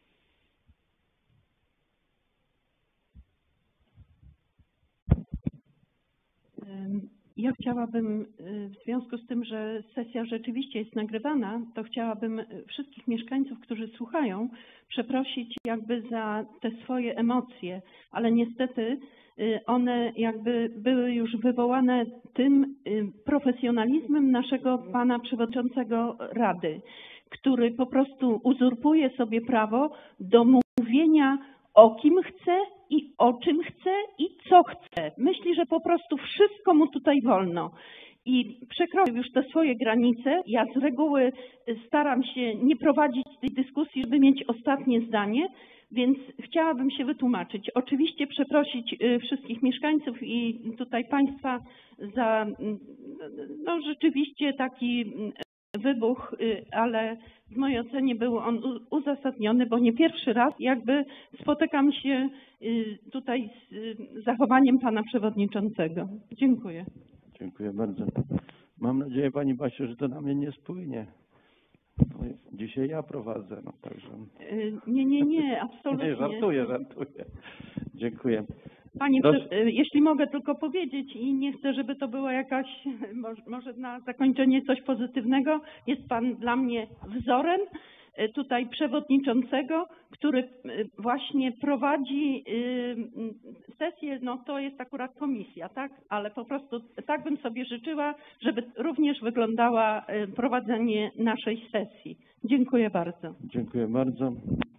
Ja chciałabym, w związku z tym, że sesja rzeczywiście jest nagrywana, to chciałabym wszystkich mieszkańców, którzy słuchają, przeprosić jakby za te swoje emocje, ale niestety one jakby były już wywołane tym profesjonalizmem naszego pana przewodniczącego Rady, który po prostu uzurpuje sobie prawo do mówienia o kim chce i o czym chce i co chce. Myśli, że po prostu wszystko mu tutaj wolno. I przekroczył już te swoje granice. Ja z reguły staram się nie prowadzić tej dyskusji, żeby mieć ostatnie zdanie, więc chciałabym się wytłumaczyć. Oczywiście przeprosić wszystkich mieszkańców i tutaj państwa za no rzeczywiście taki wybuch, ale w mojej ocenie był on uzasadniony, bo nie pierwszy raz jakby spotykam się tutaj z zachowaniem pana przewodniczącego. Dziękuję. Dziękuję bardzo. Mam nadzieję, pani Basiu, że to na mnie nie spłynie. No, dzisiaj ja prowadzę, no także... Nie, absolutnie. Nie, żartuję. Dziękuję. Panie, jeśli mogę tylko powiedzieć i nie chcę, żeby to była jakaś, może na zakończenie coś pozytywnego, jest pan dla mnie wzorem tutaj przewodniczącego, który właśnie prowadzi sesję, no to jest akurat komisja, tak? Ale po prostu tak bym sobie życzyła, żeby również wyglądała prowadzenie naszej sesji. Dziękuję bardzo. Dziękuję bardzo.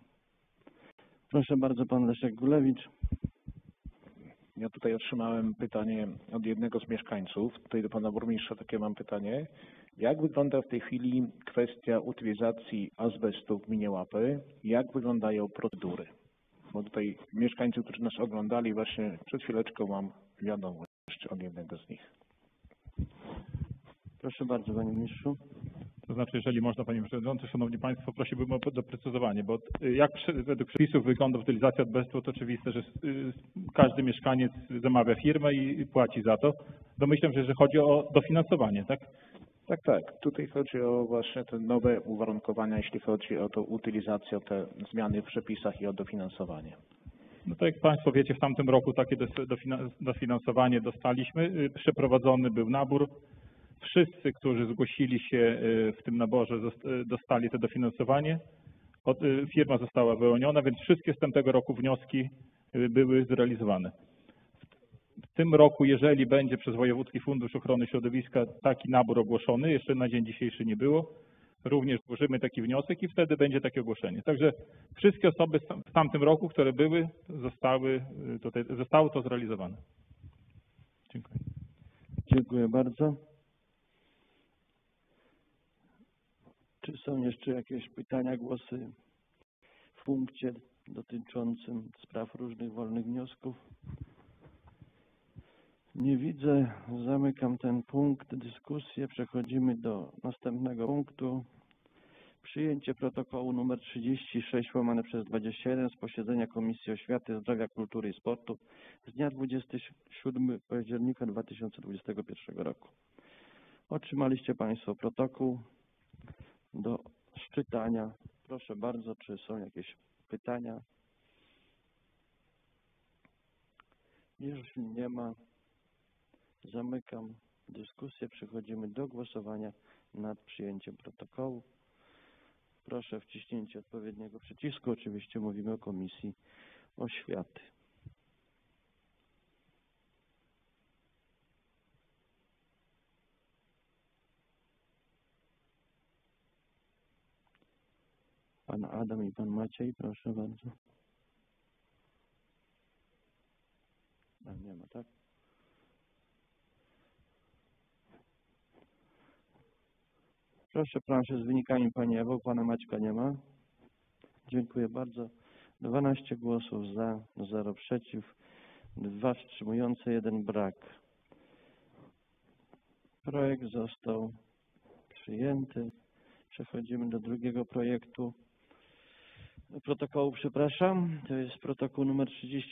Proszę bardzo, pan Leszek Gulewicz. Ja tutaj otrzymałem pytanie od jednego z mieszkańców. Tutaj do pana burmistrza takie mam pytanie. Jak wygląda w tej chwili kwestia utylizacji azbestu w gminie Łapy? Jak wyglądają procedury? Bo tutaj mieszkańcy, którzy nas oglądali, właśnie przed chwileczką mam wiadomość od jednego z nich. Proszę bardzo, panie burmistrzu. To znaczy, jeżeli można, panie przewodniczący, szanowni państwo, prosiłbym o doprecyzowanie, bo jak według przepisów wygląda utylizacja azbestu, to oczywiste, że każdy mieszkaniec zamawia firmę i płaci za to. Domyślam się, że chodzi o dofinansowanie, tak? Tak. Tutaj chodzi o właśnie te nowe uwarunkowania, jeśli chodzi o tą utylizację, o te zmiany w przepisach i o dofinansowanie. No to jak państwo wiecie, w tamtym roku takie dofinansowanie dostaliśmy. Przeprowadzony był nabór. Wszyscy, którzy zgłosili się w tym naborze, dostali to dofinansowanie. Firma została wyłoniona, więc wszystkie z tamtego roku wnioski były zrealizowane. W tym roku, jeżeli będzie przez Wojewódzki Fundusz Ochrony Środowiska taki nabór ogłoszony, jeszcze na dzień dzisiejszy nie było, również złożymy taki wniosek i wtedy będzie takie ogłoszenie. Także wszystkie osoby w tamtym roku, które były, zostało to zrealizowane. Dziękuję. Dziękuję bardzo. Czy są są jeszcze jakieś pytania, głosy w punkcie dotyczącym spraw różnych wolnych wniosków? Nie widzę. Zamykam ten punkt, dyskusję. Przechodzimy do następnego punktu. Przyjęcie protokołu nr 36/21 z posiedzenia Komisji Oświaty, Zdrowia, Kultury i Sportu z dnia 27 października 2021 roku. Otrzymaliście Państwo protokół do szczytania. Proszę bardzo, czy są jakieś pytania? Jeśli nie ma, zamykam dyskusję. Przechodzimy do głosowania nad przyjęciem protokołu. Proszę o wciśnięcie odpowiedniego przycisku. Oczywiście mówimy o Komisji Oświaty. Pan Adam i Pan Maciej, proszę bardzo. A nie ma, tak? Proszę planszę z wynikami Pani Ewo, Pana Maćka nie ma. Dziękuję bardzo. 12 głosów za, 0 przeciw, 2 wstrzymujące, 1 brak. Projekt został przyjęty. Przechodzimy do drugiego protokołu, przepraszam. To jest protokół nr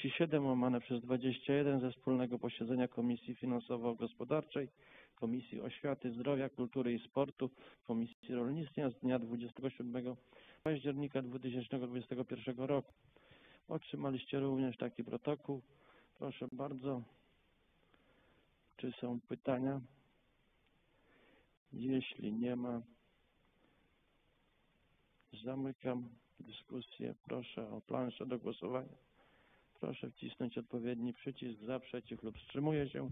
37/21 ze wspólnego posiedzenia Komisji Finansowo-Gospodarczej, Komisji Oświaty, Zdrowia, Kultury i Sportu, Komisji Rolnictwa z dnia 27 października 2021 roku. Otrzymaliście również taki protokół. Proszę bardzo. Czy są pytania? Jeśli nie ma, zamykam dyskusję. Proszę o planszę do głosowania. Proszę wcisnąć odpowiedni przycisk za, przeciw lub wstrzymuje się.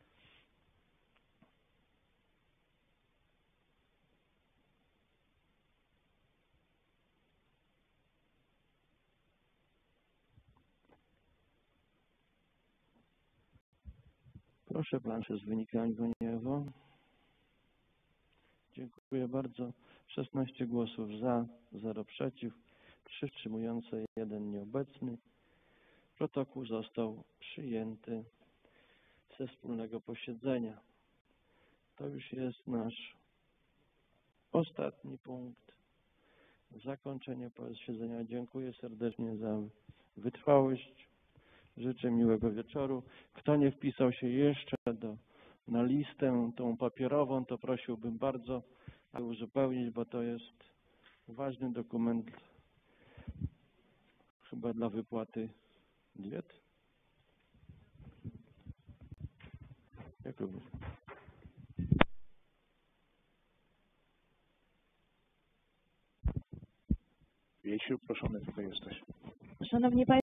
Proszę planszę z wynikami Pani Ewo. Dziękuję bardzo. 16 głosów za, 0 przeciw, 3 wstrzymujące, 1 nieobecny. Protokół został przyjęty ze wspólnego posiedzenia. To już jest nasz ostatni punkt. Zakończenie posiedzenia. Dziękuję serdecznie za wytrwałość. Życzę miłego wieczoru. Kto nie wpisał się jeszcze na listę tą papierową, to prosiłbym bardzo, aby uzupełnić, bo to jest ważny dokument chyba dla wypłaty diet. Jak lubię. Wiesiu, proszony tutaj jesteś. Szanowni Państwo,